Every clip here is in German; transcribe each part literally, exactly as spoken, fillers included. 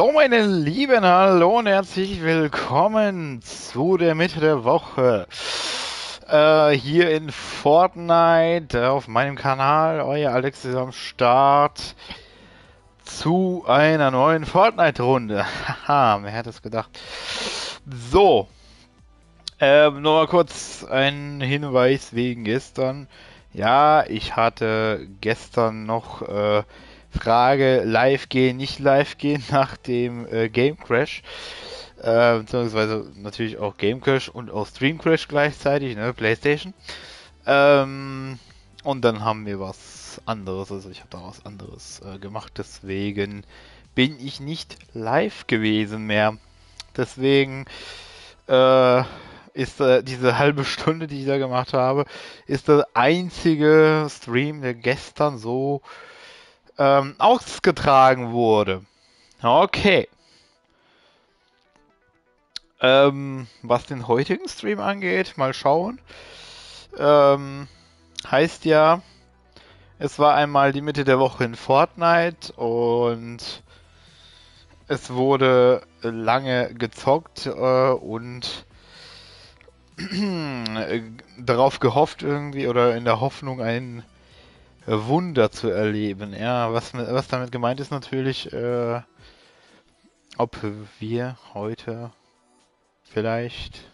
So, meine Lieben, hallo und herzlich willkommen zu der Mitte der Woche. Äh, hier in Fortnite äh, auf meinem Kanal. Euer Alex ist am Start zu einer neuen Fortnite-Runde. Haha, wer hätte es gedacht? So, äh, nur mal kurz ein Hinweis wegen gestern. Ja, ich hatte gestern noch äh, Frage live gehen, nicht live gehen nach dem äh, Game Crash. Äh, beziehungsweise natürlich auch Game Crash und auch Stream Crash gleichzeitig, ne, PlayStation. Ähm, und dann haben wir was anderes, also ich habe da was anderes äh, gemacht, deswegen bin ich nicht live gewesen mehr. Deswegen äh, ist äh, diese halbe Stunde, die ich da gemacht habe, ist der einzige Stream, der gestern so ähm, ausgetragen wurde. Okay. Ähm, was den heutigen Stream angeht, mal schauen. Ähm, heißt ja, es war einmal die Mitte der Woche in Fortnite und es wurde lange gezockt äh, und darauf gehofft irgendwie oder in der Hoffnung ein Wunder zu erleben. Ja, was, was damit gemeint ist natürlich, äh, ob wir heute vielleicht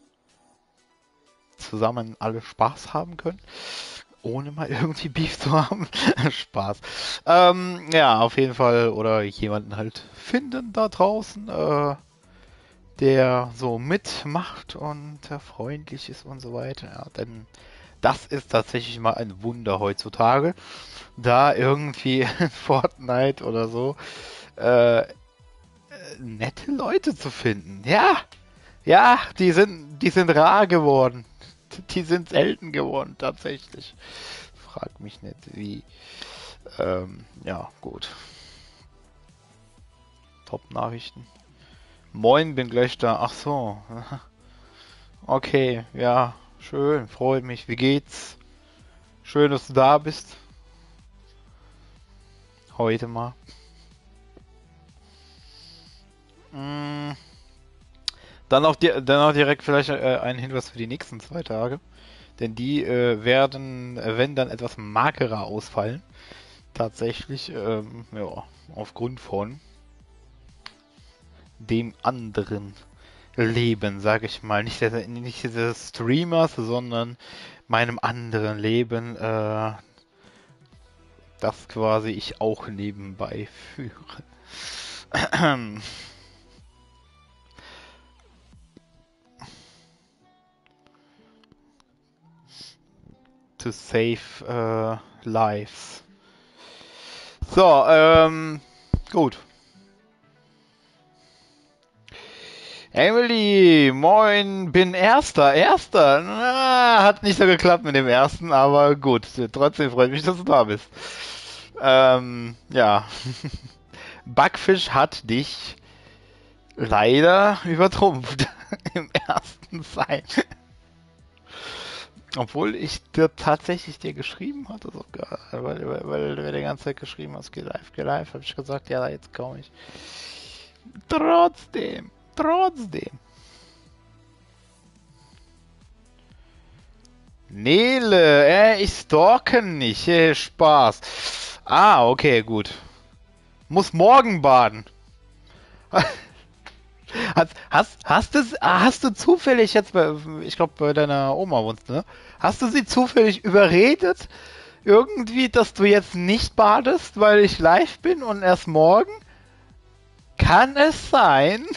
zusammen alle Spaß haben können, ohne mal irgendwie Beef zu haben. Spaß. Ähm, ja, auf jeden Fall. Oder jemanden halt finden da draußen, äh, der so mitmacht und äh, freundlich ist und so weiter. Ja, denn das ist tatsächlich mal ein Wunder heutzutage, da irgendwie in Fortnite oder so äh, nette Leute zu finden. Ja, ja, die sind, die sind rar geworden. Die sind selten geworden, tatsächlich. Frag mich nicht, wie. Ähm, ja, gut. Top-Nachrichten. Moin, bin gleich da. Ach so. Okay, ja, schön, freut mich. Wie geht's? Schön, dass du da bist. Heute mal. Mm, dann, auch di dann auch direkt vielleicht äh, ein Hinweis für die nächsten zwei Tage. Denn die äh, werden, äh, wenn dann etwas magerer ausfallen. Tatsächlich, ähm, ja, aufgrund von dem anderen Leben, sag ich mal. Nicht, der, nicht des Streamers, sondern meinem anderen Leben, äh, das quasi ich auch nebenbei führe. To save äh, lives. So, ähm, gut. Emily, moin, bin Erster, Erster. Na, hat nicht so geklappt mit dem Ersten, aber gut. Trotzdem freut mich, dass du da bist. Ähm, ja. Backfisch hat dich leider übertrumpft im ersten Sein. Obwohl ich dir tatsächlich dir geschrieben hatte sogar, weil, weil, weil du die ganze Zeit geschrieben hast, geh live, geh live, habe ich gesagt, ja, jetzt komme ich. Trotzdem, trotzdem. Nele, äh, ich stalke nicht, äh, Spaß. Ah, okay, gut. Muss morgen baden. Hast, hast, hast, du, hast du zufällig jetzt, bei, ich glaube, bei deiner Oma wohnst, ne? Hast du sie zufällig überredet, irgendwie, dass du jetzt nicht badest, weil ich live bin und erst morgen? Kann es sein?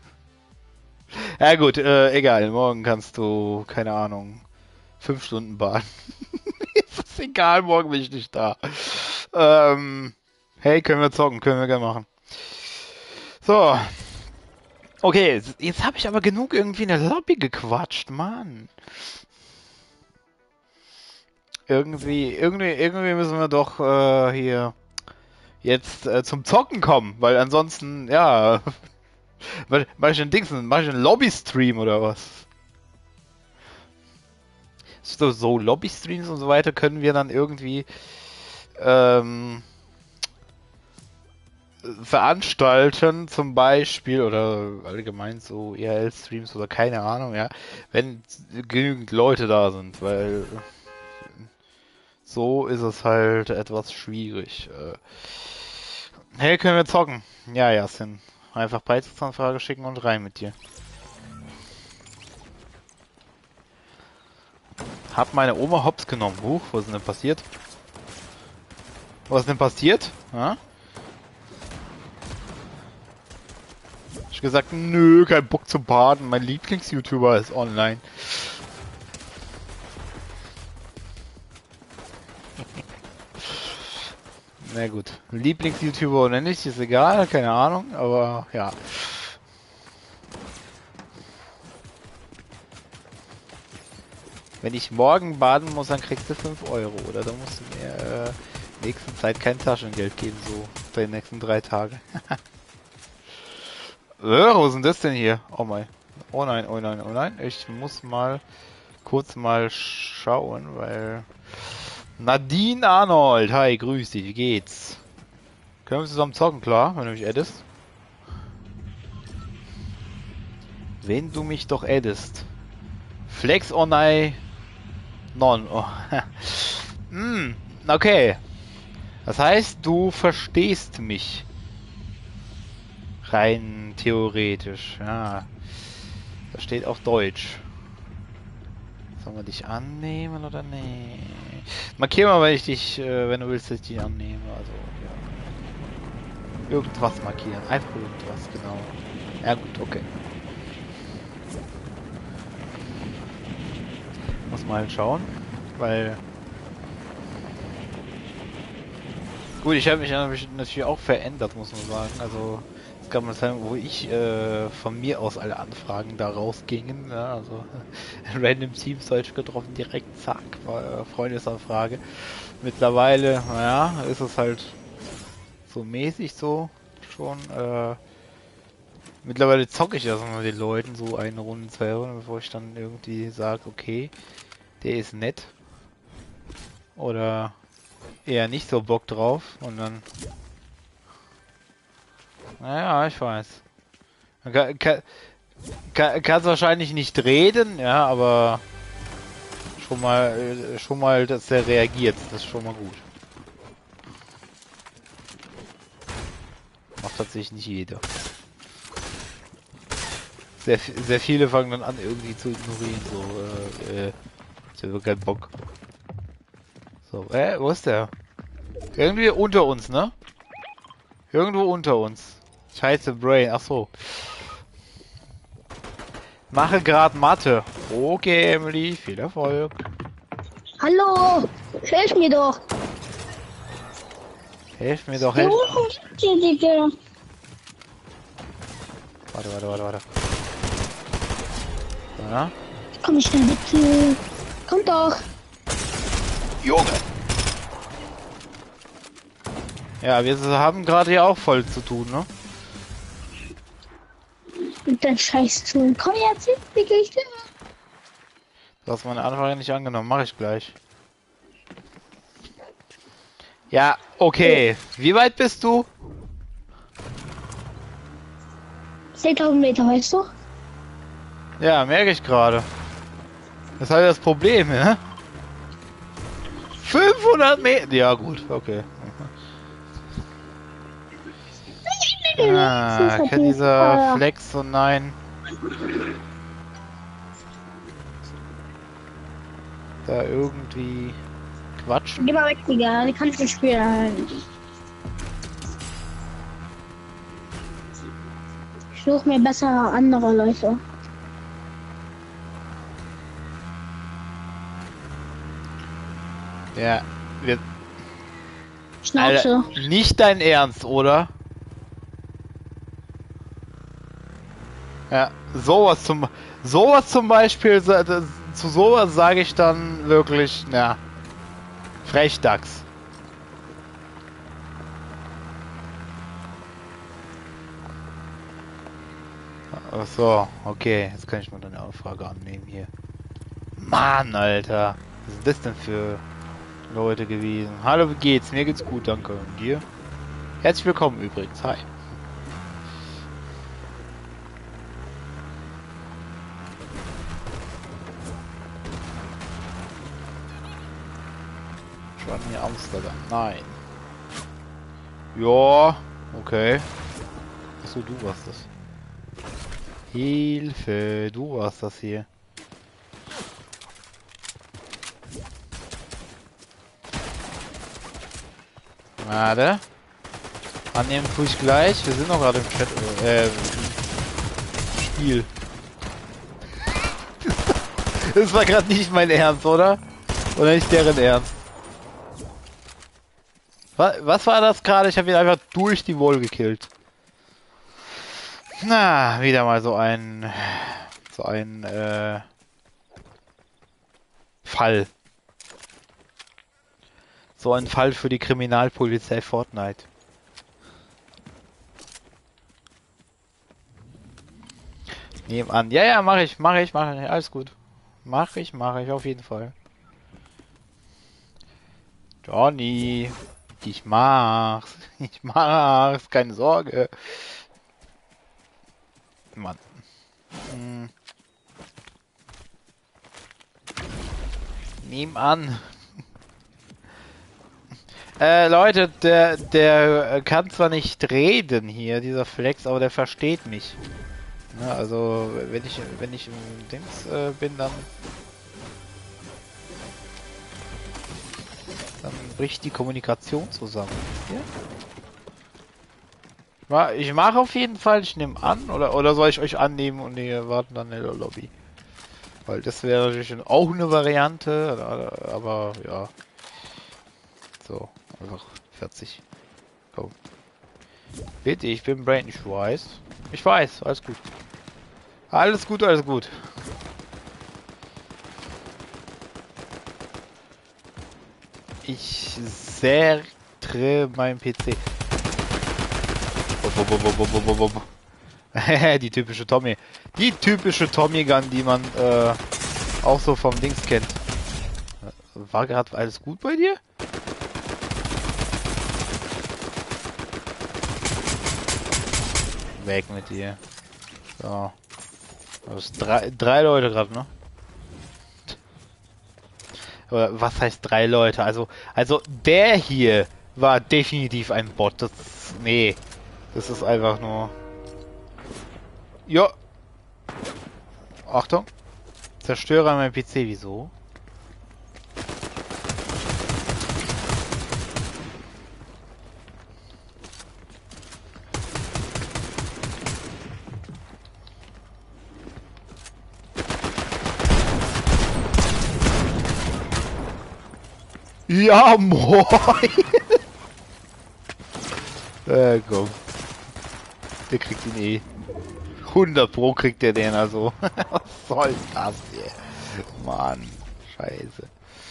Ja gut, äh, egal, morgen kannst du, keine Ahnung, fünf Stunden baden. Ist das egal, morgen bin ich nicht da. Ähm, hey, können wir zocken, können wir gerne machen. So, okay, jetzt habe ich aber genug irgendwie in der Lobby gequatscht, Mann. Irgendwie, irgendwie, irgendwie müssen wir doch äh, hier jetzt äh, zum Zocken kommen, weil ansonsten, ja, mach ich einen Dings, mach ich einen Lobby-Stream oder was? So, so Lobby-Streams und so weiter können wir dann irgendwie ähm, veranstalten, zum Beispiel, oder allgemein so I R L-Streams oder keine Ahnung, ja, wenn genügend Leute da sind, weil so ist es halt etwas schwierig. Äh, hey, können wir zocken? Ja, Jasin. Einfach Beitrittsanfrage schicken und rein mit dir. Hab meine Oma hops genommen. Huch, was ist denn passiert? Was ist denn passiert? Ha? Ich hab gesagt, nö, kein Bock zu baden. Mein Lieblings-YouTuber ist online. Na gut. Lieblings-YouTuber oder nicht, ist egal, keine Ahnung, aber ja. Wenn ich morgen baden muss, dann kriegst du fünf Euro. Oder dann musst du mir äh, nächste Zeit kein Taschengeld geben, so für die nächsten drei Tage. äh, wo ist denn das denn hier? Oh mein. Oh nein, oh nein, oh nein. Ich muss mal kurz mal schauen, weil... Nadine Arnold, hi, grüß dich, wie geht's? Können wir zusammen zocken, klar, wenn du mich addest? Wenn du mich doch addest. Flex on I non. Oh. hm, okay. Das heißt, du verstehst mich. Rein theoretisch, ja. Da steht auf Deutsch. Sollen wir dich annehmen oder nee? Markier mal, wenn ich dich, äh, wenn du willst, dass ich dich annehme. Also, ja. Irgendwas markieren. Einfach irgendwas, genau. Ja gut, okay. Muss mal schauen, weil... Gut, ich habe mich natürlich auch verändert, muss man sagen. Also, es gab mal Zeiten, wo ich äh, von mir aus alle Anfragen da rausgingen. Ja, also, random Teams Deutsch getroffen, direkt zack, äh, Freundesanfrage. Mittlerweile, naja, ist es halt so mäßig so schon. Äh, mittlerweile zocke ich das mit den Leuten so eine Runde, zwei Runden, bevor ich dann irgendwie sage, okay, der ist nett. Oder eher nicht so Bock drauf und dann... Naja, ich weiß. Kann, kann, kann, kannst wahrscheinlich nicht reden, ja, aber schon mal, schon mal, dass er reagiert, das ist schon mal gut. Macht tatsächlich nicht jeder. Sehr, sehr viele fangen dann an, irgendwie zu ignorieren, so, äh, äh, ich hab keinen Bock. So, äh, wo ist der? Irgendwie unter uns, ne? Irgendwo unter uns. Scheiße, Brain, ach so. Mache gerade Mathe. Okay, Emily, viel Erfolg. Hallo, hilf mir doch. Hilf mir doch, hilf mir. Warte, warte, warte, warte. Ja? Komm schnell bitte. Komm doch. Junge! Ja, wir haben gerade ja auch voll zu tun, ne? Mit deinem Scheiß tun. Komm jetzt, wie geht's dir? Du hast meine Anfrage nicht angenommen, mache ich gleich. Ja, okay. Wie weit bist du? zehntausend Meter, weißt du? Ja, merke ich gerade. Das ist halt das Problem, ne? fünfhundert Meter. Ja, gut, okay. Ah, kennt dieser Flex und nein. Da irgendwie quatschen. Geh mal weg, Digga. Die kannst du spielen. Ich suche mir besser andere Leute. Ja, wir... Schnauze. Alter, nicht dein Ernst, oder? Ja, sowas zum... Sowas zum Beispiel, zu sowas sage ich dann wirklich, na, Frechdachs. Ach so, okay, jetzt kann ich mal deine Anfrage annehmen hier. Mann, Alter, was ist das denn für Leute gewesen? Hallo, wie geht's? Mir geht's gut, danke. Und dir? Herzlich willkommen übrigens. Hi. Johnny Amsterdam. Nein. Ja, okay. Achso, du warst das. Hilfe, du warst das hier. Warte. Annehmen tue ich gleich. Wir sind noch gerade im Chat. Äh, im Spiel. Das war gerade nicht mein Ernst, oder? Oder nicht deren Ernst? Was, was war das gerade? Ich habe ihn einfach durch die Wall gekillt. Na, wieder mal so ein... So ein, äh... Fall. So ein Fall für die Kriminalpolizei Fortnite. Nebenan. Ja, ja, mache ich, mache ich, mache ich. Alles gut. Mache ich, mache ich auf jeden Fall. Johnny, ich mach's. Ich mach's. Keine Sorge. Mann. Hm. Nebenan. Äh, Leute, der, der kann zwar nicht reden hier, dieser Flex, aber der versteht mich. Ne, also, wenn ich, wenn ich im Dings äh, bin, dann, dann bricht die Kommunikation zusammen. Ja? Ich mache auf jeden Fall, ich nehme an, oder, oder soll ich euch annehmen und wir warten dann in der Lobby? Weil das wäre natürlich auch eine Variante, aber ja. So, einfach vierzig. Komm. Bitte, ich bin Brain, ich weiß. Ich weiß, alles gut. Alles gut, alles gut. Ich sertre meinen P C. Die typische Tommy. Die typische Tommy Gun, die man äh, auch so vom Dings kennt. War gerade alles gut bei dir? Weg mit dir. So. Das ist drei, drei Leute gerade, ne? Oder was heißt drei Leute? Also, also der hier war definitiv ein Bot. Das ist, nee. Das ist einfach nur... Ja. Achtung. Zerstöre mein P C. Wieso? Ja, moin! äh, komm. Der kriegt ihn eh. hundert Pro kriegt der den, also. Was soll das hier? Mann, scheiße.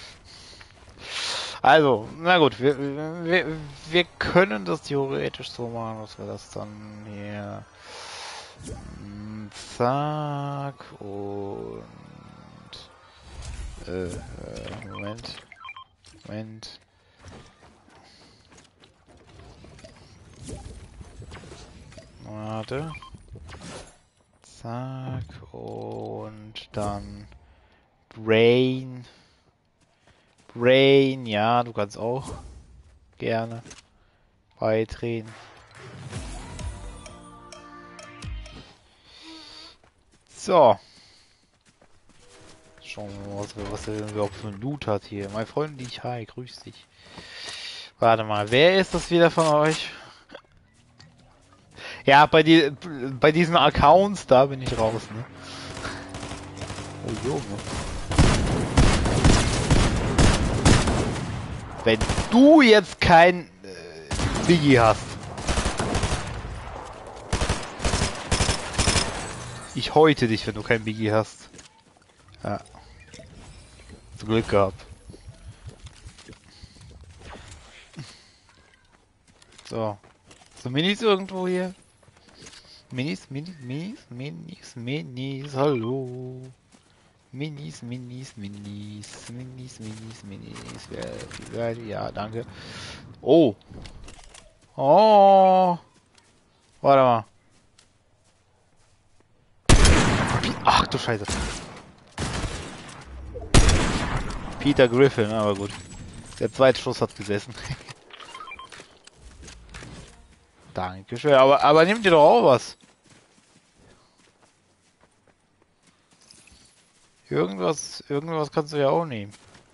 Also, na gut, wir, wir, wir können das theoretisch so machen, dass wir das dann hier... Zack und... Äh, äh Moment. Moment. Warte. Zack und dann Brain. Brain, ja, du kannst auch gerne beitreten. So. Schauen wir mal, was, was er überhaupt für ein Loot hat hier. Mein Freund, dich, hi, grüß dich. Warte mal, wer ist das wieder von euch? Ja, bei, die, bei diesen Accounts, da bin ich raus, ne? Oh, Junge. Wenn du jetzt kein äh, Biggie hast. Ich häute dich, wenn du kein Biggie hast. Ja. Zu Glück gehabt. So. So Minis irgendwo hier? Minis, Minis, Minis, Minis, Minis, hallo. Minis, Minis, Minis, Minis, Minis, Minis, ja, ja, danke. Oh. Oh. Warte mal. Ach du Scheiße. Peter Griffin, aber gut. Der zweite Schuss hat gesessen. Dankeschön. Aber, aber nehmt ihr doch auch was. Irgendwas, irgendwas kannst du ja auch nehmen.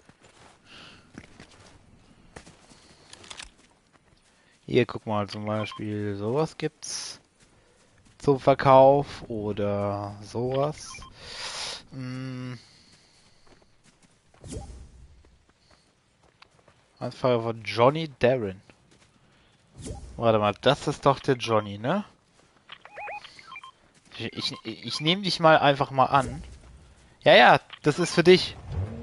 Hier, guck mal, zum Beispiel sowas gibt's zum Verkauf oder sowas. Hm. Anfrage von Johnny Darren. Warte mal, das ist doch der Johnny, ne? Ich, ich, ich nehme dich mal einfach mal an. Ja, ja, das ist für dich.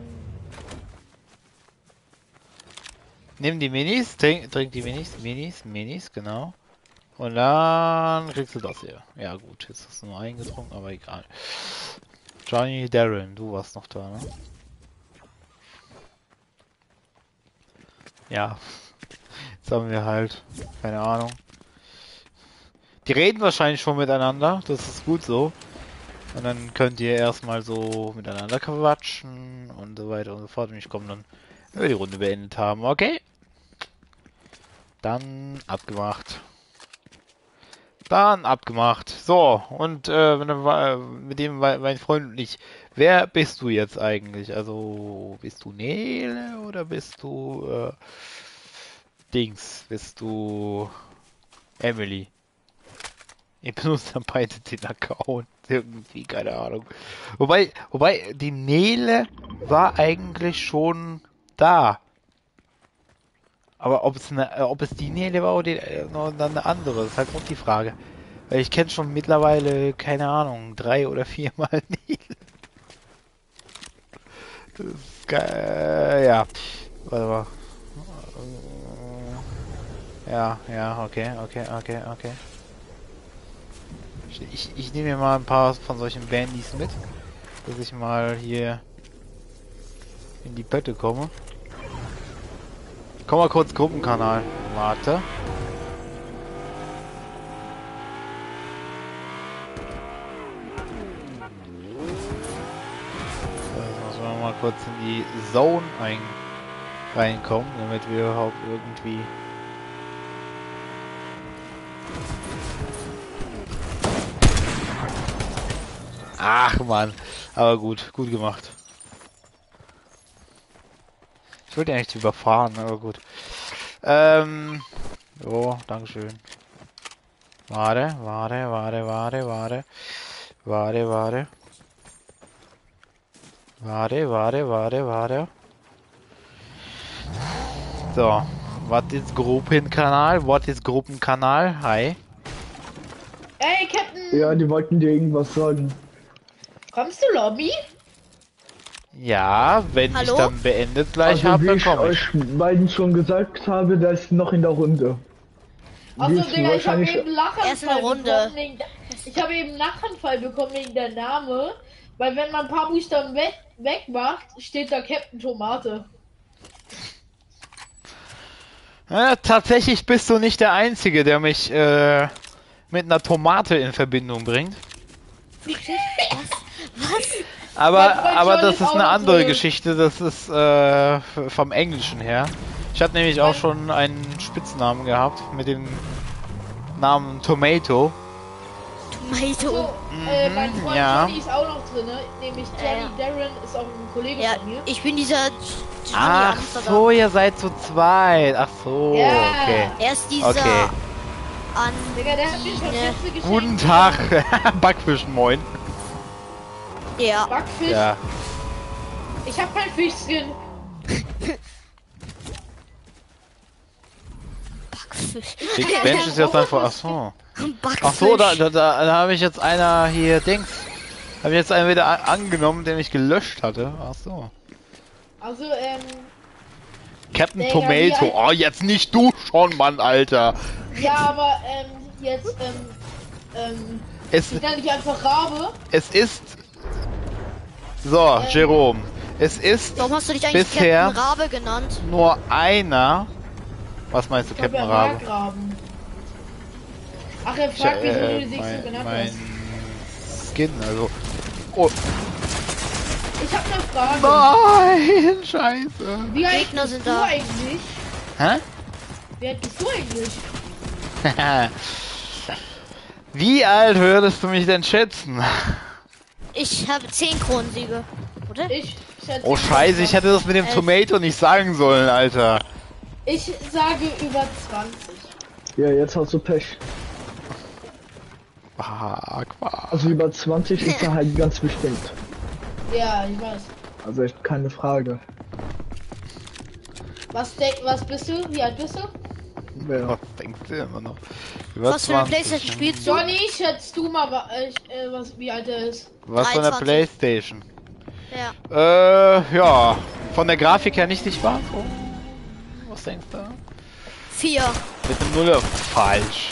Nimm die Minis, trink, trink die Minis, Minis, Minis, genau. Und dann kriegst du das hier. Ja gut, jetzt hast du nur eingetrunken, aber egal. Johnny Darren, du warst noch da, ne? Ja. Jetzt haben wir halt, keine Ahnung. Die reden wahrscheinlich schon miteinander, das ist gut so. Und dann könnt ihr erstmal so miteinander quatschen und so weiter und so fort. Und ich komme dann, wenn wir die Runde beendet haben. Okay. Dann abgemacht. Dann abgemacht. So, und äh, mit dem mein Freund und ich. Wer bist du jetzt eigentlich? Also, bist du Nele oder bist du äh, Dings? Bist du Emily? Ihr benutzt dann beide den Account. Irgendwie, keine Ahnung. Wobei, wobei, die Nele war eigentlich schon da. Aber ob es eine, ob es die Nele war oder die, äh, dann eine andere, ist halt auch die Frage. Weil ich kenne schon mittlerweile, keine Ahnung, drei oder viermal Nele. Das ist geil. Ja. Warte mal. Ja, ja, okay, okay, okay, okay. Ich, ich nehme mir mal ein paar von solchen Bandys mit, dass ich mal hier in die Pötte komme. Komm mal kurz Gruppenkanal. Warte. So, jetzt müssen wir mal kurz in die Zone ein reinkommen, damit wir überhaupt irgendwie... Ach man, aber gut, gut gemacht. Ich wollte eigentlich überfahren, aber gut. Ähm, so, dankeschön. Warte, warte, warte, warte, warte. Warte, warte. Warte, warte, warte, warte. So, was ist Gruppenkanal? Was ist Gruppenkanal? Hi. Ey, Captain! Ja, die wollten dir irgendwas sagen. Kommst du, Lobby? Ja, wenn Hallo? ich dann beendet gleich Also, habe, wie dann ich komme ich. euch beiden schon gesagt habe, der ist noch in der Runde. Die Achso, ist Digga, ich habe wahrscheinlich- eben einen Er ist in Lachanfall der Runde. bekommen wegen der, Ich habe eben einen Lachanfall bekommen wegen der Name. Weil wenn man ein paar Buchstaben weg, wegmacht, steht da Captain Tomate. Ja, tatsächlich bist du nicht der Einzige, der mich äh, mit einer Tomate in Verbindung bringt. Was? Aber, Mein Freund aber John das ist ist auch eine noch andere drin. Geschichte. Das ist äh, vom Englischen her. Ich hatte nämlich auch schon einen Spitznamen gehabt mit dem Namen Tomato. Tomato. So, äh, mein Mhm, Freund ja. Johnny ist auch noch drin, nämlich Johnny Ja. Darren ist auch ein Kollege Ja, von mir. ich bin dieser Johnny Ach Amsterdam. so, ihr seid zu zweit. Ach so, Ja. okay. Er ist dieser Okay. an. Digga, der hat mir schon Ne. Sätze geschenkt. Guten Tag, Backfisch, moin. Ja. Backfisch. Ja. Ich hab kein Fischchen. Backfisch. Big Bench ist jetzt einfach. Ach so. Backfisch. Ach so, da, da, da, da habe ich jetzt einer hier, Dings. Habe ich jetzt einen wieder a- angenommen, den ich gelöscht hatte. Ach so. Also, ähm, Captain Digga, Tomato. wie alt- Oh, jetzt nicht du schon, Mann, Alter. ja, aber, ähm, jetzt, ähm, ähm, Es, ich nenne dich einfach Rabe. es ist. So, Jerome. Es ist Warum hast du dich eigentlich bisher Captain Rabe genannt? nur einer. Was meinst du, Ich glaube, Captain er Rabe? mag Raben. Ach, er fragt, wieso äh, du dich mein, so genannt mein hast. Skin, also. Oh. Ich hab eine Frage. Nein, scheiße. Wie alt Gegner bist sind du da. eigentlich? Hä? Wie alt bist du eigentlich? Wie alt würdest du mich denn schätzen? Ich habe zehn Kronensiege. Oder? Ich schätze. Oh scheiße, ich hätte das mit dem Elf. Tomato nicht sagen sollen, Alter. Ich sage über zwanzig. Ja, jetzt hast du Pech. Ah, Quark. Also über zwanzig ist er halt ganz bestimmt. Ja, ich weiß. Also echt keine Frage. Was denk, was bist du? Wie alt bist du? Ja. Was denkst du immer noch? Über Was für eine zwanzig. Playstation spielst du? Johnny, schätzt du mal, wa- äh, äh, was, wie alt er ist? Was von der dreiundzwanzig. Playstation? Ja. Äh, ja. Von der Grafik her nicht, nicht wahr? So. Was denkst du? Vier. Mit dem Nuller. Falsch.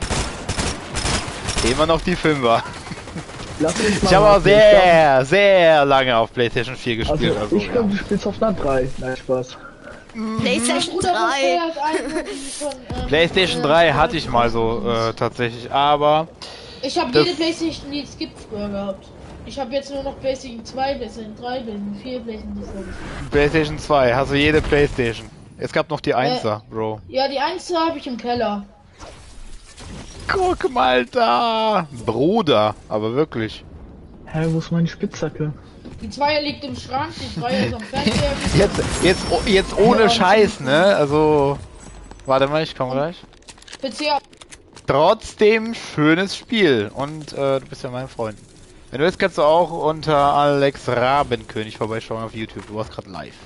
Immer noch die Fünfer. Lass uns mal Ich habe auch raten. sehr, sehr lange auf PlayStation vier Ich glaub, gespielt. Also, Also, ich glaube, ja. du spielst auf einer drei. Nein, Spaß. PlayStation Bruder drei. hat einen von, ähm, PlayStation äh, drei hatte ich mal so äh, tatsächlich, aber Ich habe das- jede PlayStation, die es gibt, früher gehabt. Ich habe jetzt nur noch PlayStation zwei, PlayStation drei, PlayStation vier, PlayStation fünf. PlayStation zwei, hast du jede PlayStation. Es gab noch die Einser, Bro. Ja, die eins habe ich im Keller. Guck mal da! Bruder, aber wirklich. Hä, wo ist meine Spitzhacke? Die zwei liegt im Schrank, die drei ist am Fernseher. Jetzt, jetzt, jetzt ohne Scheiß, ne? Also, warte mal, ich komme gleich. P C ab. Trotzdem schönes Spiel und äh, du bist ja mein Freund. Wenn du willst, kannst du auch unter Alex Rabenkönig vorbeischauen auf YouTube. Du warst gerade live.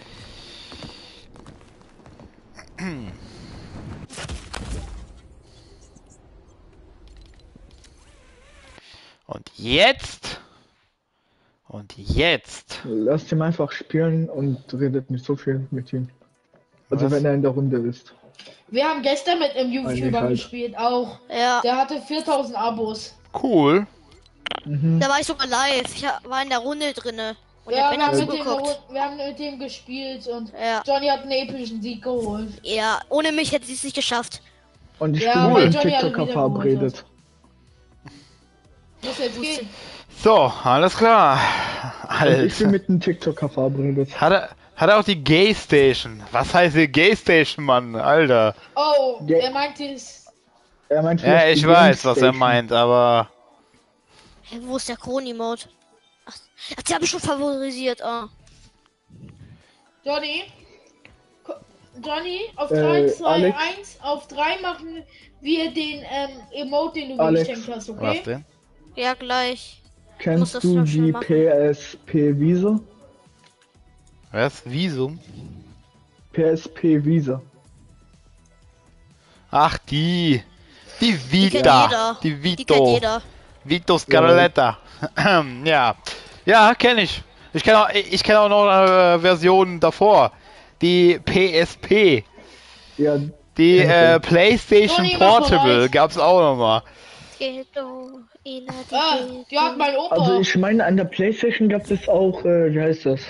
Und jetzt und jetzt. Lasst ihn einfach spielen und redet nicht so viel mit ihm. Also Was? wenn er in der Runde ist. Wir haben gestern mit einem YouTuber halt. gespielt, auch. Ja. Der hatte viertausend Abos. Cool. Mhm. Da war ich sogar live. Ich war in der Runde drinne. Und Ja, der wir Ben haben, hat mit dem, zugeguckt. wir haben mit dem gespielt und Ja. Johnny hat einen epischen Sieg geholt. Ja, ohne mich hätte sie es nicht geschafft. Und ich Ja, bin weil mit dem Johnny alle TikToker wieder verabredet. Muss jetzt gehen. So, alles klar. Und ich bin Alter. mit dem TikToker verabredet. Hat er, hat er auch die Gay Station? Was heißt die Gay Station, Mann? Alter. Oh, Ja. er meinte es. Er meint Ja, vielleicht ich die weiß, was er Gamestation. meint, aber Hä, wo ist der Kroni-Mode? Ach, ach, die habe ich schon favorisiert. Oh. Johnny? Ko- Johnny, auf Äh, drei, zwei, Alex? eins, auf drei machen wir den ähm, Emote, den du mir Alex. geschenkt hast, was okay? denn? Ja, gleich. muss Kennst das du noch schnell die machen. P S P Visa? Was? Visum? P S P Visa. Ach, die. Die Die kennt Vita. jeder. Die Die kennt Vito. jeder. Vito Scarletta. Ja. Ja, kenne ich. Ich kenne auch, ich kenn auch noch eine Version davor. Die P S P. Ja, Die Kenn ich äh, ja. PlayStation Johnny, mach Portable bereit. gab's auch noch mal. Ghetto, in der Ah, die hat mein Opa. also ich meine, an der PlayStation gab es auch, äh, wie heißt das?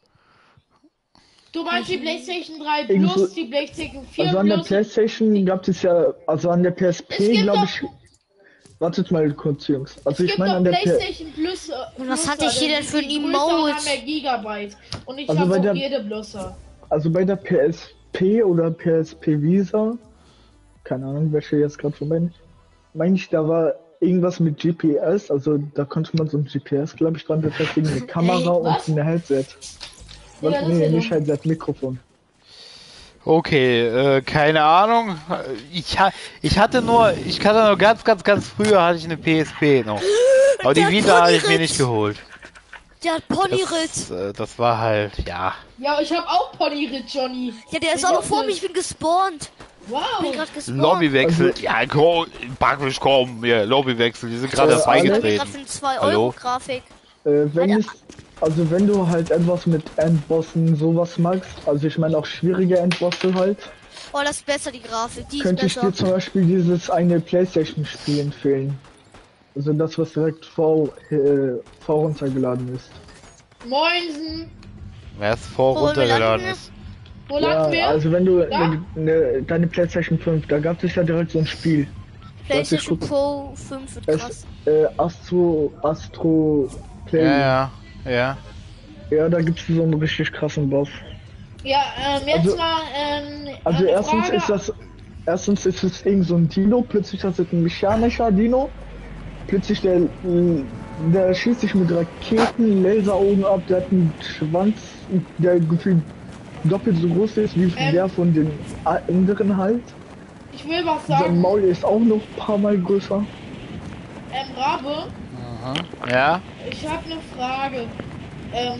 du meinst die PlayStation drei Irgend Plus, so- die PlayStation vier Also an der Plus. PlayStation gab es ja, also an der P S Es P gibt glaube doch- ich. Wartet mal kurz, Jungs. Es Also ich gibt meine doch an der P PlayStation Plus. Äh, Und was Plus, hatte ich hier also denn für ein die größere und Emote? haben mehr Gigabyte. Und ich Also habe bei auch der- jede Blusser. Also bei der P S P oder P S P Visa, keine Ahnung, welche jetzt gerade von beiden, meine ich, da war irgendwas mit G P S, also da konnte man so ein G P S, glaube ich, dran befestigen, eine Kamera was? und ein Headset. Was? Ja, das Nee, ist ja nicht dumm. Headset, Mikrofon. Okay, äh, keine Ahnung. Ich, ha ich hatte nur, ich hatte nur ganz, ganz, ganz früher hatte ich eine P S P noch. Aber die Der Vita habe ich mir Ponyritz. nicht geholt. Der hat Ponyritz. Das, äh, das war halt, ja. Ja, ich habe auch Ponyrit, Johnny. Ja, der ist auch noch vor mir. Ich bin gespawnt. Ich bin Wow. gerade gespawnt. Lobbywechsel. Also- ja, komm, praktisch komm. Ja, Lobbywechsel. Die sind gerade Äh, erst Ich habe mir gerade beigetreten. für eine zwei Hallo? Euro Grafik. Äh, wenn Alter. es, also wenn du halt etwas mit Endbossen sowas magst, also ich meine auch schwierige Endbosse halt, Oh, das ist besser, die Grafik. Die ist könnte ich besser. dir zum Beispiel dieses eine Playstation-Spiel empfehlen. Also das, was direkt vor, äh, voruntergeladen ist. Moinsen. Wer es vor Wo wir runtergeladen landen? ist. Wo Ja, landen wir? also wenn du Da? ne, ne, deine PlayStation fünf, da gab es ja direkt so ein Spiel. PlayStation gucke. Pro fünf wird Es, krass. äh, Astro, Astro Play. Ja, ja, ja. Ja, da gibt's so einen richtig krassen Boss. Ja, ähm, jetzt Also- mal, ähm, Also eine erstens Frage. ist das, erstens ist es irgend so ein Dino, plötzlich ist das ein mechanischer Dino. Plötzlich der, der schießt sich mit Raketen, Laseraugen ab, der hat einen Schwanz, der gefühlt doppelt so groß ist wie Ähm. der von den anderen halt. Ich will was Sein sagen. Maul ist auch noch ein paar Mal größer. Ähm, Rabe, Ja? ich habe eine Frage. Ähm,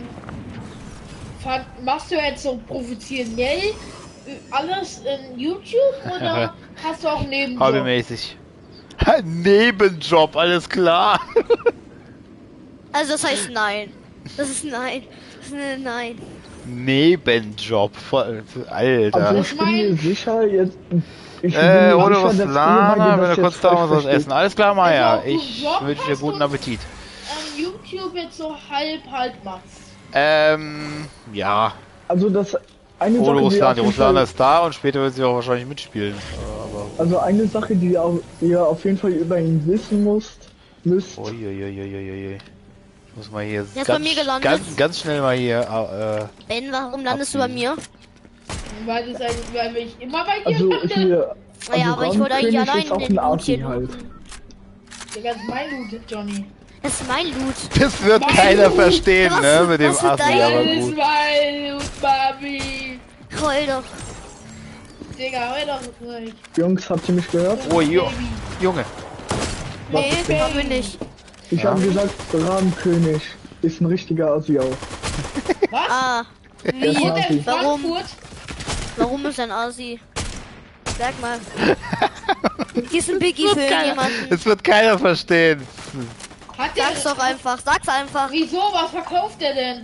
fand, machst du jetzt so professionell alles in YouTube oder hast du auch Nebenjob? Hobbymäßig. Nebenjob, alles klar. Also das heißt nein. Das ist nein. Das ist eine Nein. Nebenjob, voll, Alter. Also Ich ich bin mir mein- sicher, jetzt. Ich bin Äh, mir oder sicher, was dass ihr Lana, beide wenn das du kurz jetzt da falsch was versteht. essen. Alles klar, Maya. Also, Ich Job wünsche dir hast guten du- Appetit. Ähm, YouTube jetzt so halb halb machst. Ähm, ja. Also das eine Ohne Sache, die Russland. auf Die jeden Russland Fall, ist da und später wird sie auch wahrscheinlich mitspielen. Aber. also eine Sache, die ihr, au- ihr auf jeden Fall über ihn wissen müsst, müsst. Uiuiuiui. Ich muss mal hier Der ist ganz, bei mir gelandet. ganz, ganz schnell mal hier. Äh, Ben, warum landest du bei mir? Weil das eigentlich, weil ich immer bei dir Also lande. hier. Also Ja, aber ich wollte eigentlich Raumkönig allein ist auch den ein Loot hier Arti halt. looten. Digga, das ist mein Loot, Johnny. Das ist mein Loot. das wird Mein keiner Gott, verstehen, was- ne? Mit dem was wird Assi, dein- aber Das ist gut. mein Loot, Mami. Heul doch. Digga, hör doch nicht. Jungs, habt ihr mich gehört? Oh, jo. Baby. Junge. Nee, haben wir nicht. Ich Ja. habe gesagt, Rabenkönig ist ein richtiger Asi auch. Was? Ah, Er ist wie? ein Und in Asi. Warum? Frankfurt? Warum ist ein Asi? Sag mal. Hier ist ein Biggie für Keiner, jemanden. das wird keiner verstehen. Hat der, Sag's doch einfach, sag's einfach. Wieso? Was verkauft der denn?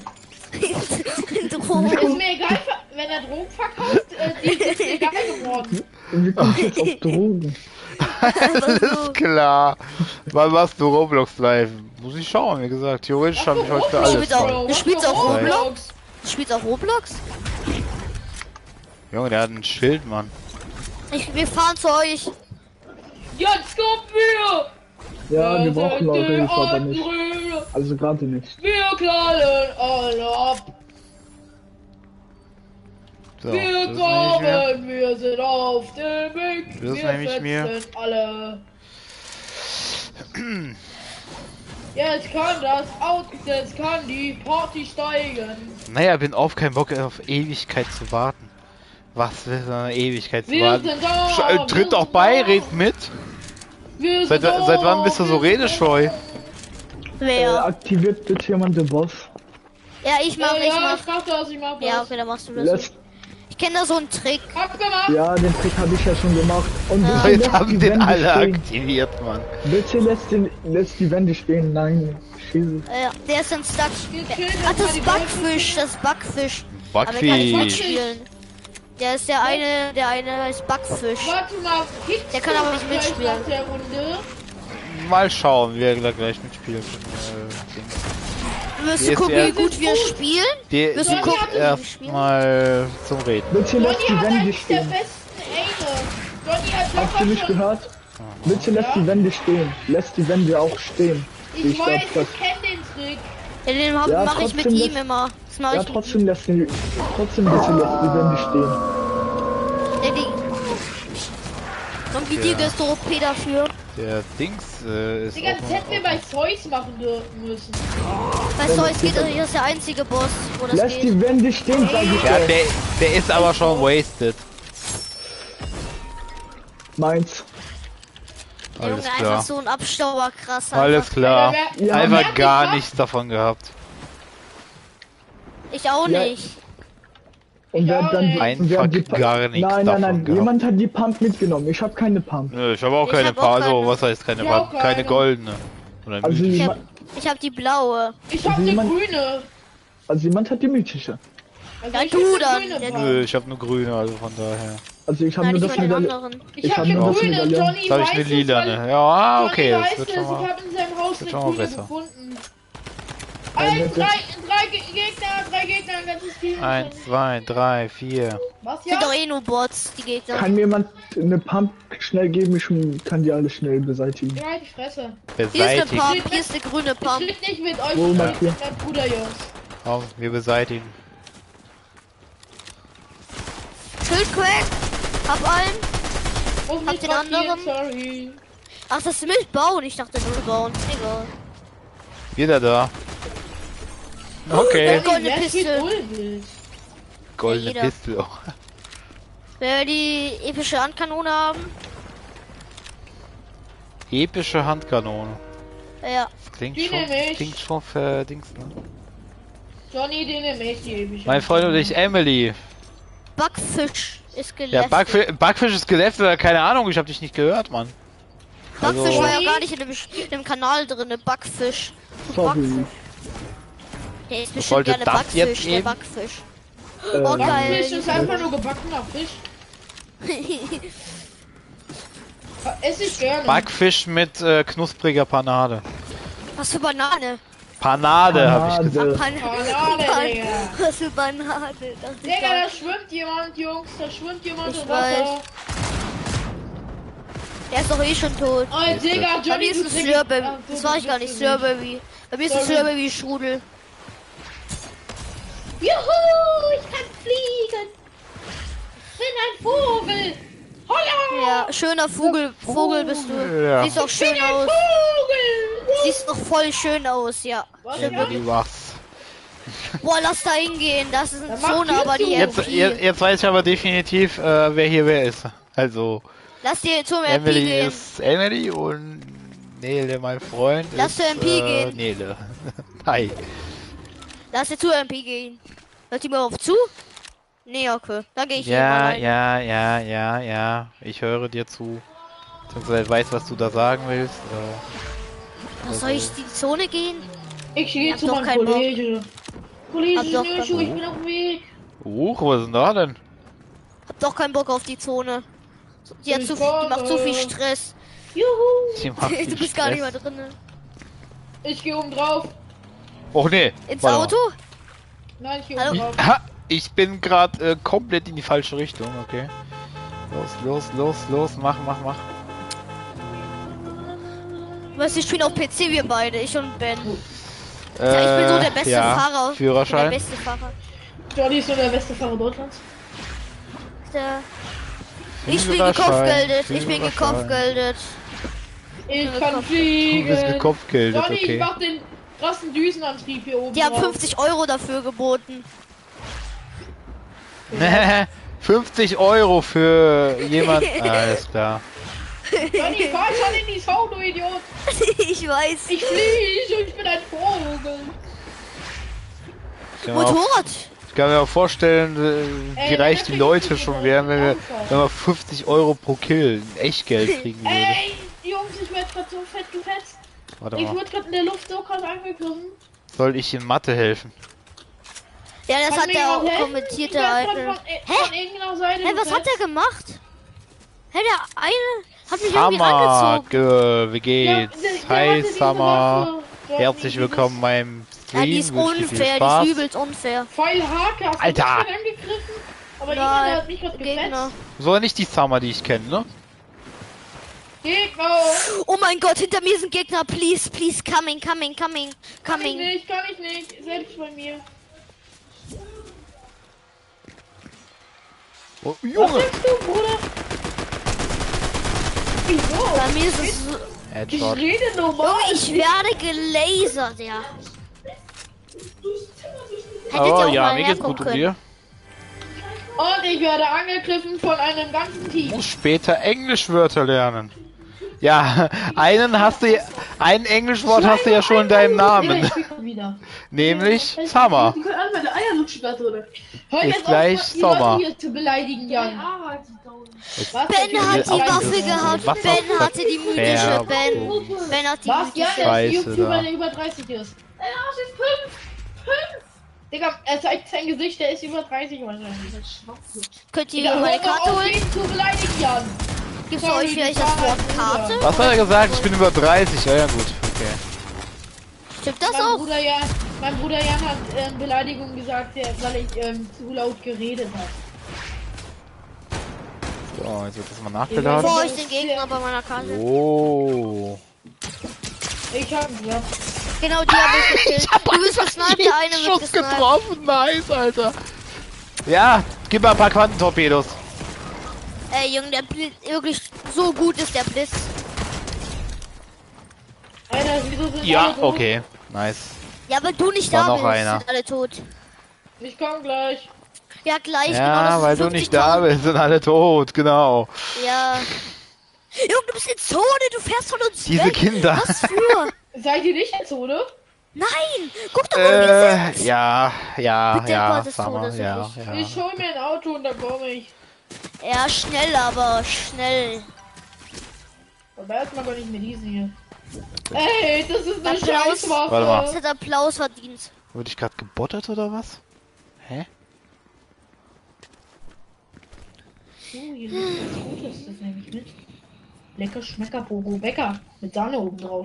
Drogen. Ist mir egal, wenn er Drogen verkauft, äh, die sind mir egal geworden. Und wir kommen jetzt auf Drogen. Das ist klar. Wann machst du Roblox live? Muss ich schauen, wie gesagt. Theoretisch habe ich heute für alles spielst auch- Zeit. du spielst auch Roblox? Roblox? Spielst auch Roblox? Junge, der hat ein Schild, Mann. Ich, wir fahren zu euch. Jetzt kommt wir! Ja, wir brauchen sind eure die Hilfe aber nicht. Adler. Also gerade nicht. Wir knallen alle ab. So, Wir das nehme ich mir. kommen, wir sind auf dem Weg. Das wir nehme ich mir. fetzen alle. Jetzt kann das Auto, jetzt kann die Party steigen. Naja, bin auf keinen Bock auf Ewigkeit zu warten. Was will so eine Ewigkeit zu Wir warten? sind da, Sch äh, wir tritt sind doch da. bei, red mit. Wir Seit, sind da, seit wann bist du so wir sind redescheu? Äh, Wer? aktiviert bitte jemand den Boss. Ja, ich da. mach, Ja, ich ja, mach. ich mach das, ich mach das. Ja, okay, dann machst du das. Lässt, Ich kenne da so einen Trick. Hab gemacht. ja, den Trick habe ich ja schon gemacht. Und Ah. bitte Jetzt lässt haben die den Wände alle stehen. aktiviert, Mann. Bitte lässt, den, lässt die Wände stehen. Nein, schieße. Äh, der ist ein Stuck. Wir chillen Ach, jetzt das mal die ist Backfisch, das ist Backfisch. Aber er kann nicht Backfisch. mitspielen. Der ist der eine, der eine heißt Backfisch. Warte mal, Kids Der kann aber nicht vielleicht mitspielen. nach der Runde. Mal schauen, wer da gleich mitspielt. Äh, Ding. Wirst Die du ist gucken, ja- wie gut wir spielen? Die, Wirst die du gucken, ist wie wir spielen? erstmal zum Reden. Bitte lässt Johnny die hat Wände eigentlich der stehen. besten Aime. Johnny hat Habt ihr locker mich schon... gehört? Bitte lässt die Wände stehen. Lässt die Wände auch stehen. Ich glaub, weiß, das- ich kenn den Trick. Ja, den hab, Ja, mach ich mit trotzdem ihm lässt- immer. Das mach Ja, ich mit trotzdem lässt die, trotzdem bitte lässt die Wände stehen. ihm. Der, die, so ein Video Ja. ist so O P dafür. Der Dings äh, ist Digga, auch das noch- hätten wir bei Zeus machen dürfen müssen. Weißt du, es geht, das ist der einzige Boss, wo das Lässt geht. die Wände stehen, sag ich Ja, dir. der, der ist aber schon wasted. Meins. Der Junge, Alles einfach klar. so ein Abstauber, krass. Alles Einfach. klar. Ja, Ja, Einfach merkt gar ihr was? nichts davon gehabt. Ich auch Ja. nicht. Und wer Ja, dann ey. Einfach wer die Pa- gar nichts Nein, nein, davon nein. gehabt. Jemand hat die Pump mitgenommen. Ich habe keine Pump. Nö, ich habe auch Ich keine hab auch Paar, also keine. was heißt keine Ich Paar? auch Keine keine. goldene. Oder Also mythische. Ich jemand, hab, ich hab die blaue. Ich hab Also eine jemand- grüne. also jemand hat die mythische. Also Ja, ich du hab eine dann. grüne Der- Pump. Nö, ich habe nur grüne, also von daher. Also ich habe Nein, nur nicht das bei den Medaillon. anderen. Ich, Ich hab hab eine nur das grüne. Medaillon. Johnny Jetzt habe ich weiß eine es, lilane. weil- Ja, Johnny okay, das weiß wird es, schon ich mal. habe in seinem Haus wird eine schon mal grüne besser. gefunden. Ein, drei, drei Ge- Gegner, drei Gegner, ein ganzes Team. Eins, zwei, drei, vier. Was, Sind doch ja? eh nur Bots, die Gegner. Kann mir jemand eine Pump schnell geben? Ich kann die alle schnell beseitigen. Ja, halt die Fresse. Hier ist eine Beseitigen. Pump, hier ist eine grüne Ich Pump. rede nicht mit euch, Wo, ich Mark, rede mit meinem Bruder, Jungs. Komm, wir beseitigen. Schildcrack. Hab einen. Muss Hab mich den markieren, anderen. sorry. Ach, das ist mitbauen. Ich dachte nur bauen. Egal. Wieder da. Okay. Goldene Wer spielt Pistole. Bullwild? Goldene jeder. Pistole. Oh. Wer die epische Handkanone haben? Epische Handkanone. Ja. Das klingt Die schon, nehm ich. klingt schon verdingst, ne? Johnny, den nehme ich die ewig. Mein Freund und ich, Emily. Backfisch ist Ja, geleftet. Backfisch, Backfisch ist geleftet, oder keine Ahnung, ich hab dich nicht gehört, Mann. Backfisch Also- war ja gar nicht in dem, in dem Kanal drin. Backfisch. Sorry. Der ist bestimmt wollte gerne das Backfisch, jetzt der eben? Backfisch. Äh, Oh, geil. Backfisch ist einfach nur gebackener Fisch. Esse ich gerne. Backfisch mit äh, knuspriger Panade. Was für Banane? Panade, hab ich gesagt. Panade. Banane, Digga. Was für Banane? dachte ich Digga, grad. da schwimmt jemand, Jungs. Da schwimmt jemand Ich im Wasser. Der ist doch eh schon tot. Oh, Digga, Bei Johnny mir ist ein du Digga- Slurbaby. Ach, du Das war ich gar nicht. bist du Slurbaby. Bei mir ist ein Sorry. Slurbaby-Strudel. Juhu, ich kann fliegen. Ich bin ein Vogel. Holla. Ja, schöner Vogel. Vogel bist du. Ja. Siehst auch Ich schön bin ein aus. Vogel. Siehst doch voll schön aus, ja. Was, Ja, ja? du wachst. Boah, lass da hingehen. Das ist eine Dann mach Zone, aber die Jetzt, M P. jetzt, jetzt weiß ich aber definitiv, äh, wer hier wer ist. Also, Lass dir zum M P Emily gehen. ist Emily und Nele, mein Freund, Lass ist zur M P äh, gehen. Nele. Hi. Lass dir zur M P gehen. Hört die mir auf zu? Nee, okay. Dann gehe ich eben Ja, allein. ja, ja, ja, ja. Ich höre dir zu. Beziehungsweise weiß, was du da sagen willst. Äh, Was, soll ich die Zone gehen? Ich gehe Hab zu doch meinem keinen Bock. Kollege. Kollege, Hab doch Nöschu, ich bin auf dem Weg. Huch, was ist denn da denn? Hab doch keinen Bock auf die Zone. Die, hat Ich zu, viel- die macht zu viel komme. Stress. Juhu. Die macht Du viel bist gar nicht mehr Stress. drin. Ich gehe oben drauf. Och nee. Ins warte mal. Auto? Nein, ich gehe Hallo? oben drauf. Ha, ich bin gerade äh, komplett in die falsche Richtung, okay. Los, los, los, los, mach, mach, mach. Weißt du, ich spiele auf P C, wir beide, ich und Ben. Ja, ich bin so der beste Äh, ja, Fahrer. Der Führerschein. beste Fahrer. Johnny ist so der beste Fahrer Deutschlands. Der ich bin Führerschein, gekopfgeldet, ich bin Führerschein. gekopfgeldet. Ich Ja, kann komm. fliegen. Du bist gekopfgeldet, Johnny, ich okay. mach den krassen Düsenantrieb hier oben Die haben drauf. fünfzig Euro dafür geboten. fünfzig Euro für jemand. Alles klar. Johnny, fahr schon in die Sau, du Idiot. Ich weiß. Ich fliege, ich bin ein Vogel. Ich kann mir auch, Motorrad. ich kann mir auch vorstellen, äh, wie Ey, reich der die kriegt Leute nicht schon so wären, wenn wir, Auto. wenn wir fünfzig Euro pro Kill in Echtgeld kriegen würden. Ey, Jungs, ich werd grad so fett gefetzt. Warte Ich mal. wurde gerade in der Luft so krass angegriffen. Soll ich in Mathe helfen? Ja, das Kann hat mir er auch jemand helfen? kommentiert, Ich der werd Alte. grad Von, äh, Hä? von irgendeiner Seite Hä, was hat gefetzt. er gemacht? Hä, der eine hat mich irgendwie Summer, angezogen. ge- wie Ja, geht's? der- der Hi hatte diese Summer, Waffe. Johnny, herzlich dieses willkommen in meinem Ja, die Stream. ist Wünsche dir viel unfair, die Spaß. ist übelst unfair. Pfeilhake, hast du Alter. mich gerade angegriffen? Aber jemand Nein, hat mich gerade Gegner. gefetzt. So nicht die Summer, die ich kenne, ne? Gegner! Oh mein Gott, hinter mir sind Gegner. Please, please, coming, coming, coming, Kann ich coming. nicht, kann ich nicht. Selbst bei mir. Oh, Was Junge! denkst du, Bruder? Wieso? Bei mir ist es so. Ich Headshot. rede normal. Junge, ich werde gelasert, ja. Hättet ihr Oh auch ja, mal mir geht's herkommen gut und können. dir? Und ich werde angegriffen von einem ganzen Team. Muss später Englischwörter lernen. Ja, einen hast du, ja- ein Englischwort hast du ja schon in deinem Namen. Ich krieg wieder. Nämlich Summer. Die können alle meine Eier lutschen da drin. Hör Ist jetzt gleich auf, die Sommer. Leute hier zu beleidigen, Jan. Was? Ben hat die Ab- Waffe gehabt. Was Ben auf hatte die mythische. Ver- Ben. Ben hat die Was? Ja, mythische. der Scheiße ist YouTube, da. weil er über dreißig ist. Dein Arsch ist fünf. fünf. Digga, er zeigt sein Gesicht, der ist über dreißig wahrscheinlich. Könnt ihr Digga, meine hör doch Karte auf, holen? ihn zu beleidigen, Jan. Gibt's für euch vielleicht das Wort Karte? Was hat er gesagt? Ich bin über dreißig. Ja, ja, gut. Okay. Stimmt das Mein auch? Bruder, ja. Mein Bruder Jan hat ähm, Beleidigung gesagt, der, weil ich ähm, zu laut geredet habe. So, jetzt wird das mal nachgeladen. Bevor ich den Gegner bei meiner Karte. Oh. Ich hab ihn ja. Genau, die habe ich gekillt. Du bist gesniped, der eine wird Schuss gesniped. getroffen, nice, Alter. Ja, gib mal ein paar Quantentorpedos. Ey, Junge, der Blitz, wirklich so gut ist der Blitz. Alter, wieso sind Ja, alle tot? okay, nice. Ja, aber du nicht War da noch bist, einer. sind alle tot. Ich komm gleich. Ja, gleich, genau. Ja, das weil ist du nicht da fünfzigtausend. bist, sind alle tot, genau. Ja. Junge, du bist in Zone, du fährst von uns Diese weg. Kinder. Was für? Seid ihr nicht jetzt, oder? Nein! Guck doch mal, wo wir Äh, sind! ja, ja, Bitte ja, Gott des Summer, Todes, ja, wirklich. ja. Ich hol mir ein Auto und dann komme ich. Ja, schnell, aber schnell. Aber erstmal gar nicht mehr diesen hier. Ey, das ist eine Applaus. Scheißwaffe. Warte mal. Das hat Applaus verdient. Wurde ich gerade gebottet oder was? Hä? Oh, hier ist was Gutes, das nehme ich mit. Lecker Schmecker Pogo Bäcker mit Sahne oben drauf.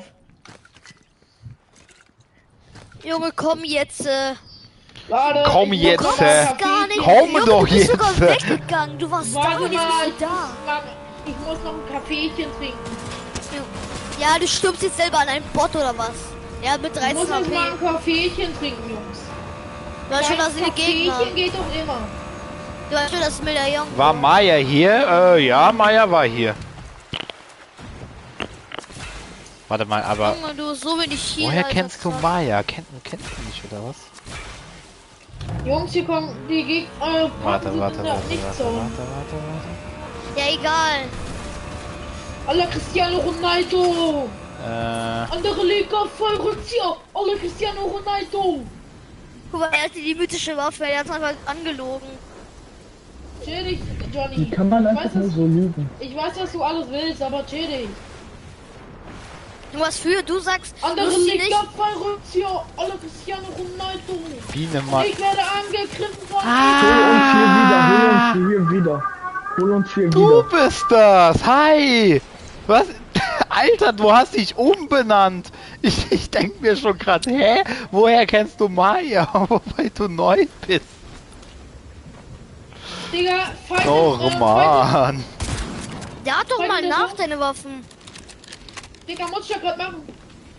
Junge, komm jetzt. Äh, Warte, Komm ich jetzt, muss äh, noch gar nicht. Komm Junge, doch du bist jetzt. sogar weggegangen. Du warst da Warte und jetzt mal, bist du da. Mann, ich muss noch ein Kaffeechen trinken. Ja, du stirbst jetzt selber an einen Bot oder was? Ja, mit Ich dreizehn muss jetzt mal H ein P. Kaffeechen trinken, Jungs. Du hast schon das viele Gegner. Kaffeechen geht doch immer. Du hast schon das Medaillon. War Maya hier? Äh, ja, Maya war hier. Warte mal, aber Junge, du hast so wenig Heal. woher Alter, kennst du krass. Maya? Kennt, kennst du nicht, oder was? Jungs, hier kommen die Gegner. Äh, Warte, sind warte, in der warte, warte, Nichtzone. warte, warte, warte. Ja, egal. Alla Cristiano Ronaldo. Äh, Andere Liga voll Rückzieher. Alle Cristiano Ronaldo. Guck mal, er hatte die mythische Waffe, er hat einfach angelogen. Chill dich, Johnny. Wie kann man ich, einfach weiß, nur dass, so lügen? ich weiß, dass du alles willst, aber chill dich. Du was für? Du sagst, Andere Lucy nicht. Liga voll Rückzieher. Alle Cristiano Ronaldo. Biene Und mal. ich werde angegriffen von. Ah. Hol uns hier wieder, hol uns hier wieder. Hol uns hier Du wieder. bist das! Hi! Was? Alter, du hast dich umbenannt! Ich, ich denk mir schon gerade, hä? Woher kennst du Maya? Wobei du neu bist. Digga, fight Oh äh, fight- Mann! Der hat doch Weil mal du nach so- deine Waffen. Digga, muss ich ja gerade machen.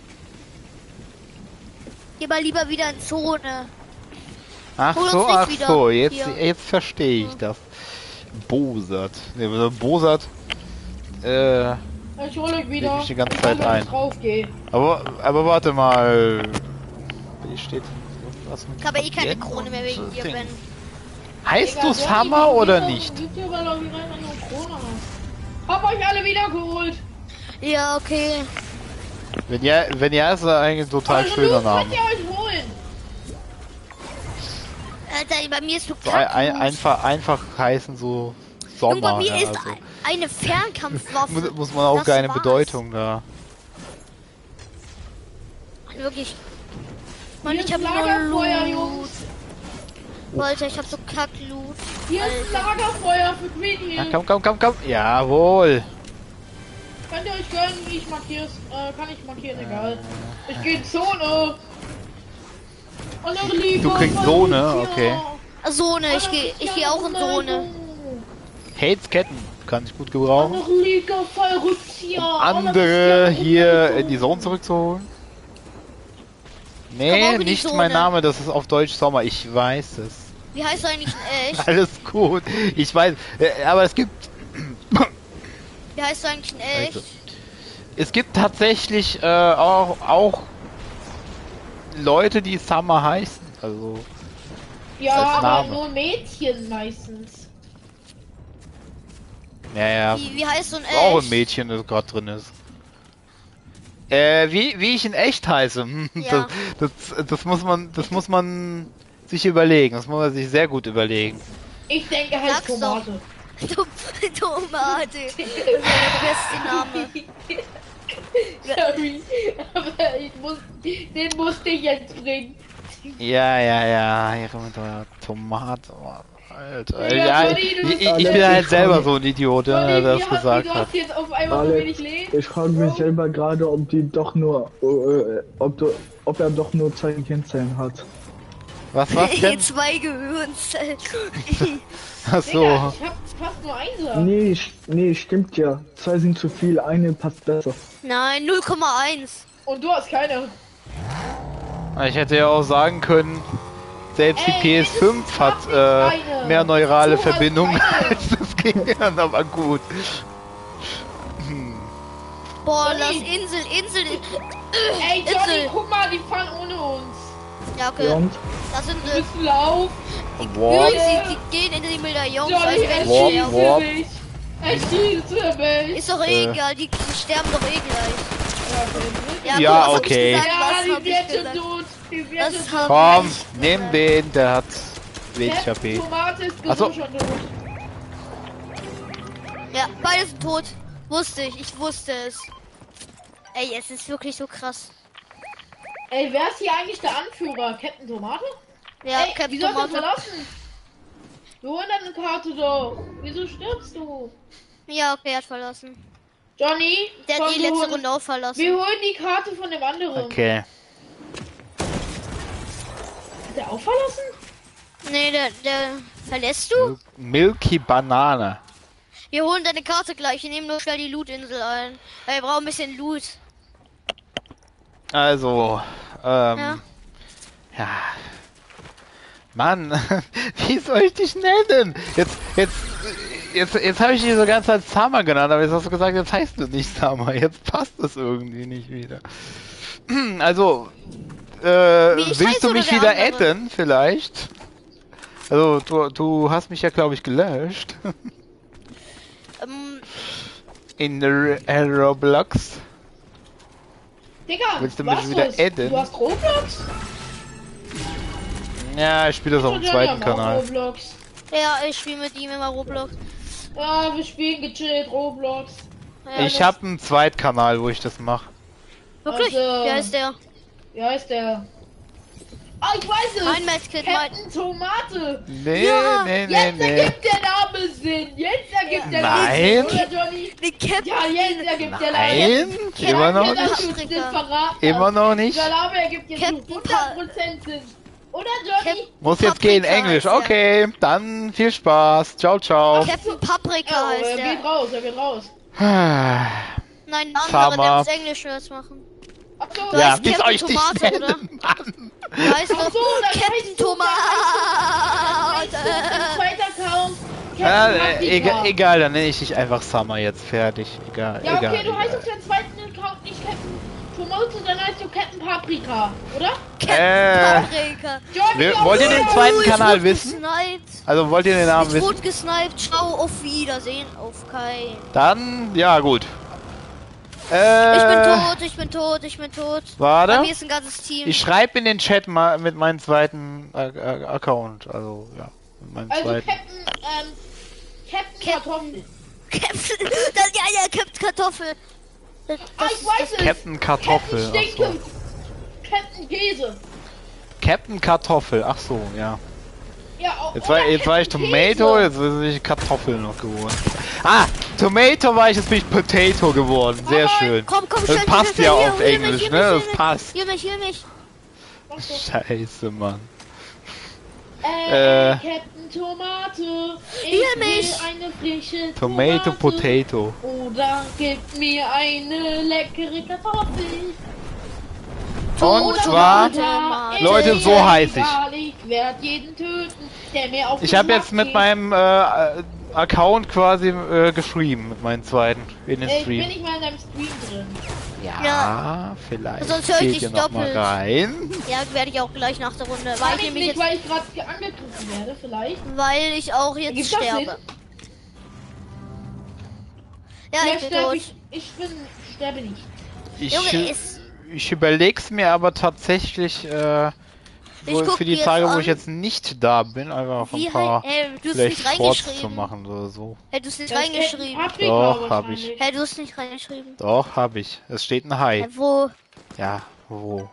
Geh mal lieber wieder in Zone. Ach Hol uns so, nicht ach wieder. so, jetzt, Hier. jetzt verstehe ich das. Bosat. Ne, Bosat. Äh, Ich hole euch wieder. Leg ich die ganze Und Zeit dann, wenn ein. ich drauf gehe. aber, aber warte mal. Hier steht irgendwas mit Ich habe eh keine Yen Krone mehr wegen und dir, Ding. Ben. Heißt Digga, du Johnny, Summer warum oder gehst du nicht? auf YouTube, weil du wieder eine Krone hast? Hab euch alle wiedergeholt. Ja, okay. Wenn ja, wenn ja, ist er eigentlich ein total Eure schöner Loot Name. könnt ihr euch holen. Alter, bei mir ist so So ein, ein, kacklos. einfach, einfach heißen so Und bei Sommer. mir Ja, ist also. ein- eine Fernkampfwaffe. muss, muss man auch Das keine war's. Bedeutung da. Wirklich. Mann, Hier ich ist hab Lagerfeuer, nur Loot. Jungs. Alter, ich hab so Kack-Loot. Hier ist Alter. Lagerfeuer für Greenie. Na, komm, komm, komm, komm. Jawohl. Könnt ihr euch gönnen? Ich markier's. Äh, kann ich markieren, egal. Ich geh in Zone. Andere Liga Du kriegst voll Zone, Rückzieher. okay. Ah, Zone, ich geh, ich geh auch in Zone. Hates Ketten kann ich gut gebrauchen. Andere Liga voll Rückzieher. Andere hier in die Zone zurückzuholen. Komm Nee, auch in die nicht Zone. mein Name, das ist auf Deutsch Sommer, ich weiß es. Wie heißt du eigentlich in echt? Alles gut, ich weiß, äh, aber es gibt, Wie heißt du eigentlich in echt? Also, es gibt tatsächlich äh, auch, auch Leute, die Summer heißen, also, Ja, als aber Name. nur Mädchen meistens. ja, ja, Wie, wie heißt du in ist auch ein echt? Mädchen, das gerade drin ist. Äh, wie, wie ich in echt heiße, hm, Ja. das, das, das muss man, das muss man sich überlegen, das muss man sich sehr gut überlegen. Ich denke halt Sag's doch. Tomate. Du- Tomate. Das ist der beste Name. Sorry, aber ich muss, den musste ich jetzt bringen. Ja, ja, ja, hier mit der Tomate, Mann, Alter. Ja, Ja, Johnny, ich, du bist- ich, ich bin halt selber so ein Idiot, ja, der das Johnny, wie hast- gesagt du hat. hast jetzt auf einmal so Alex, wenig Leben. ich frage mich selber gerade, ob die doch nur, äh, ob du ob er doch nur zwei Gehirnzellen hat. Was, was denn? Zwei Gehirnzellen. Ach Digga, so. ich hab fast nur Einser. Nee, sch- nee, stimmt ja. Zwei sind zu viel, eine passt besser. Nein, null Komma eins. Und du hast keine. Ich hätte ja auch sagen können, selbst die Ey, P S fünf das hat macht äh, nicht eine. mehr neurale Du hast Verbindungen keine. als das Gehirn, aber gut. Boah, Johnny. lass Insel, Insel. Ey, Johnny, Insel. guck mal, die fahren ohne uns. Ja, okay. Ja, und? Das sind Du äh, bist Lauf. Warp. sie, die gehen in die Medaillons. Johnny, Also er wenn Warp, sie schießt sterben. warp. für mich. Er schießt für mich. Ist doch eh Äh. egal, die, die sterben doch eh gleich. Ja, Ja, guck, was okay. Hab ich gesagt, Ja, was die hab ich wird schon gesagt? tot. Die wird Das schon hab tot. Komm, ich nimm gesagt. den, der hat wenig H P. Tomate ist Ach so. sowieso schon tot. Ja, beide sind tot. Wusste ich, ich wusste es. Ey, es ist wirklich so krass. Ey, wer ist hier eigentlich der Anführer? Captain Tomate? Ja, Ey, Captain wie soll ich das Tomate. verlassen? Wir holen deine Karte doch. Wieso stirbst du? Ja, okay, er hat verlassen. Johnny, Der komm, hat die wir letzte holen- Runde auch verlassen. Wir holen die Karte von dem anderen. Okay. Hat der auch verlassen? Nee, der, der verlässt du? Milky Banane. Wir holen deine Karte gleich. Wir nehmen nur schnell die Loot-Insel ein. Weil wir brauchen ein bisschen Loot. Also, ähm, Ja. ja. Mann, wie soll ich dich nennen? Jetzt, jetzt, jetzt, jetzt habe ich dich so ganz als Sama genannt, aber jetzt hast du gesagt, jetzt heißt du nicht Sama. Jetzt passt das irgendwie nicht wieder. Also, äh, Wie ich willst heiße du oder mich der wieder andere? adden, vielleicht? Also, du, du hast mich ja, glaube ich, gelöscht. Ähm, In R- äh, Roblox. Digga, Willst du mich was wieder hast- adden? Du hast Roblox? Ja, ich spiele das auf dem Ja, zweiten wir haben auch Kanal. Roblox. ja, ich spiele mit ihm immer Roblox. Ja, wir spielen gechillt Roblox. Ja, Ich habe einen Zweitkanal, wo ich das mache. wirklich? Also- Wer ist der? Wie heißt der? Ah, ich weiß es! Mein Medkit, mein. Captain Tomate! Nee, Ja, nee, nee, Jetzt nee. ergibt der Name Sinn! Jetzt ergibt der Name Nein. Sinn, oder Johnny? Die Captain. Ja, jetzt ergibt der Name Nein, Sinn. immer noch Danke, dass nicht. du uns das verraten Immer hast. noch nicht. Der Name ergibt jetzt Captain hundert Prozent Sinn. Oder, Johnny? Cap Muss jetzt gehen, Paprika Englisch. heißt der. Okay, dann viel Spaß. Ciao, ciao. Captain Paprika Ja, heißt er der. geht raus, er geht raus. Ja, Nein, der andere, Farmer. der muss Englisch jetzt machen. Ach so, Ja, das- ist wie soll ich Captain dich Tomate, nennen, Mann? Weißt du? Ach so, das heißt Captain du, Tomate. Ein zweiter Account. Ja, Captain äh, Paprika. egal, egal, dann nenne ich dich einfach Summer jetzt. Fertig. Egal, Ja, egal. okay, du heißt egal. auf deinem zweiten Account nicht Captain Tomate, dann heißt du Captain Paprika, oder? Captain Äh. Paprika. Johnny, Wir- auf wollt ihr den Wiedersehen. zweiten Oh, ich Kanal wurde wissen? gesniped. Also wollt ihr den Namen Ich wissen? wurde gesniped. Ciao, auf Wiedersehen. Auf kein. Dann, ja gut. Ich bin Äh, tot, ich bin tot, ich bin tot. Bei warte. mir ist ein ganzes Team. Ich schreibe in den Chat mal mit meinem zweiten äh, äh, Account. Also, ja. Mit meinem Also zweiten. Captain, ähm, Captain Cap- Kartoffel. Captain, das, ja, ja, Captain Kartoffel. Das, Ah, das, ich weiß es. Captain Kartoffel. Captain Ach so. Stinke. Captain Käse. Captain Kartoffel. Ach so, ja. Ja, auch. Jetzt war, oder jetzt war ich Captain Tomato, Käse. jetzt bin ich Kartoffel noch geworden. Ah, Tomato war ich, jetzt bin ich Potato geworden. Sehr Aber- schön. komm, komm, Das schnell, passt schnell, ja schnell, auf hier, hier mich, Englisch, hier ne? mich, Das hier mich. passt. Hier mich, hier mich. Ach so. Scheiße, Mann. Äh, Äh. Captain Tomate. Ich Hier will mich. eine frische Tomato, Tomate. Potato. Oder gib mir eine leckere Kartoffel. Und Oder zwar, Tomate. Leute, Ist so mir heiß ich. egal, Ich werde jeden töten, der mir auf Ich den habe Sack jetzt mit geht. meinem äh, Account quasi äh, geschrieben, mit meinem zweiten, in den Äh, Ich bin Stream. nicht mal in deinem Stream drin. Ja, Ja. vielleicht. Sonst hör ich Geht dich ihr noch mal doppelt. rein. Ja, werde ich auch gleich nach der Runde. Weil Kann ich ich nämlich nicht, jetzt, weil ich gerade angegriffen werde, vielleicht. weil ich auch jetzt Gibt das sterbe. Sinn? Ja, Ja, ich bin sterbe tot. ich, ich bin, sterbe nicht. Ich, Junge, ist. ich überleg's mir aber tatsächlich äh, Ich wo, guck für die dir Tage, jetzt wo an. ich jetzt nicht da bin, einfach Wie ein paar hei- Hey, du hast vielleicht nicht Shorts zu reingeschrieben. machen oder so. Hey, du hast nicht Das ist reingeschrieben. Paprika Doch, hab wahrscheinlich. Hey, du hast nicht reingeschrieben. Doch, hab ich. Es steht ein Hai. Hey, wo? Ja, wo?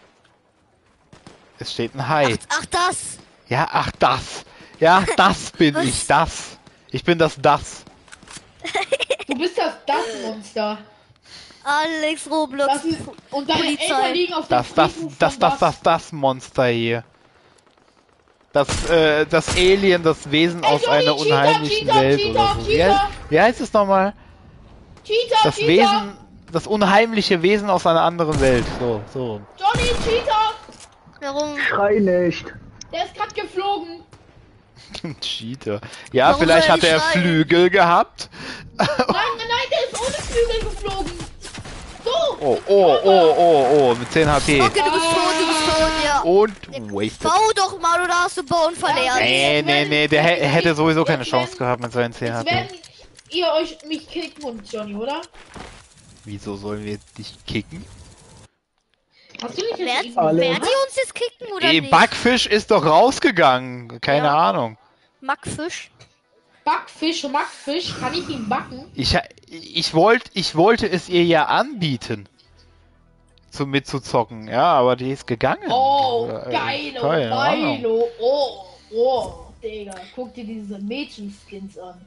Es steht ein Hai. Ach, das! Ja, ach das. Ja, das bin Was? ich, das. Ich bin das das. Du bist das Das-Monster. Alex Roblox. Das ist, und deine Polizei. Eltern liegen auf dem Das, das, Friedhof das, von das, was? das, das Monster hier. Das, äh, das Alien, das Wesen Ey, aus Johnny, einer Cheetah, unheimlichen Cheetah, Welt Cheetah, oder so. Wie heißt, Cheetah. wie heißt es nochmal? Cheetah, Das Cheetah. Wesen, das unheimliche Wesen aus einer anderen Welt. So, so. Johnny, Cheetah. Warum? Schrei nicht. Der ist gerade geflogen. Cheater. Ja, Warum vielleicht soll hat ich er schreien? Flügel gehabt. Nein, nein, nein, der ist ohne Flügel geflogen. So. Oh, oh, oh, oh, oh, mit zehn H P. Okay, du bist tot, du bist tot, ja. Und wasted. Bau doch mal, oder hast du Bauen verlernt? Nee, nee, nee, der hä- hätte sowieso keine Chance gehabt mit seinen zehn Jetzt H P. werden ihr euch mich kicken und Johnny, oder? Wieso sollen wir dich kicken? Hast du nicht Wer, jetzt irgendwo- Alle. werden die uns jetzt kicken oder Ey, nicht? Backfisch ist doch rausgegangen. Keine Ja. Ahnung. Mackfisch? Backfisch, Backfisch, kann ich ihn backen? Ich, ha- ich, wollt, ich wollte es ihr ja anbieten. Zum mitzuzocken. Ja, aber die ist gegangen. Oh, Äh, geilo, keine Ahnung. geilo, oh, oh, Digga, guck dir diese Mädchenskins an.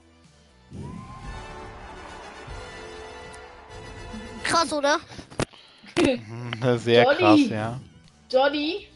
Krass, oder? Hm, Sehr Johnny. krass, ja. Johnny,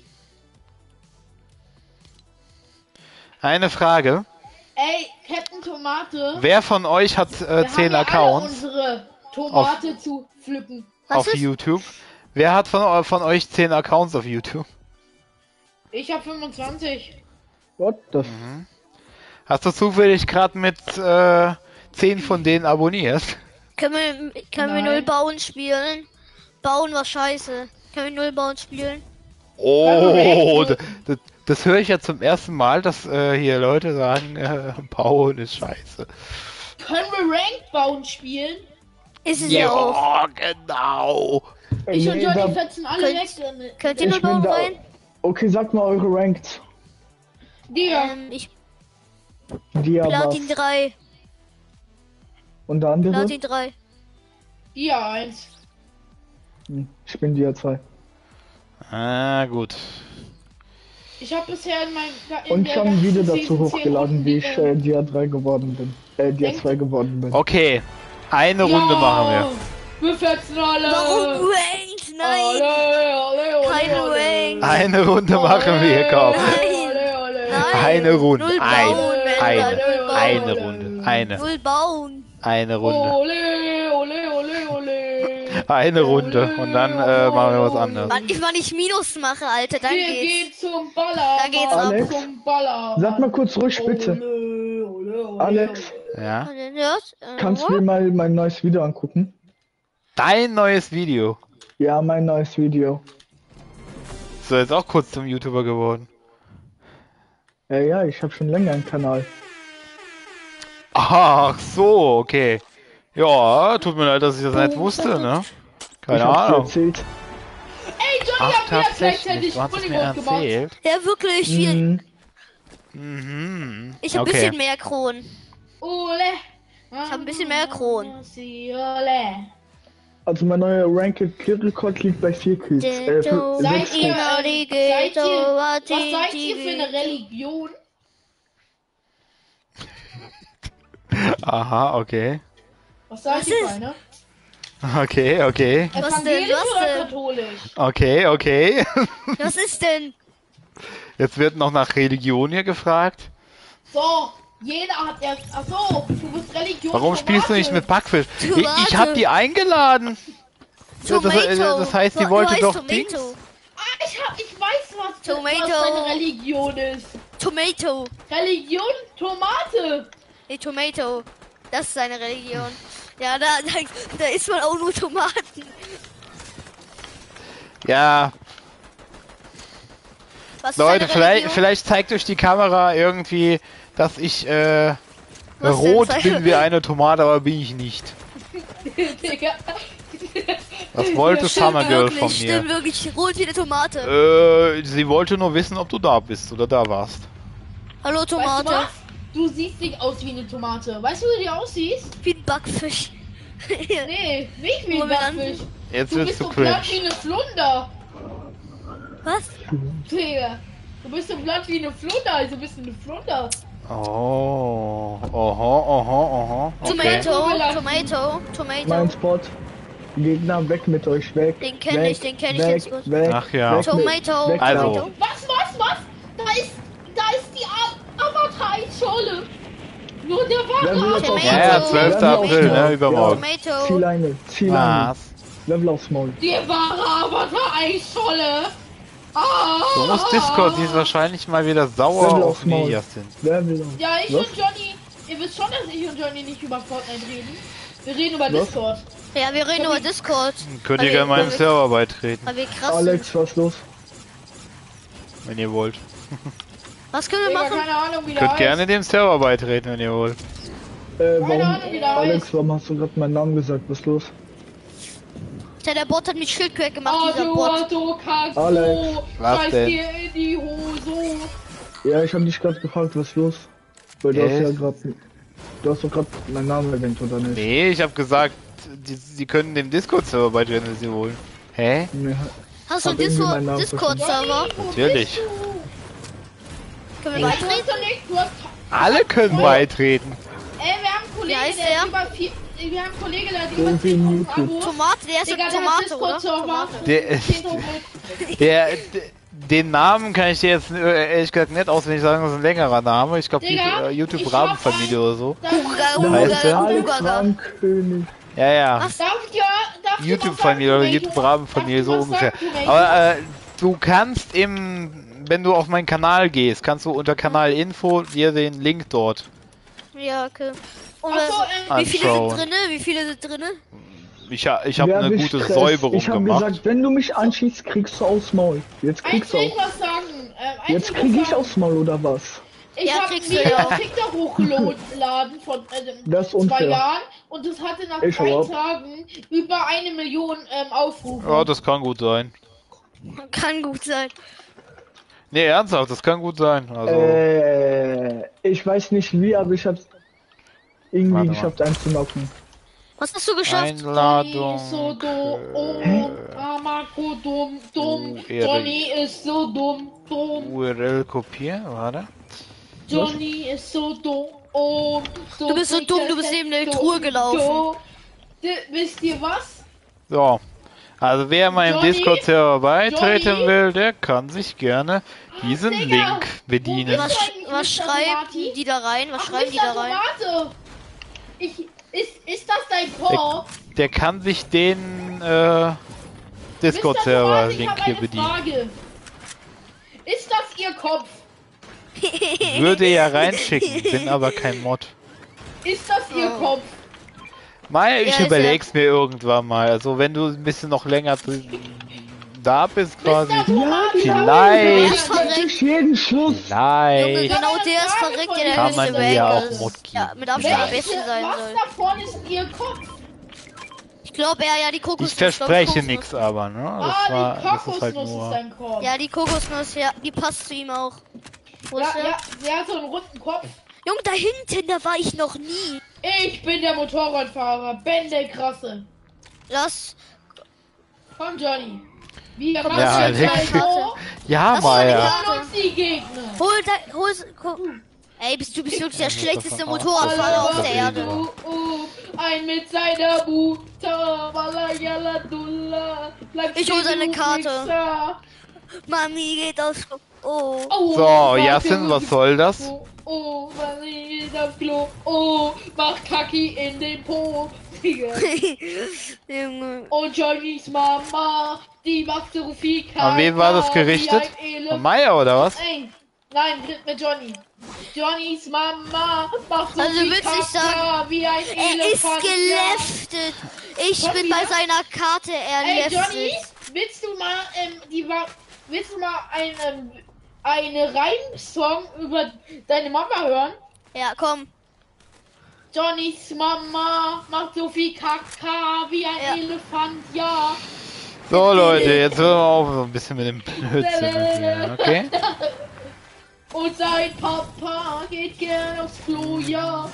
Eine Frage. ey, Captain Tomate, Wer von euch hat äh, wir zehn haben ja Accounts alle unsere Tomate zu pflücken. Was auf ist? YouTube? Wer hat von, eu- von euch zehn Accounts auf YouTube? Ich hab fünfundzwanzig. What the f Hast du zufällig gerade mit äh, zehn von denen abonniert? Können wir, können wir Nein. null bauen spielen? Bauen war scheiße. Können wir null bauen spielen? Oh, das, das, das höre ich ja zum ersten Mal, dass äh, hier Leute sagen, äh, bauen ist scheiße. Können wir Ranked bauen spielen? Ist es ja auch. Ja, genau. Ich und Nee, Johnny da- fetzen alle Könnt- weg. Könnt ihr Ich null bin bauen da- rein? Okay, sagt mal eure Ranked. Digga, Ähm, ich Dia Platin was. drei. Und der andere? Platin drei. Dia eins. Hm, Ich bin Dia zwei. Ah, gut. Ich habe bisher in meinem. in Und der ich habe ein Video ganzen dazu Season zehn hochgeladen, wie ich Runden, äh, Dia drei geworden bin. Äh, Dia Denk- zwei geworden bin. Okay, eine Runde Ja, machen wir. Wir fetzen alle. Warum ranked? Nein! Alle, alle, alle, Keine alle. Ranked. Eine Runde machen wir, komm. Nein. Alle, alle, Nein. Eine Runde. Null Ein, bauen, Männer, eine, null bauen. eine Runde. Eine, Null bauen. eine Runde. Ole, ole, ole, ole. Eine Runde. Und dann äh, machen wir was anderes. Wann ich, wann ich Minus mache, Alter, dann Wir geht's. gehen zum Baller. Da geht's ab. Alex, Zum Baller. Sag mal kurz ruhig, bitte. Ole, ole, ole, Alex, Ja. Habt ihr gehört? Äh, kannst du what? mir mal mein neues Video angucken? Dein neues Video. Ja, mein neues Video. Ist doch jetzt auch kurz zum YouTuber geworden. Ja, ja, ich habe schon länger einen Kanal. Ach so, okay. Ja, tut mir leid, dass ich das nicht wusste, ne? Keine ich hab's dir Ahnung. erzählt. Ey, Johnny Ach, hat wieder tatsächlich, gleichzeitig du hast es mir Honeymoon gemacht. erzählt. Ja, wirklich viel. Mhm. Mhm. Ich hab ein Okay. bisschen mehr Kronen. Ole. Ich hab ein bisschen mehr Kronen. Ole. Also mein neuer Ranked Kill Rekord liegt bei vier Kills. Äh, Ditto. fünf- Seid sechs ihr, Kills. Genau, die ähm, seid Ghetto, ihr, was Wati, seid die ihr für eine Ghetto. Religion? Aha, okay. Was seid Was ihr ist? für eine? Okay, okay. Was denn, Evangelisch was oder denn? katholisch? Okay, okay. Was ist denn? Jetzt wird noch nach Religion hier gefragt. So, jeder hat erst. Achso, du bist Religion. Warum spielst du nicht mit Backfisch? Ich, ich Tomate. hab die eingeladen. Ja, das, äh, Tomato. das heißt, die Du wollte heißt doch Tomato. Dings. Ah, ich, hab, ich weiß, was, Tomato. was deine Religion ist. Tomato. Religion Tomate. Nee, Tomato. Das ist seine Religion. Ja, da, da, da isst man auch nur Tomaten. Ja, Was ist Leute, deine vielleicht, Religion? vielleicht zeigt euch die Kamera irgendwie, dass ich äh, Was denn? rot Zeig- bin wie eine Tomate, aber bin ich nicht. Digga. Das wollte Stimmt Summer Girl wirklich, von stimmt mir. wirklich. Rot wie eine Tomate. Äh, sie wollte nur wissen, ob du da bist oder da warst. Hallo Weißt du Tomate. was? Du siehst nicht aus wie eine Tomate. Weißt du, wie du aussiehst? Wie ein Backfisch. Nee, nicht wie Wo ein wir dann- Backfisch. Jetzt Du wird's bist zu so platt cringe. wie eine Flunder. Was? Digga. Du bist so platt wie eine Flunder, also bist du eine Flunder. Oh, oho, oho, oho. Okay. Tomato, Okay. Tomato, Tomato. Mein Spot. Gegner, weg mit euch, weg. Den kenn weg, ich, den kenn ich weg, jetzt gut. weg, Ach ja. weg mit- Tomato. weg Also. da. Was, was, was? Da ist, da ist die A- Avatar-Schole. Nur der Wer will wahre jetzt auf- Ja, ja, Tomato. zwölfter Wer will April, aufs ne, Maul? übermorgen. Ja. Tomato. Zielleine, Zielleine. Was? Level aufs Maul. Die wahre Avatar-Eisscholle. Ah. So muss Discord, die ist wahrscheinlich mal wieder sauer Level auf aufs Maul. Medias sind. Wer will auf- Ja, ich Was? und Johnny, ihr wisst schon, dass ich und Johnny nicht über Fortnite reden. Wir reden über Was? Discord. Ja, wir reden über Discord. Könnt ihr Weil gerne wir- meinem weil wir- Server beitreten, Weil wir krass Alex, sind. was los? wenn ihr wollt. Was können wir Digga, machen? keine Ahnung, wie der Könnt heißt. gerne dem Server beitreten, wenn ihr wollt. Äh, Keine warum, Ahnung, wie der Alex, heißt. warum hast du gerade meinen Namen gesagt? Was ist los? Tja, der Bot hat mich Schildcrack gemacht, dieser Auto, Bot. Auto, Kato, Alex. Was scheiß denn? dir in die Hose. Ja, ich habe dich gerade gefragt, was ist los? Weil du Äh? hast ja gerade, du hast doch gerade meinen Namen erwähnt, oder nicht? Nee, ich hab gesagt, die, sie können dem Discord-Server beitreten, wenn sie wollen. Hä? Nee, Hast du Hab einen irgendwie meinen Discord- Namen Discord-Server? Johnny, wo Natürlich. bist du? Können wir Du hast beitreten? doch nicht, du hast... Alle können beitreten. Ey, wir haben einen Kollegen, Wie heißt der der? hat über vier... Wir haben einen Kollegen, der hat über Irgendwie zehntausend YouTube. Abos. Tomate, der ist Digga, ja der hat Tomate, oder? Discord-Server. Tomate. Der, zehntausend. der, der, den Namen kann ich dir jetzt äh, ehrlich gesagt nicht auswendig sagen, das ist ein längerer Name. Ich glaube Digga, YouTube ich Rabenfamilie hab oder so. Das Huga, ist- Heißt der? Huga, Alex Huga. Rabenkönig. Ja, ja. Was? Darf ich dir, darf ich dir was YouTube-Familie sagen, oder Tomato? YouTube-Rabenfamilie, so Darf ich dir was ungefähr. sagen, Tomato? Aber äh, du kannst im, wenn du auf meinen Kanal gehst, kannst du unter Kanalinfo dir den Link dort. Ja, okay. Und Ach so, äh, ähm, wie viele anschauen. sind drinne? Wie viele sind drinne? Ich, ha- ich habe Wer eine mich gute stresst? Säuberung Ich habe gemacht. gesagt, wenn du mich anschießt, kriegst du aufs Maul. Jetzt Eins kriegst du will ich auch. was sagen. Ähm, eins Jetzt will krieg was ich sagen. aufs Maul oder was? Ich Ja, habe kriegst mir du ja. auf TikTok hochgeladen von äh, Das ist zwei unfair. Jahren und es hatte nach Ich drei hab- Tagen über eine Million ähm, Aufrufe. Ja, das kann gut sein. Kann gut sein. Nee, ernsthaft, das kann gut sein. Also, Äh, ich weiß nicht wie, aber ich hab's irgendwie Warte mal. geschafft einzunocken. Was hast du geschafft? Johnny ist so Einladung. dumm. Oh, Amako dumm, dumm. Oh, Erik. Johnny ist so dumm, dumm. U R L kopieren, warte. Johnny ist so dumm. Oh, so Du bist so dumm, du bist neben der dumm, Truhe gelaufen. dumm. D- Wisst ihr was? So. Also wer meinem Johnny? Discord-Server beitreten Johnny? will, der kann sich gerne diesen Digga, Link wo bedienen. bist Was, du eigentlich, was Mister schreiben Tomati? die da rein? Was Ach, schreiben die Mister da rein? Tomate. Ich, ist, ist das dein Paw? Der kann sich den äh, Discord-Server-Link hier bedienen. Frage. Ist das ihr Kopf? Würde ja reinschicken, bin aber kein Mod. Ist das ihr Oh. Kopf? Mal, ich Ja, ist überleg's mir irgendwann mal. Also wenn du ein bisschen noch länger dr- da bist quasi. Mister Tomate, vielleicht. ich hab eine Durch jeden Schuss. Junge, Vielleicht. genau eine der ist Frage verrückt, von der dir. der Kann höchste man ja Rank auch ist. Mod Ja, geben. mit Abstand am Welche- besten sein was soll. davon ist ihr Kopf? Ich glaube eher ja die Kokosnuss. Ich verspreche Kokosnuss. nichts aber, ne? Das ah, war, die das ist Kokosnuss halt ist, nur. dein Kopf. Ja, die Kokosnuss, ja, die passt zu ihm auch. Wo ja, ist er? ja, der hat so einen runden Kopf. Junge, da hinten, da war ich noch nie. Ich bin der Motorradfahrer, Ben der Krasse. Lass. Komm, Johnny. Wir Komm, machen Ja, jetzt Alex. ein Tor. Ja, Das ist mal eine ja. Karte. Und uns die Gegner. Hol da, hol, guck. Ey, bist du bist wirklich der muss schlechteste davon Motorradfahrer ausgehen, auf dass der ich Erde. das Uh, uh, ein mit seiner Buta, Malayala Dulla. Ich hol seine Karte. Mami geht aufs Klo. Oh. Oh, So, warte, Jasin, was soll das? Oh, oh, Mami geht aufs Klo. Oh, mach Kaki in den Po. Digga. Junge. Und Johnnys Mama, die macht so viel Kaka. An wen war das gerichtet? wie ein An Elefant. Maya oder was? Nein, nein, mit Johnny. Johnnys Mama macht so Also viel willst du nicht Kaka sagen, wie ein Er ist Elefant. geleftet. Ich Schon bin wieder? bei seiner Karte Ey, Johnny, erleftet. willst du mal, ähm, die war, willst du mal eine, eine Reimsong über deine Mama hören? Ja, komm. Johnnys Mama macht so viel Kaka wie ein Ja. Elefant, ja. So Leute, jetzt hören wir auf so ein bisschen mit dem Blödsinn hier, okay? Und sein Papa geht gern aufs Klo, ja.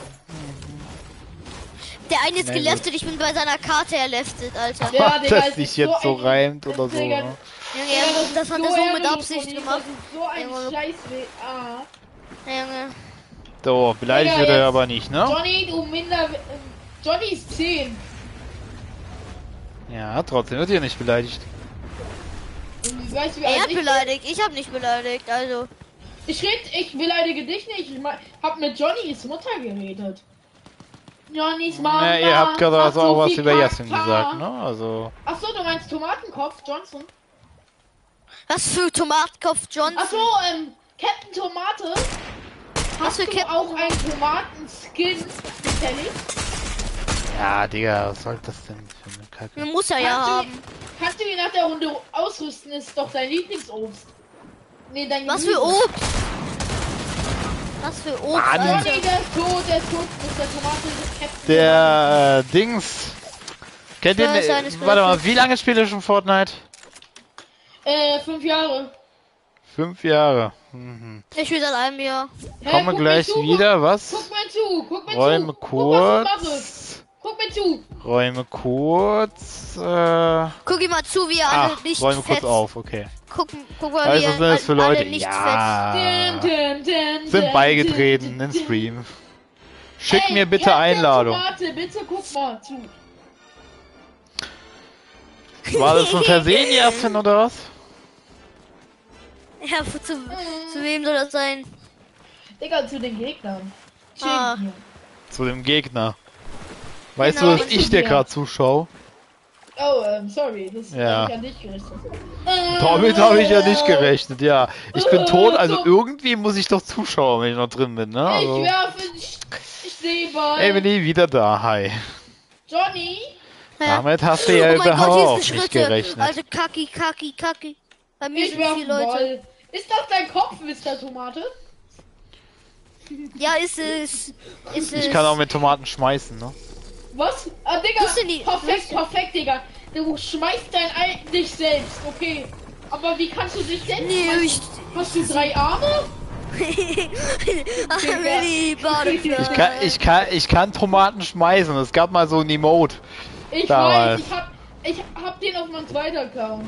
Der eine ist Na geleftet, ich bin bei seiner Karte erleftet, Alter. Ja, Ob Digga, das es nicht ist jetzt so ein- reimt oder so, Digga, ne? Junge, Ja, ja, ist das hat er so ehrenlos mit von Absicht ihm, gemacht. Das ist so ein Junge. Scheiß. Ah. Ja, Junge. So, beleidigt Digga, wird er jetzt- aber nicht, ne? Johnny, du minder. Johnny ist zehn. Ja, trotzdem wird ihr nicht beleidigt. Und weißt du, wie Er alt hat ich bin? beleidigt, ich habe nicht beleidigt, also. Ich red, ich beleidige dich nicht. Ich mein, hab mit Johnnys Mutter geredet. Johnnys Mama. Ja, ihr habt gerade hat also so auch was viel über Jasmin Kaka. gesagt, ne? Also. Ach so, du meinst Tomatenkopf Johnson? Was für Tomatenkopf Johnson? Ach so, ähm, Captain Tomate. Was Hast für du Captain auch einen Tomatenskin zufällig? Ja, Digga, was soll das denn für eine Kacke? Man muss er ja Kannst haben. du, kannst du ihn nach der Runde ausrüsten? Ist doch dein Lieblingsobst. Nee, dein Was Gemüse. für Obst? Was für Obst, Mann. Alter. Johnny, der ist tot, der ist tot. Mit der Tomate ist Captain. Der äh, Dings. Kennt ihr Ich weiß, den? eines Warte mal, Würfels. wie lange spielt ihr schon Fortnite? Äh, fünf Jahre. Fünf Jahre. Mhm. Ich will seit einem Jahr. Hä, Kommen wir guck gleich mir zu, wieder, was? Guck mir zu, guck mir Räume zu. Guck, was ich mache. kurz. Guck mir zu. Räume kurz. Äh, Guck ihm mal zu, wie er alle ach, nicht räume fetzt. kurz auf, okay. Guck, guck mal, Was wie ist er denn das für alle Leute? nicht Ja. Dun, dun, dun, Sind dun, beigetreten dun, in dun. Stream. Schick Ey, mir bitte Captain Einladung. Tomate, bitte guck mal zu. War das ein Versehen, Jasmin, oder was? fetzt. Ja, wo- zu, zu wem soll das sein? Digga, zu den Gegnern. Chill Ah. hier. Zu dem Gegner. Weißt Genau, du, dass zu ich dir dir. gerade zuschaue? Oh, ähm, sorry, das Ja. hab ich an dich gerichtet. Damit habe ich ja nicht gerechnet, ja. Ich bin tot, also so- irgendwie muss ich doch zuschauen, wenn ich noch drin bin, ne? Ich Also, werfe, ich, ich sehe Ball. Emily, wieder da, hi. Johnny, Ja. Damit hast du ja Oh mein Gott, hier überhaupt sind nicht Schritte. gerechnet. Also Kaki, Kaki, Kaki. Bei mir ich sind werfe viele Leute. Ball. Ist das dein Kopf, Mister Tomate? Ja, ist es. Ist es. Ich kann auch mit Tomaten schmeißen, ne? Was? Ah, Digga, Wo ist denn die- wo perfekt, ist denn- perfekt, Digga. Du schmeißt dein Ei dich selbst, okay. Aber wie kannst du dich selbst Nee, schmeißen? ich. Hast du drei Arme? I'm really butterfly. Ich kann, ich kann, ich kann Tomaten schmeißen. Es gab mal so ein Emote. Ich Damals. weiß, ich hab, ich hab den auf meinem zweiten Account.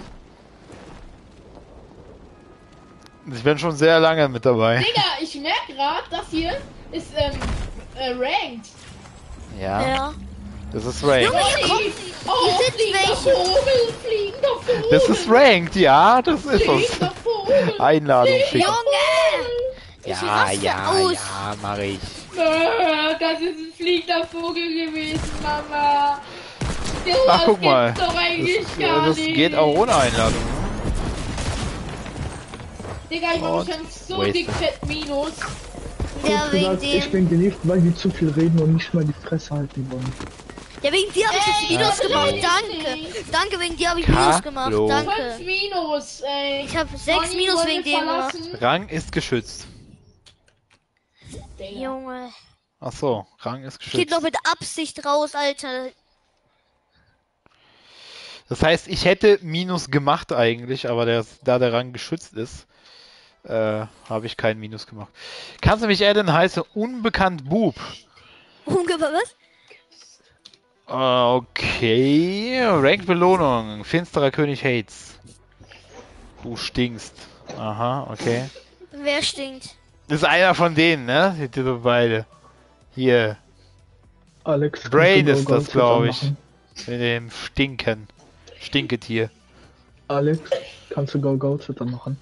Ich bin schon sehr lange mit dabei. Digga, ich merk grad, das hier ist, ähm, äh, ranked. Ja, Ja. das ist ranked. Junge, hier kommt. Oh, Hier sind fliegender welche. Vogel, fliegender Vogel. Das ist ranked, ja, das ist es. Fliegender Vogel. Einladung schicken. Junge! Ja, raste ja, aus. ja, mach ich. Äh, Das ist ein fliegender Vogel gewesen, Mama. Der Ach, guck gibt's mal. doch eigentlich Das, gar das nicht. geht auch ohne Einladung. Digga, ich mach Und mich schon so wasted. dick fett minus. Ja, wegen Gesagt, ich dem. bin geliebt, weil die zu viel reden und nicht mal die Fresse halten wollen. Ja, wegen dir habe ich jetzt Ey, Minus ja, gemacht. ja, Danke. ja. Danke, wegen dir habe ich Minus gemacht. Hallo. Fünf Danke. minus, ey. Ich habe sechs Johnny Minus wollte wegen dem gemacht. verlassen. Rang ist geschützt. Digga. Junge. Ach so, Rang ist Geht geschützt. doch mit Absicht raus, Alter. Das heißt, ich hätte Minus gemacht eigentlich, aber der, da der Rang geschützt ist, äh, habe ich kein Minus gemacht. Kannst du mich adden? Heiße unbekannt Bub. Ungefähr was? Äh, Okay. Rank-Belohnung. Finsterer König Hates. Du stinkst. Aha, okay. Wer stinkt? Das ist einer von denen, ne? Die, die beide. Hier. Alex, kannst Brain du ist Go-Go das, glaube ich. machen? Mit dem Stinken. Stinketier. Alex, kannst du Go-Go-Zitter machen?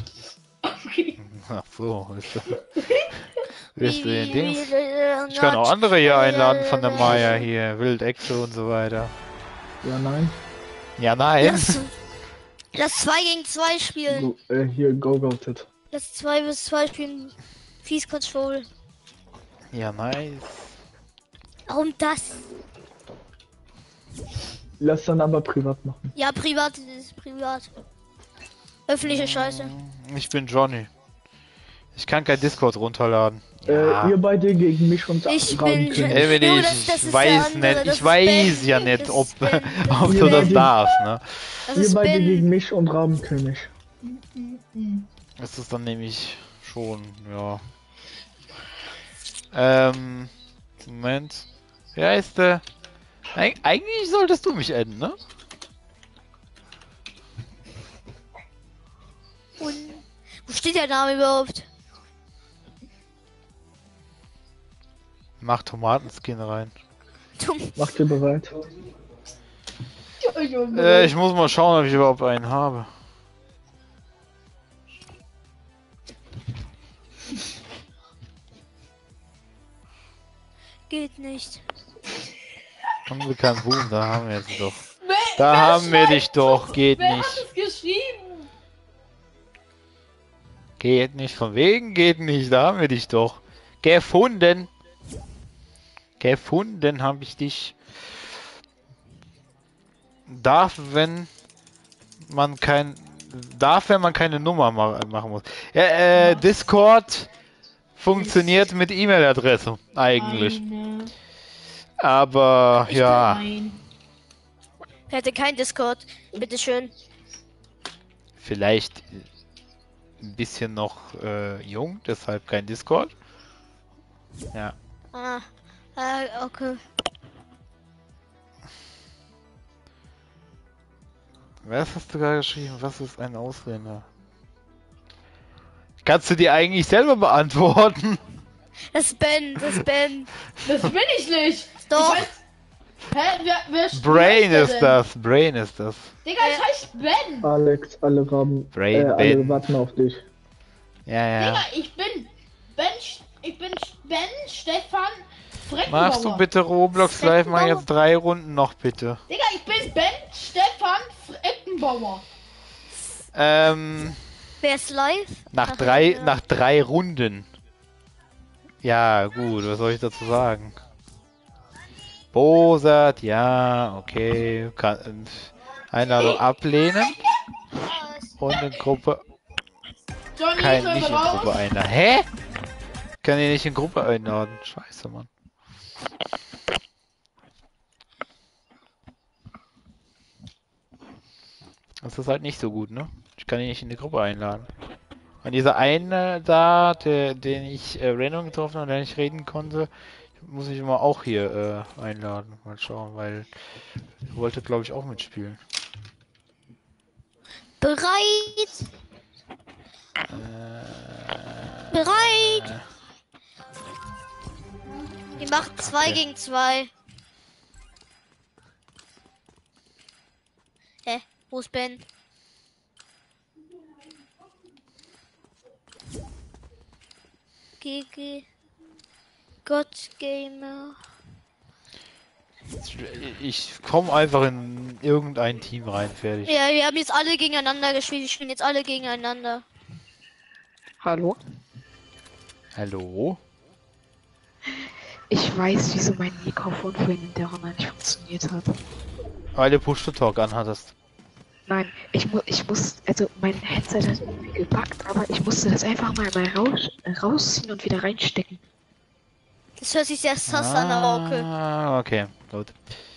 Ach so. Ist das, willst du den Wie- Dings? wie- wie- Ich kann auch andere hier einladen von der äh, Maya hier. Wildechse und so weiter. Ja, nein. Ja, nein. Lass, lass zwei gegen zwei spielen. Go, äh, hier, Go-Go-Tit. Lass zwei bis zwei spielen. Fies Control. Ja, nice. Warum das? Lass dann aber privat machen. Ja, privat ist privat. Öffentliche Scheiße. Ich bin Johnny. Ich kann kein Discord runterladen. Äh, ihr beide gegen mich und Ich bin Rabenkönig. Ja, Emily, Junge, ich, das- das ich ist weiß der andere, nicht, das ich ist weiß Ben. ja nicht, Das ob, ist Ben. Das ob ist du das Ben. darfst, ne? Das Ihr ist beide Ben. gegen mich und Rabenkönig. Das ist dann nämlich schon, ja. Ähm, Moment. Wie heißt der? Eig eigentlich solltest du mich adden, ne? Und wo steht der Name überhaupt? Mach Tomatenskin rein. Dumm. Macht ihr bereit? Junge. Äh, ich muss mal schauen, ob ich überhaupt einen habe. Geht nicht. Unbekannt Boom, da haben wir sie doch. Wer, Da wer haben wir schreibt dich doch, das? geht Wer nicht. hat es geschrieben? Geht nicht, von wegen geht nicht, da haben wir dich doch. Gefunden. Gefunden habe ich dich. Darf, wenn man kein... Darf, wenn man keine Nummer ma machen muss. Ja, äh, Discord funktioniert mit E-Mail-Adresse, eigentlich. Eine. Aber, Ich ja. bin ein. Ich hätte kein Discord. Bitteschön. Vielleicht ein bisschen noch äh, jung, deshalb kein Discord. Ja. Ah, ah okay. Was hast du gerade geschrieben? Was ist ein Ausländer? Kannst du dir eigentlich selber beantworten? Das ist Ben, das ist Ben. Das bin ich nicht. Doch. Ich weiß, hä, wer, wer Brain wer ist denn? das, Brain ist das. Digga, ich heißt Ben. Alex, alle haben, Brain, äh, alle Ben. warten auf dich. Ja, ja. Digga, ich bin Ben. Ich bin Ben Stefan Freckenbauer. Machst du bitte Roblox Live mal jetzt drei Runden noch bitte. Digga, ich bin Ben Stefan Freckenbauer. Ähm, Wer ist live? nach Ach, drei, ja. nach drei Runden. Ja, gut, was soll ich dazu sagen? Bosat, ja, okay. Kann, Einladung ablehnen. Und in Gruppe. Johnny, Kein sollen nicht wir in Gruppe raus? einladen. Hä? Kann ich nicht in Gruppe einladen? Scheiße, Mann. Das ist halt nicht so gut, ne? Ich kann ihn nicht in die Gruppe einladen. Und dieser eine da, der, den ich äh, random getroffen habe, der nicht reden konnte, muss ich immer auch hier äh, einladen. Mal schauen, weil er wollte, glaube ich, auch mitspielen. Bereit? Äh, Bereit? Die macht zwei Okay. gegen zwei. Hä? Wo ist Ben? G G. Gott Gamer. Ich komme einfach in irgendein Team rein, fertig. Ja, wir haben jetzt alle gegeneinander gespielt. Wir spielen jetzt alle gegeneinander. Hallo? Hallo? Ich weiß, wieso mein Mikrofon vorhin in der Runde nicht funktioniert hat. Weil du Push-to-Talk anhattest. Nein, ich muss, ich muss, also mein Headset hat irgendwie gebackt, aber ich musste das einfach mal, mal raus, rausziehen und wieder reinstecken. Das hört sich sehr sass an, aber okay. Ah, okay, gut.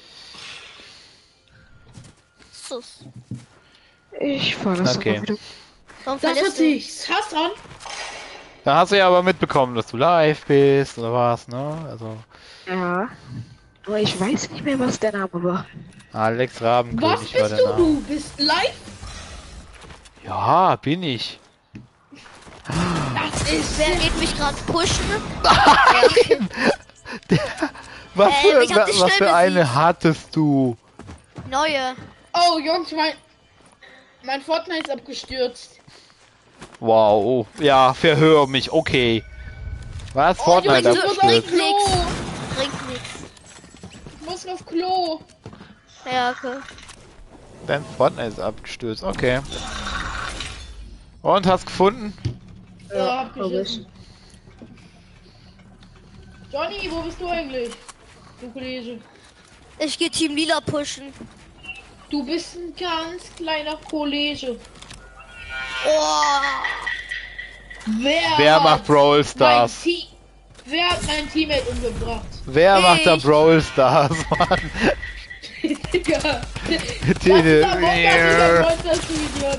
Sus. Ich fahr das Okay. aber wieder. Warum Das hört verlässt du? sich Hass dran. Da hast du ja aber mitbekommen, dass du live bist, oder was, ne? Also, Ja. Aber ich weiß nicht mehr, was der Name war. Alex Was Rabenkönig war bist der du? Name. Du bist live? Ja, bin ich. Das ist Wer geht mich gerade pushen? Was Äh, für, ich hab dich was schnell für eine besiegt. hattest du? Neue. Oh, Jungs, mein. Mein Fortnite ist abgestürzt. Wow, oh, ja, verhör mich, okay. Was? Oh, Fortnite Jungs, ich muss abgestürzt? aufs Klo. Bringt nichts. Ich muss auf Klo. Ja, okay. Dein Fortnite ist abgestürzt, okay. Und, hast gefunden? Ja, hab glaub geschissen. Johnny, wo bist du eigentlich? Du Kollege. Ich gehe Team Lila pushen. Du bist ein ganz kleiner Kollege. Oh. Wer, Wer hat macht Brawl mein Stars? Te- Wer hat mein Teammate umgebracht? Wer Ich. macht da Brawl Stars, Mann? Digga. Das ist Bitte. der Monster, dieser Monster, du Idiot.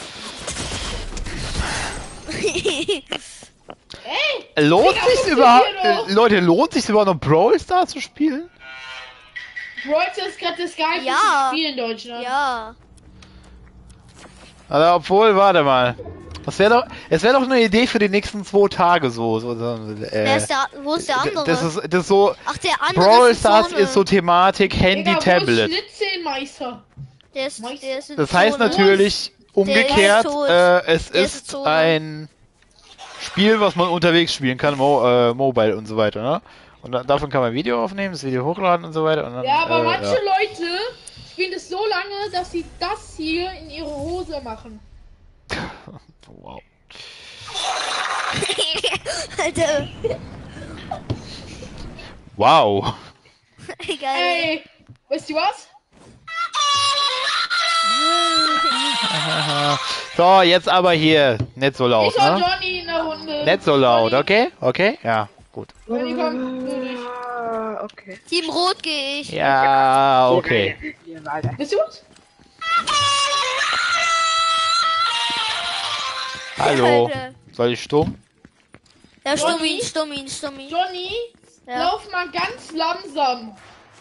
Ey! Lohnt Digga, sich guck überhaupt, hier doch. äh, Leute, lohnt sich überhaupt noch Brawl Stars zu spielen? Brawl Stars ist gerade das geilste Ja. Spiel in Deutschland. Ja. Also, obwohl, warte mal. Das wäre doch, es wäre doch eine Idee für die nächsten zwei Tage so. so, so äh, Wer ist der, wo ist der andere? Das ist, das ist so. Ach, der andere Brawl ist in Stars Zone. ist so Thematik Handy, Digga, wo ist Tablet. Schnitzelmeister? Der ist, der ist in Das heißt Zone. natürlich umgekehrt, tot. äh, es Der ist ist tot. ein Spiel, was man unterwegs spielen kann, Mo äh, Mobile und so weiter, ne? Und da, davon kann man Video aufnehmen, das Video hochladen und so weiter. Und dann, Ja, aber äh, manche ja. Leute spielen es so lange, dass sie das hier in ihre Hose machen. Wow. Alter. Wow. Egal. Ey, weißt du was? So, jetzt aber hier, nicht so laut, Ich und ne? Johnny in der Runde. Nicht so laut, Johnny, okay? Okay? Ja, gut. Johnny, komm, du dich. Ah, okay. Team Rot gehe ich. Ja, okay. Hier weiter. Bist du's? Hallo. Alter. Soll ich stumm? Ja, stumm Johnny? ihn, stumm ihn, stumm ihn. Johnny, Ja, lauf mal ganz langsam.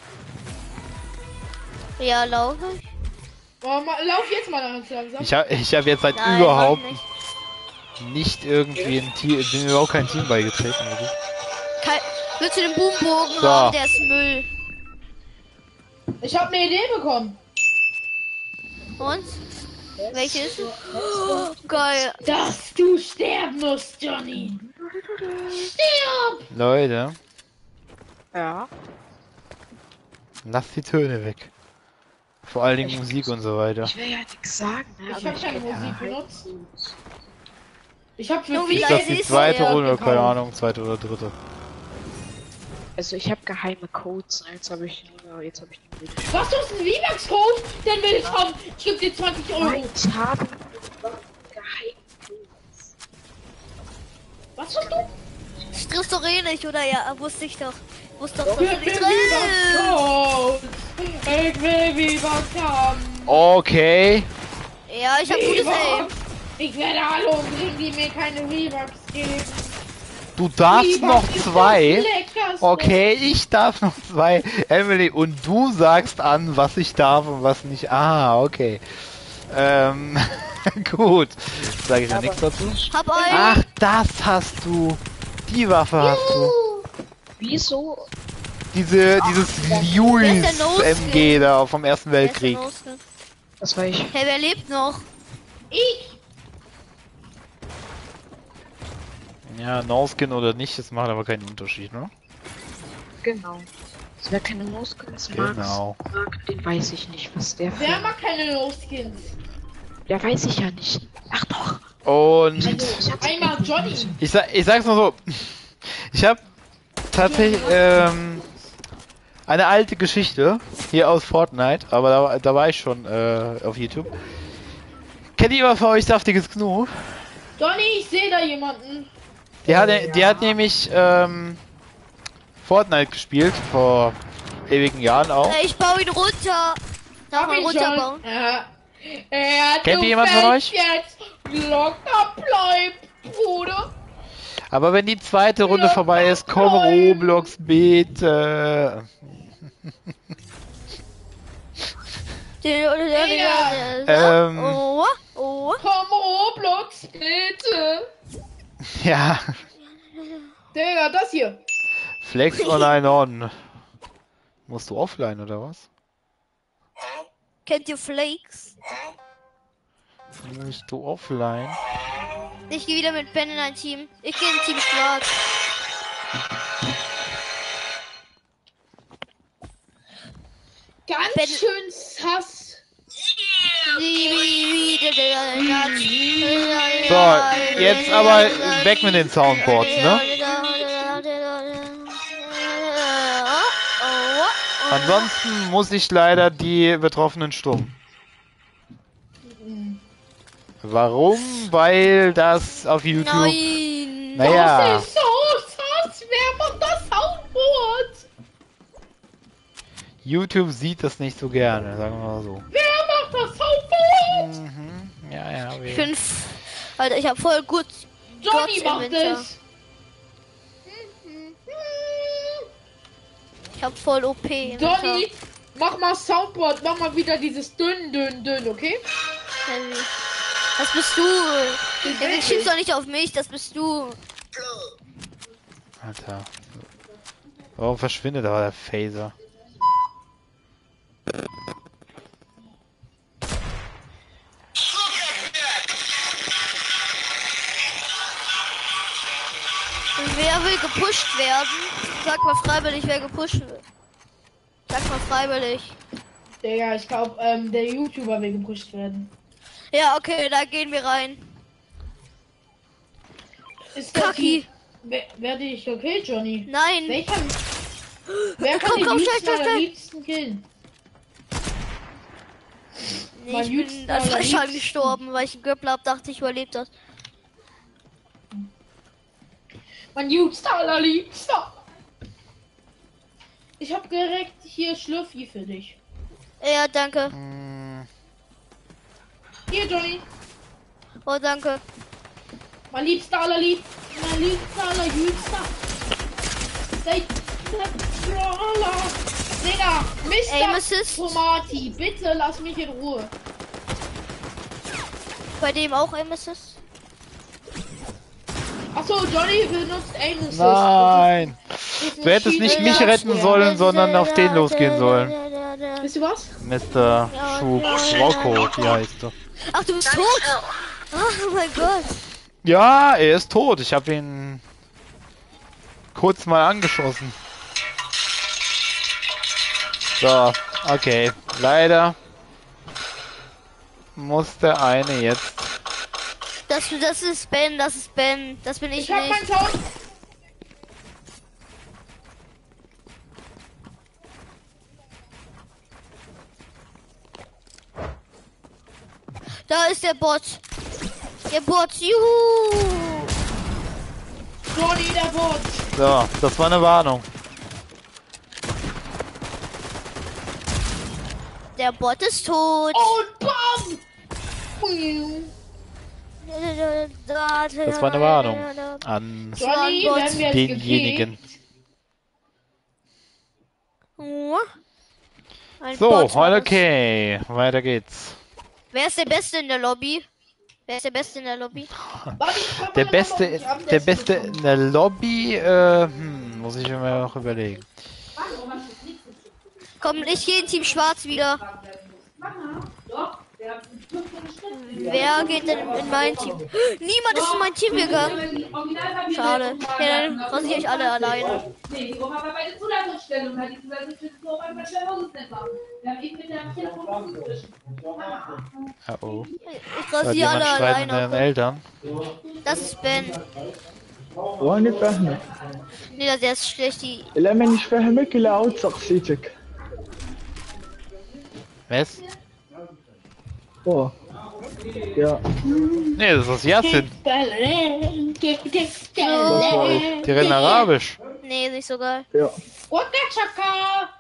ja laufe ich. Oh, mal, lauf jetzt mal ganz langsam. Ich habe ich hab jetzt seit Nein, überhaupt mach nicht. nicht irgendwie ein Team, bin überhaupt kein Team beigetreten. Wirklich. Kein, willst du den Boombogen So. haben? Der ist Müll. Ich habe eine Idee bekommen. Und? Welche ist es? Oh, geil. Dass du sterben musst, Johnny. Stirb! Leute, Ja. lasst die Töne weg. Vor allen Dingen Musik und so weiter. Ich will ja nichts sagen, ne? Ich aber habe keine kann Musik ja benutzt. Ich habe für Junge, wie Ist viele das die ist zweite er Runde? gekauft. Keine Ahnung, zweite oder dritte. Also ich habe geheime Codes, ne? Jetzt habe ich nur, jetzt habe ich nur die- Was, du hast einen V-Max-Code? Den will ich haben. Ich gebe dir zwanzig Euro. Nein, ich habe geheime Codes. Was hast du? Ich triff's doch eh nicht, oder? Ja, wusste ich doch. Wusste doch, dass Ich du will nicht triffst. V-Max-Code. Ich will V-Max haben. Okay. Ja, ich hab gutes Aim. V-Max. Ich werde alle umbringen, die mir keine V-Max geben. Du darfst V-Max noch ist zwei. das Leckerste. Okay, ich darf noch zwei. Emily, und du sagst an, was ich darf und was nicht. Ah, okay. Ähm, gut. Sage ich noch nichts dazu. Hab einen. Ach, das hast du. Die Waffe hast du. Wieso? Diese, dieses Wer Lewis ist der No-Skin? M G da vom Ersten Wer ist denn Weltkrieg. losgegangen? Das war ich. Hey, wer lebt noch? Ich. Ja, No-Skin oder nicht, das macht aber keinen Unterschied, ne? Genau. Das wäre keine Muskeln, mag, Genau. mag, den weiß ich nicht, was der für. Wer mag keine No-Skins? Der weiß ich ja nicht. Ach doch. Und Also, einmal Johnny. ich, sag, ich sag's mal so. Ich habe tatsächlich ähm, eine alte Geschichte hier aus Fortnite, aber da, da war ich schon äh, auf YouTube. Kennt ihr von euch saftiges Gnu? Johnny, ich sehe da jemanden. Die hat, die hat nämlich ähm, Fortnite gespielt, vor ewigen Jahren auch. Äh, ich baue ihn runter. Darf Hab man ihn runterbauen? schon. Ja. Ja, Kennt du ihr jemand von fällst euch? Jetzt locker bleib, Bruder. Aber wenn die zweite Runde vorbei ist, komm Roblox, bitte. Der, der, der, der, der, Ähm. Oh, oh. Komm, Roblox, bitte. Ja, Digga, das hier. Flex online on. Musst du offline oder was? Kennt ihr Flakes? Musst du offline? Ich gehe wieder mit Ben in ein Team. Ich gehe in Team Schwarz. Ganz Ben- schön sass. So, jetzt aber weg mit den Soundboards, ne? Ansonsten muss ich leider die Betroffenen stumm. Warum? Weil das auf YouTube... Nein! Naja, Das ist so sass. Wer macht das Soundboard? YouTube sieht das nicht so gerne, sagen wir mal so. Wer macht das Soundboard? Mhm. Ja, ja, Ich wir... bin. f- Alter, ich hab voll gut. Johnny Gott macht im Winter. es. Ich hab voll O P. im Johnny, Winter. mach mal Soundboard. Mach mal wieder dieses dünn, dünn, dünn, okay? Heavy. Das bist du. Ja, du schiebst doch nicht auf mich, das bist du. Alter. Warum verschwindet aber der Phaser? Wer will gepusht werden? Sag mal freiwillig, wer gepusht wird. Sag mal freiwillig. Digga, ich glaube, ähm, der YouTuber will gepusht werden. Ja, okay, da gehen wir rein. Ist das Kaki. die- Wer, werde ich okay, Johnny? Nein. Welcher? Wer kann Komm, den komm, liebsten schnell, schnell, am schnell. liebsten killen? Nee, Mein ich Liebster bin als aller Fleischhahn Liebsten. gestorben, weil ich einen Göppel hab, dachte ich überlebt das. Mein Liebster, allerliebster. Ich hab direkt hier Schlürfi für dich. Ja, danke. Hm, Hier, Johnny. Oh, danke. Mein Liebster, allerliebster. Mein Liebster, allerliebster. Der Brawler. Digga, Aim Mister Assist. Tomati, bitte lass mich in Ruhe. Bei dem auch Aim Assist? Achso, Johnny benutzt Aim Assist. nein! Das ist Du hättest eine nicht Schiene- mich retten sollen, sondern auf den losgehen sollen. Wisst ihr was? Mister Schub, Rocco, wie heißt du? Ach, du bist tot? Oh mein Gott. Ja, er ist tot. Ich habe ihn kurz mal angeschossen. So, okay. Leider muss der eine jetzt. Das, das ist Ben, das ist Ben. Das bin ich, Ich hab nicht. meinen Sound. Da ist der Bot. Der Bot, juhu. Johnny, der Bot. So, das war eine Warnung. Der Bot ist tot. Und bam! Das war eine Warnung an Johnny, Bot. werden wir jetzt denjenigen. gekickt? Oh. Ein So, Bot war das. okay, weiter geht's. Wer ist der Beste in der Lobby? Wer ist der Beste in der Lobby? Warte, ich hab Der meine Beste, Mama nicht am der besten Beste gefunden. in der Lobby, äh, hm, muss ich mir noch überlegen. Komm, ich gehe in Team Schwarz wieder. Wer geht denn in mein Team? Niemand ist in mein Team gegangen. Schade. Ja, dann rasiere ich alle alleine. Nee, die Oma war bei der Zulassungsstellung, hat die gesagt, ich will so beim Bestellungscenter machen. Wir haben eben mit der Telefon zwischen. Oh, oh. Ich Hat rasiere jemand alle Streit mit deinen alleine. Eltern? Das ist Ben. وانا فاهمك Nee, der ist schlecht. Die الا مانيش فاهمك الا عاود سقسيتك. Was? Oh. Ja. Nee, das ist Yassin. Oh. Die reden Arabisch. Nee, nicht so geil. Ja. Und der Chaka.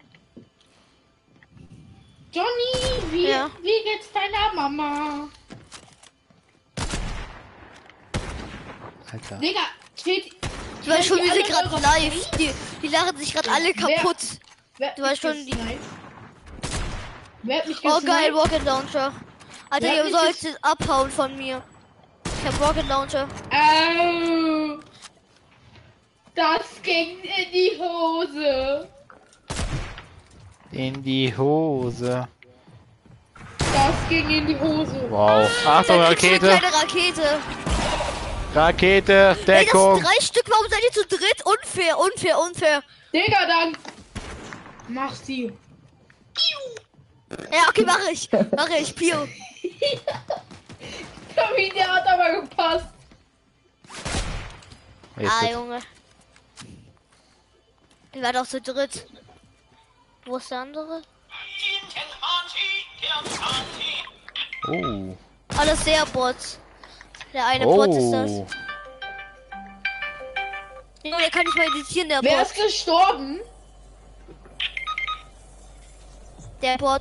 Johnny, wie, Ja. wie geht's deiner Mama? Alter. Digga, steht. Du weißt schon, wir sind alle gerade eure live. Die, die lachen sich gerade alle kaputt. Wer, Du weißt schon, die- die. Wer hat mich Oh geil, gesniped? Rocket Launcher. Alter, Wer hat ihr mich solltet abhauen von mir. Ich hab Rocket Launcher. Au. Das ging in die Hose. In die Hose. Das ging in die Hose. Wow. Achtung, Da kriegst du Rakete. eine kleine Rakete. Rakete, Ey, das Deckung. sind drei Stück. Warum seid ihr zu dritt? Unfair, unfair, unfair. Digga, dann. Mach sie. Ja, okay, mach ich. Mach ich. Pio. Wie der hat aber gepasst. Ah, Wasted. Junge. Ihr wart auch zu dritt. Wo ist der andere? Oh. Ah, das ist der Bot. Der eine Bot ist das. Oh. Junge, der kann nicht mal editieren, der Wer Bot. ist gestorben? Der Bot.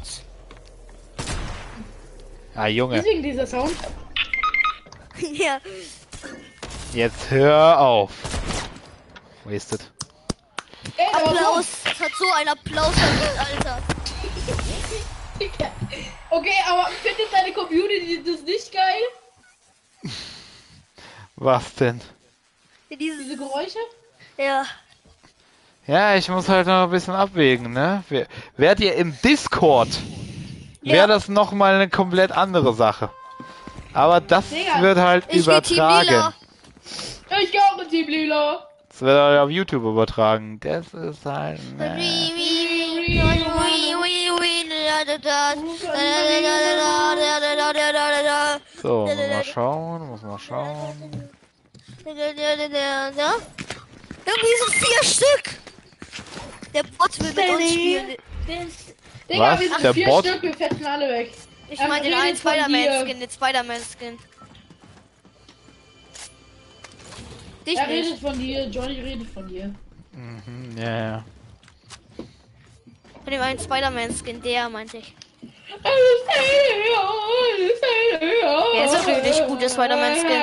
Ah, Junge. Deswegen dieser Sound. Ja. Jetzt hör auf. Wasted. Ey, aber Applaus. Das hat so einen Applaus verdient, Alter. so- Okay, aber findet deine Community das nicht geil? Was denn? Diese, Diese Geräusche? ja. Ja, ich muss halt noch ein bisschen abwägen, ne? Wer- Wärt ihr im Discord, wäre Ja. das nochmal eine komplett andere Sache. Aber das Digga, wird halt Ich geh Team übertragen. Lila. Ich gehe auch mit Team Lila. Das wird halt auf YouTube übertragen. Das ist halt. Wie, Ne. wie, wie, wie, wie, wie, da, da, da, da, da, da, da, da, da, da, So, muss mal schauen, muss mal schauen. da, da, da, da, da, da. Irgendwie sind vier Stück. Der Bot will mit uns spielen. Digga, Was? wir sind Der vier Bot? Stück, wir fetzen alle weg. Ich Er meine den redet einen von Spider-Man-Skin, den Spider-Man-Skin. Dich Er nicht. redet von dir, Johnny redet von dir. Mhm, ja, ja. Von dem einen Spider-Man-Skin, der meinte ich. Er ist auch wirklich gut, der Spider-Man-Skin.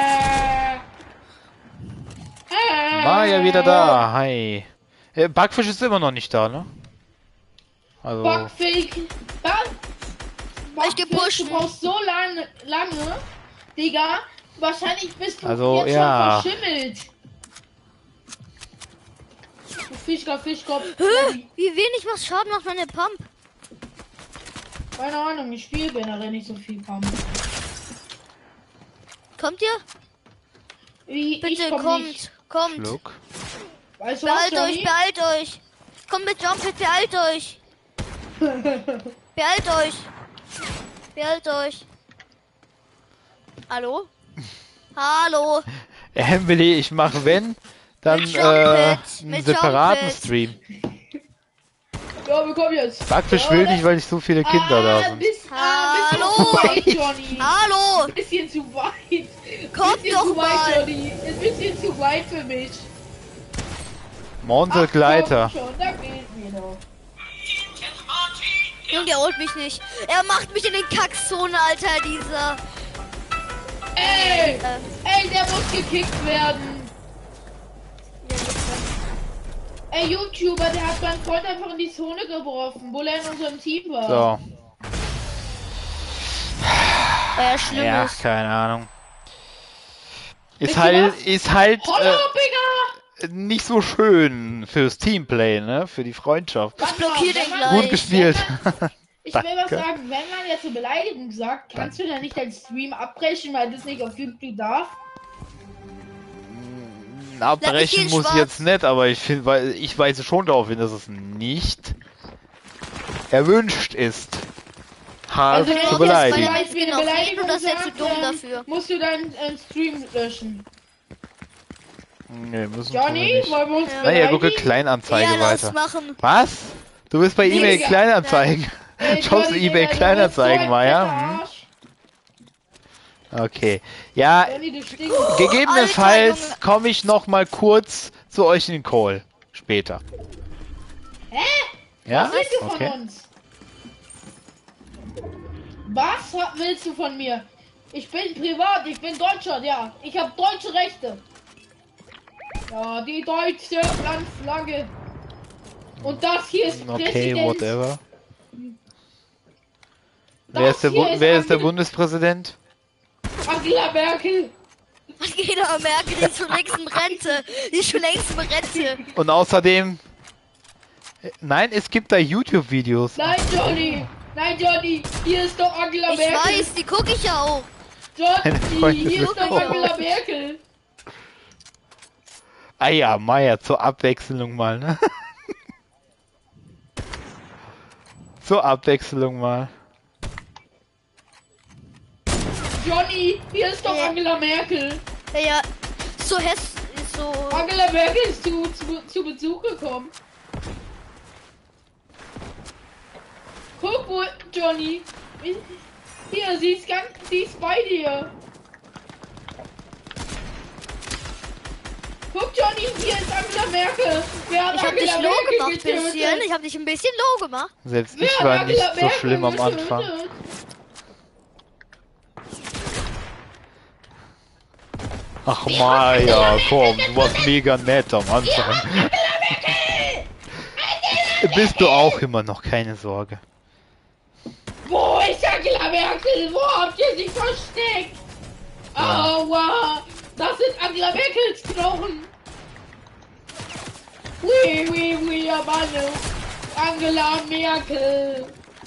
Maya wieder da, hi. Äh, Backfisch ist immer noch nicht da, ne? Also, Backfisch. Back- Ich gepusht. Du brauchst so lange, lange, Digga. Wahrscheinlich bist du Also, jetzt ja. schon verschimmelt. Du Fischkopf, Fischkopf. Hä? Wie wenig was Schaden macht meine Pump? Keine Ahnung, ich spiele generell nicht so viel Pump. Kommt ihr? Wie, Bitte ich komm kommt, Nicht. kommt. Schluck. Weißt du was, Beeilt euch, Johnny? beeilt euch. Kommt mit Jumphead, beeilt euch. Beeilt euch. Beeilt euch. Hallo? Hallo? Emily, ich mache wenn, dann Mit äh, Jumphead, einen mit separaten Jumphead. Stream. Ja, wir kommen jetzt. Backfisch Ja, will oder? nicht, weil ich so viele Kinder da Ah, sind. Bis, ah, bisschen Hallo? zu weit, Johnny. Hallo? Bisschen zu weit. Kommt bisschen doch zu weit, mal. Johnny. Ein bisschen zu weit für mich. Monte Ach, Gleiter. komm schon, da geht mir doch. Junge, der holt mich nicht. Er macht mich in den Kackzone, Alter, dieser. Ey! Äh, Ey, der muss gekickt werden. Ey, YouTuber, der hat meinen Freund einfach in die Zone geworfen, obwohl er in unserem Team war. So. äh, schlimm Ja, ist. keine Ahnung. Ist Wisst ihr halt, was? ist halt Holla, äh, Digga! nicht so schön fürs Teamplay, ne? Für die Freundschaft. Warte mal, blockier wenn den man- gleich. Gut Ey, gespielt. Ich will was Danke. sagen, wenn man jetzt eine Beleidigung sagt, kannst du dann nicht deinen Stream abbrechen, weil das nicht auf YouTube darf? Abbrechen ihn muss schwarz. jetzt nicht, aber ich finde, weil ich weise schon darauf hin, dass es nicht erwünscht ist, hart Also, zu wenn du beleidigen. jetzt bei- Beispiel eine Auf jeden, Beleidigung das ist jetzt zu sagst, dumm dann dafür. musst du deinen äh, Stream löschen. Nee, müssen wir Johnny, nicht. wollen wir uns Ja. Naja, gucke beleidigen? Kleinanzeige Ja, lass weiter. machen. Was? Du bist bei Nee, eBay Digga. Kleinanzeigen? Ey, Schaust du Johnny, eBay Digga, du Kleinanzeigen bist so mal, ein ja? fetter Hm? Arsch. Okay. Ja, Johnny, du stinkst. gegebenenfalls Alter, komme ich noch mal kurz zu euch in den Call. Später. Hä? Ja? Was willst du von Okay. uns? Was ha- willst du von mir? Ich bin privat, ich bin Deutscher, ja. Ich habe deutsche Rechte. Ja, die deutsche Landflagge. Und das hier ist Okay, Präsident. whatever. Das Wer ist der, Bu hier wer ist der Angela- Bundespräsident? Angela Merkel. Angela Merkel, die ist schon längst in Rente. Die ist schon längst in Rente. Und außerdem... Nein, es gibt da YouTube-Videos. Nein, Johnny. Nein, Johnny. Hier ist doch Angela Ich Merkel. weiß, die gucke ich ja auch. Meine Johnny, Freunde hier ist sind doch auch. Angela Merkel. Ah ja, Meier, zur Abwechslung mal, ne? Zur Abwechslung mal. Johnny, hier ist doch Ja. Angela Merkel. Ja, ja. So häss... So... Angela Merkel ist zu, zu, zu Besuch gekommen. Guck, wo, Johnny. Hier, sie ist ganz, sie ist bei dir. Guck, Johnny, hier ist Angela Merkel. Wer hat Ich hab dich Angela low Merkel gemacht, getötet? bisschen. Ich hab dich ein bisschen low gemacht. Selbst Wer ich hat war nicht Angela so Merkel schlimm am getötet? Anfang. Ach Maya, komm, du warst mega nett am Anfang. Bist du auch immer noch, keine Sorge. Wo ist Angela Merkel, wo habt ihr sie versteckt? Aua, das sind Angela Merkels Knochen. Oui, oui, oui, Mann. Angela Merkel.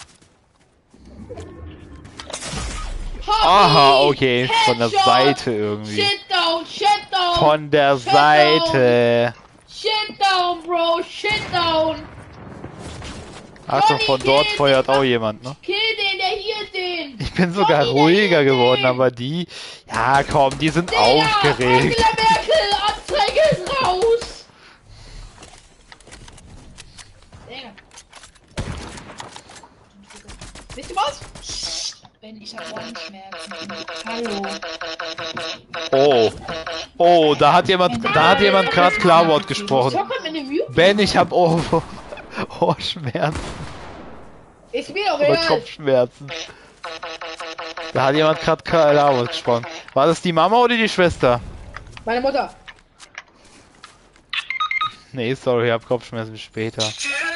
Aha, okay, von der Headshot. Seite irgendwie. Shit down, shit down. Von der Shit Seite. Shit down, Bro, shit down. Achtung, Johnny, von dort kill feuert den. auch jemand, ne? Kill den, der hier ist den. Ich bin sogar Johnny, der ruhiger hier ist geworden, den. aber die... Ja, komm, die sind Digga, aufgeregt. Angela Merkel, Anzeige ist raus. Digga. Wisst ihr was? Wenn ich hab Ohrenschmerzen. Hallo. Oh. Oh, da hat jemand, da hat jemand gerade Klarwort gesprochen. Ich hab mit dem Mute. Ben, ich hab Ohr Ohrschmerzen Ist mir doch oder egal. Kopfschmerzen. Da hat jemand gerade Klarwort gesprochen. War das die Mama oder die Schwester? Meine Mutter. Nee, sorry, ich hab Kopfschmerzen später.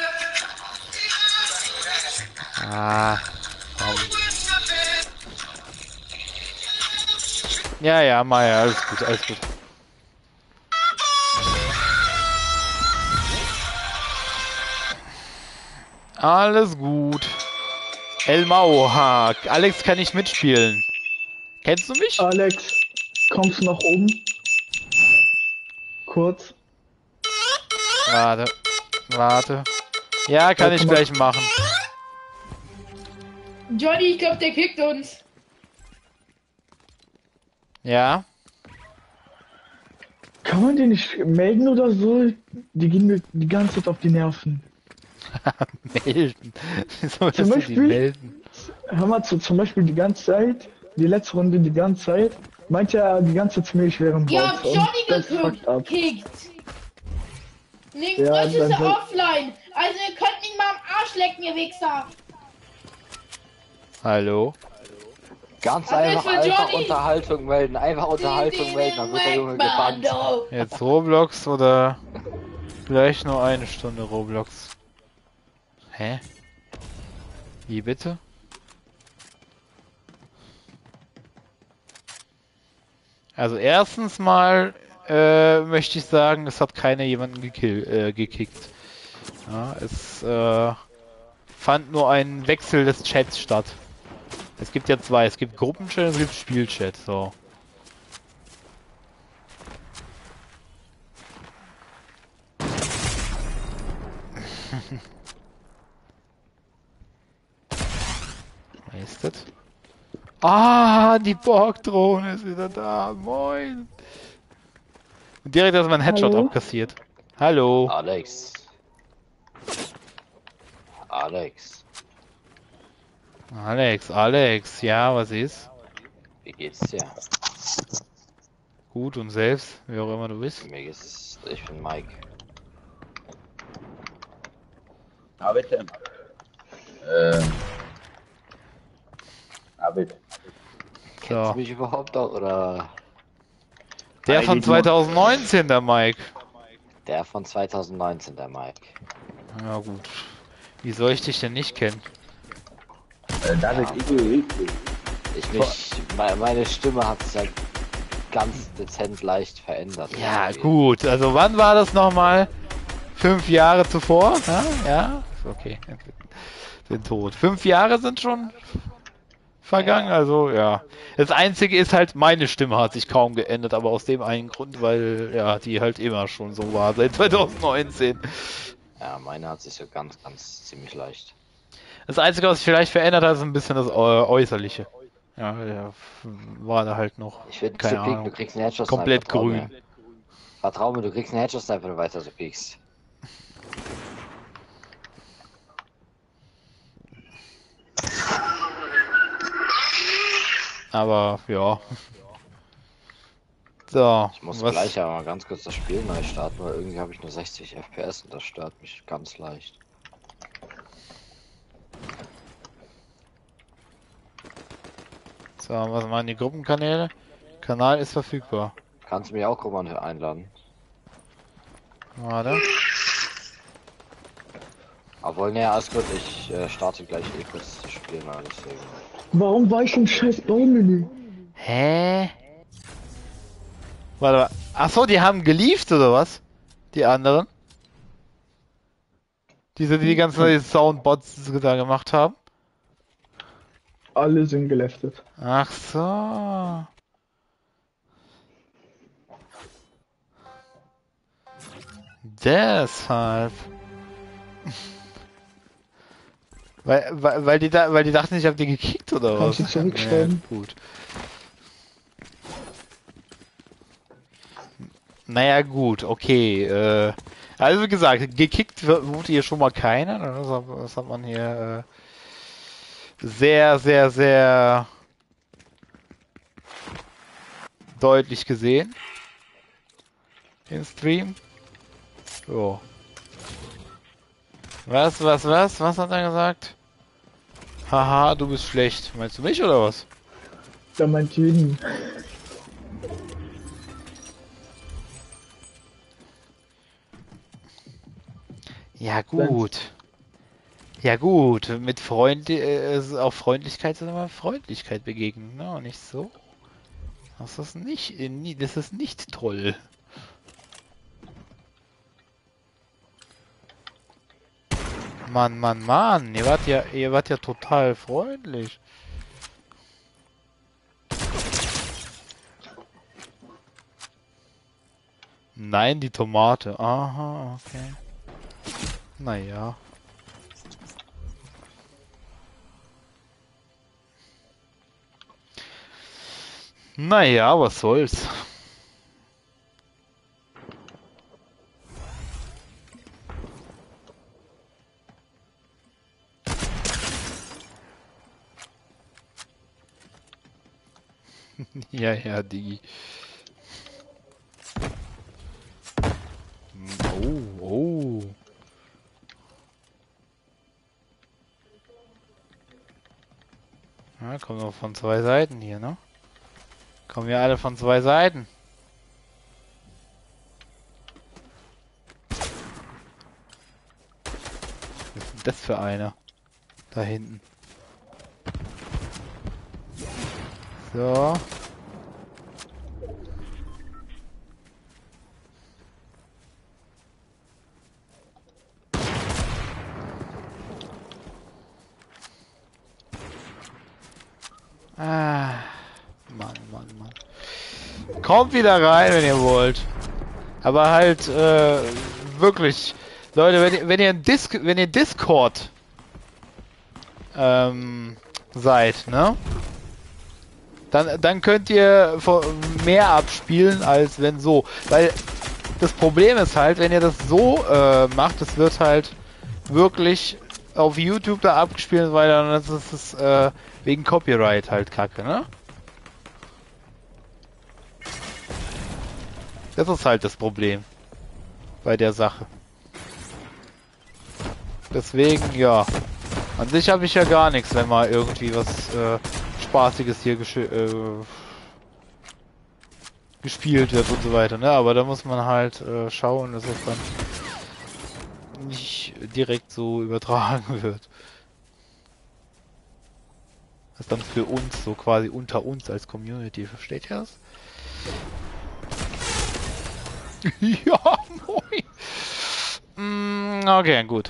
Ah, komm. Ja, ja, Maya, alles gut, alles gut. Alles gut. El Mauha, Alex kann nicht mitspielen. Kennst du mich? Alex, kommst du nach oben? Kurz. Warte, warte. Ja, kann ich gleich machen. Johnny, ich glaube, der kickt uns. Ja? Kann man den nicht melden oder so? Die gehen mir die ganze Zeit auf die Nerven. Melden. Wieso Zum willst du die Beispiel- melden? Hör mal zu, zum Beispiel die ganze Zeit, die letzte Runde die ganze Zeit, meinte er die ganze Zeit zu mir, ich wäre im Ja, Box. Und Johnny das fuckt ab. gekickt. Links, Ja, rechts ist dann er soll- offline. Also ihr könnt ihn mal am Arsch lecken, ihr Wichser. Hallo? Ganz Was einfach, ist für einfach Johnny? Unterhaltung melden. Einfach Unterhaltung melden, dann wird der Junge gebannt. Mando. Jetzt Roblox oder vielleicht nur eine Stunde Roblox? Hä? Wie bitte? Also erstens mal äh, möchte ich sagen, es hat keiner jemanden gekill, äh, gekickt. Ja, es äh, fand nur ein Wechsel des Chats statt. Es gibt ja zwei, es gibt Gruppenchat und es gibt Spielchat, so. Was ist das? Ah, die Borg-Drohne ist wieder da, moin! Und direkt erstmal einen Headshot Hallo? abkassiert. Hallo. Alex. Alex, Alex, Alex, ja, was ist? wie geht's dir? Gut und selbst, wie auch immer du bist. Mir geht's. Ich bin Mike. Ja, bitte. Ähm. Ja, bitte. Kennst So. du mich überhaupt noch oder Der von Eigentlich nur- zwanzig neunzehn, der Mike. der von zwanzig neunzehn, der Mike? Ja gut. Wie soll ich dich denn nicht kennen? Äh, David, ich will Ich mich, me- meine Stimme hat sich halt ganz dezent leicht verändert. Ja, irgendwie. gut. Also wann war das nochmal? Fünf Jahre zuvor? Ja, ja? Ist okay. Bin tot. Fünf Jahre sind schon vergangen, also ja. Das Einzige ist halt, meine Stimme hat sich kaum geändert, aber aus dem einen Grund, weil ja, die halt immer schon so war, seit zwanzig neunzehn. Ja, meine hat sich so ganz, ganz ziemlich leicht. Das Einzige, was sich vielleicht verändert hat, ist ein bisschen das äh, Äußerliche. Ja, der war da halt noch, Ich finde, keine zu pieken, du Ahnung, kriegst einen Headshot. komplett vertrau grün. Mir. Vertrau mir, du kriegst einen Headshot, wenn du weiter so piekst. Aber ja. So, Ich muss was, gleich aber mal ganz kurz das Spiel neu starten, weil irgendwie habe ich nur sechzig F P S und das stört mich ganz leicht. so, was machen die Gruppenkanäle? Kanal ist verfügbar. Kannst du mich auch Roman einladen? Warte. Obwohl, ne, alles gut, ich äh, starte gleich eh kurz das Spiel mal, deswegen. Warum war ich im scheiß Baumenü? Hä? Warte mal. Achso, die haben geliefert oder was? Die anderen? Diese, die die ganzen Soundbots da gemacht haben? Alle sind geleftet. Ach so. Deshalb. Weil, weil, weil, die da, weil die dachten, ich hab die gekickt oder Kannst was? du zurückschreiben? Ja, gut. Naja, gut, okay. Äh, also wie gesagt, gekickt wurde hier schon mal keiner. Das hat, das hat man hier äh, sehr, sehr, sehr deutlich gesehen. Im Stream. So. Was, was, was? Was hat er gesagt? Haha, du bist schlecht. Meinst du mich oder was? Da meint jeden. Ja gut. Ja gut, mit Freund äh, auf Freundlichkeit sind immer Freundlichkeit begegnen, ne? Und nicht so. Das ist nicht, äh, nie- das ist nicht toll. Mann, Mann, Mann, ihr wart ja, ihr wart ja total freundlich. Nein, die Tomate. Aha, okay. Naja. Naja, was soll's. Ja, ja, Digi. Oh, oh. Ja, kommen wir von zwei Seiten hier, ne? Kommen ja alle von zwei Seiten. Was ist denn das für einer? Da hinten. So. Ah, Mann, Mann, Mann. Kommt wieder rein, wenn ihr wollt. Aber halt, äh, wirklich. Leute, wenn ihr, wenn ihr, Dis wenn ihr Discord ähm, seid, ne? Dann, dann könnt ihr mehr abspielen, als wenn so. Weil das Problem ist halt, wenn ihr das so äh, macht, es wird halt wirklich auf YouTube da abgespielt, weil dann ist es äh, wegen Copyright halt kacke, ne? Das ist halt das Problem bei der Sache. Deswegen, ja. An sich habe ich ja gar nichts, wenn mal irgendwie was äh, Spaßiges hier gesch äh, gespielt wird und so weiter, ne? Aber da muss man halt äh, schauen, dass es dann nicht direkt so übertragen wird. Das ist dann für uns so quasi unter uns als Community, versteht ihr das? Ja, moin. Mm, okay, gut.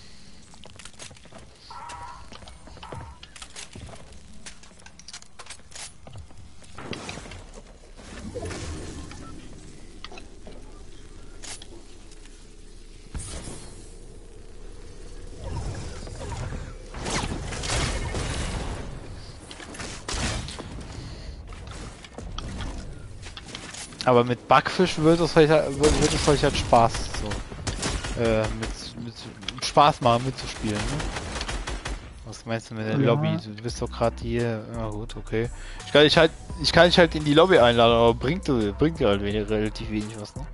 Aber mit Backfisch wird es euch, wird, wird es euch halt Spaß so. Äh, mit, mit Spaß machen mitzuspielen, ne? Was meinst du mit der Ja. Lobby? Du bist doch gerade hier. Ja gut, okay. Ich kann dich halt, ich kann dich halt in die Lobby einladen, aber bringt, bringt dir halt wenig, relativ wenig was, ne?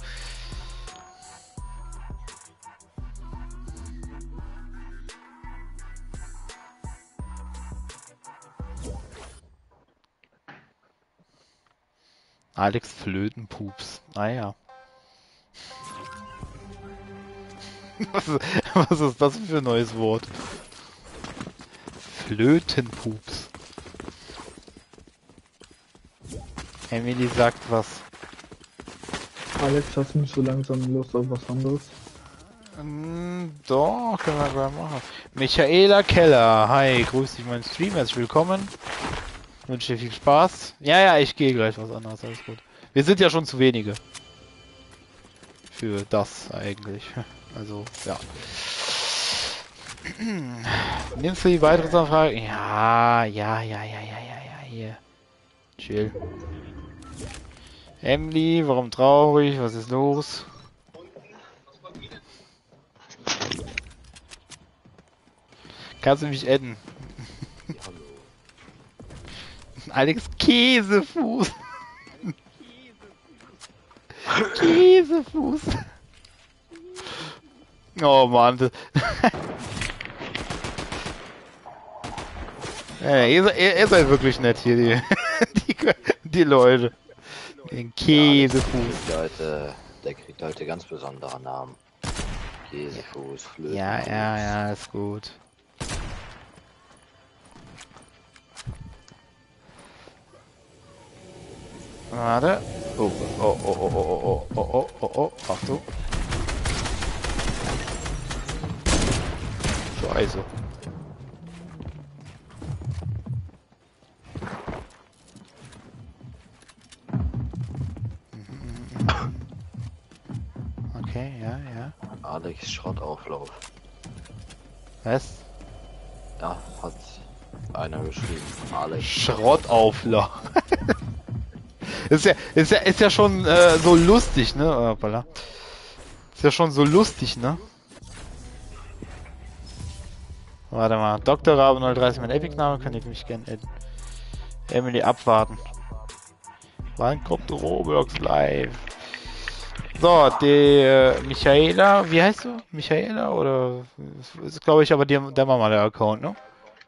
Alex Flötenpups. Naja. Was ist, was ist das für ein neues Wort? Flötenpups. Emily sagt was. Alex, hast du nicht so langsam Lust auf was anderes? Mm, doch, können wir gleich machen. Michaela Keller, hi, grüß dich meinen Stream, herzlich willkommen. Wünsche dir viel Spaß. Ja, ja, ich gehe gleich was anderes, alles gut. Wir sind ja schon zu wenige. Für das eigentlich. Also, ja. Nimmst du die weitere Anfrage? Ja, ja, ja, ja, ja, ja, ja, hier. Chill. Emily, warum traurig? Was ist los? Kannst du mich adden? Alex Käsefuß. Käsefuß. Oh Mann. Das ja, ihr, seid, ihr, ihr seid wirklich nett hier, die, die, die Leute. Den Käsefuß. Ja, der, kriegt heute, der kriegt heute ganz besondere Namen. Käsefuß, Flöten. Ja, ja, ja, ist gut. Warte. Oh, oh, oh, oh, oh, oh, oh, oh, oh, Achtung. Scheiße. Okay, ja, ja. Alex Schrottauflauf. Was? Ja, hat einer geschrieben. Alex Schrottauflauf. Ist ja, ist ja, ist ja schon äh, so lustig, ne? Hoppala. Ist ja schon so lustig, ne? Warte mal. Doktor Rabe null dreißig mein Epic-Name, könnt ihr mich gerne adden. Emily abwarten. Wann kommt Roblox live? So, die äh, Michaela, wie heißt du? Michaela oder ist glaube ich aber die, der Mama der Account, ne?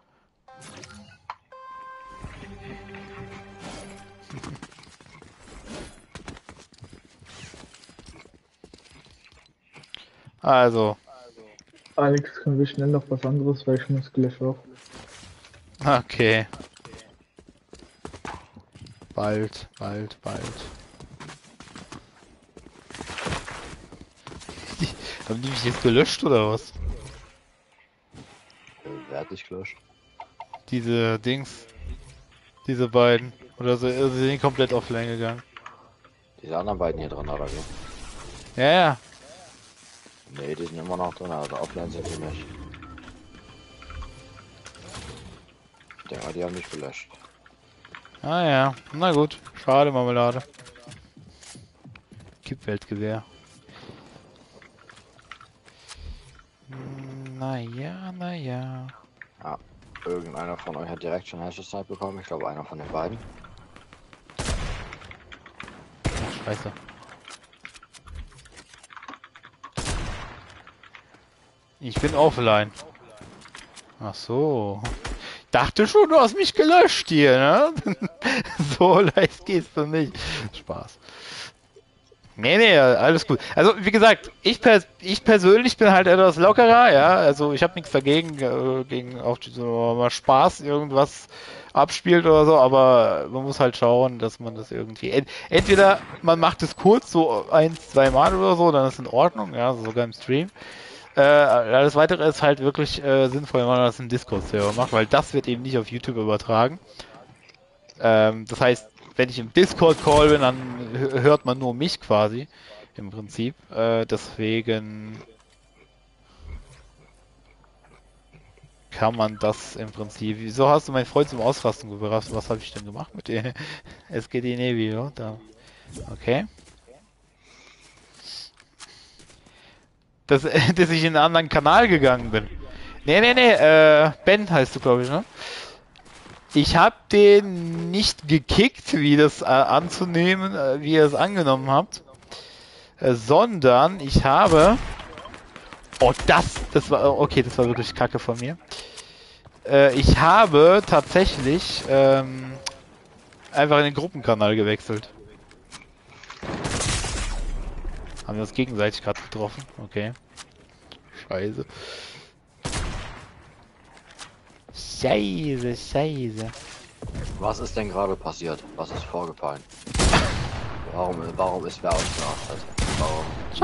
Also. Alex, können wir schnell noch was anderes, weil ich muss gleich auf. Okay. Bald, bald, bald. Die, haben die mich jetzt gelöscht oder was? Wer hat dich gelöscht? Diese Dings. Diese beiden. Oder so, also sie sind komplett offline gegangen. Diese anderen beiden hier drin, oder wie? Ja, ja. Nee, die sind immer noch drin, also offline sind die nicht. Ich denke mal, die haben mich gelöscht. Ah ja, na gut. Schade, Marmelade. Kippweltgewehr. Naja, naja. Ja, irgendeiner von euch hat direkt schon Headshot Snipe bekommen. Ich glaube, einer von den beiden. Ach, scheiße. Ich bin offline. Ach so. Ich dachte schon, du hast mich gelöscht hier, ne? So leicht geht's für mich. Spaß. Nee, nee, alles gut. Also, wie gesagt, ich, pers ich persönlich bin halt etwas lockerer, ja. Also, ich habe nichts dagegen, äh, gegen auch so mal Spaß irgendwas abspielt oder so, aber man muss halt schauen, dass man das irgendwie. Ent entweder man macht es kurz, so ein, zwei Mal oder so, dann ist in Ordnung, ja, sogar im Stream. Äh, alles weitere ist halt wirklich äh, sinnvoll, wenn man das im Discord-Server macht, weil das wird eben nicht auf YouTube übertragen. Ähm, das heißt, wenn ich im Discord-Call bin, dann hört man nur mich quasi, im Prinzip. Äh, deswegen kann man das im Prinzip... Wieso hast du meinen Freund zum Ausrasten gebracht? Was habe ich denn gemacht mit dir? S G D Navy, oder? Okay. Dass, dass ich in einen anderen Kanal gegangen bin. Nee, nee, nee, äh, Ben heißt du, glaube ich, ne? Ich habe den nicht gekickt, wie das äh, anzunehmen, äh, wie ihr es angenommen habt, äh, sondern ich habe... Oh, das, das war, okay, das war wirklich Kacke von mir. Äh, ich habe tatsächlich ähm, einfach in den Gruppenkanal gewechselt. Haben wir uns gegenseitig gerade getroffen? Okay. Scheiße. Scheiße, scheiße. Was ist denn gerade passiert? Was ist vorgefallen? Warum, warum ist wer ausgerastet? Warum?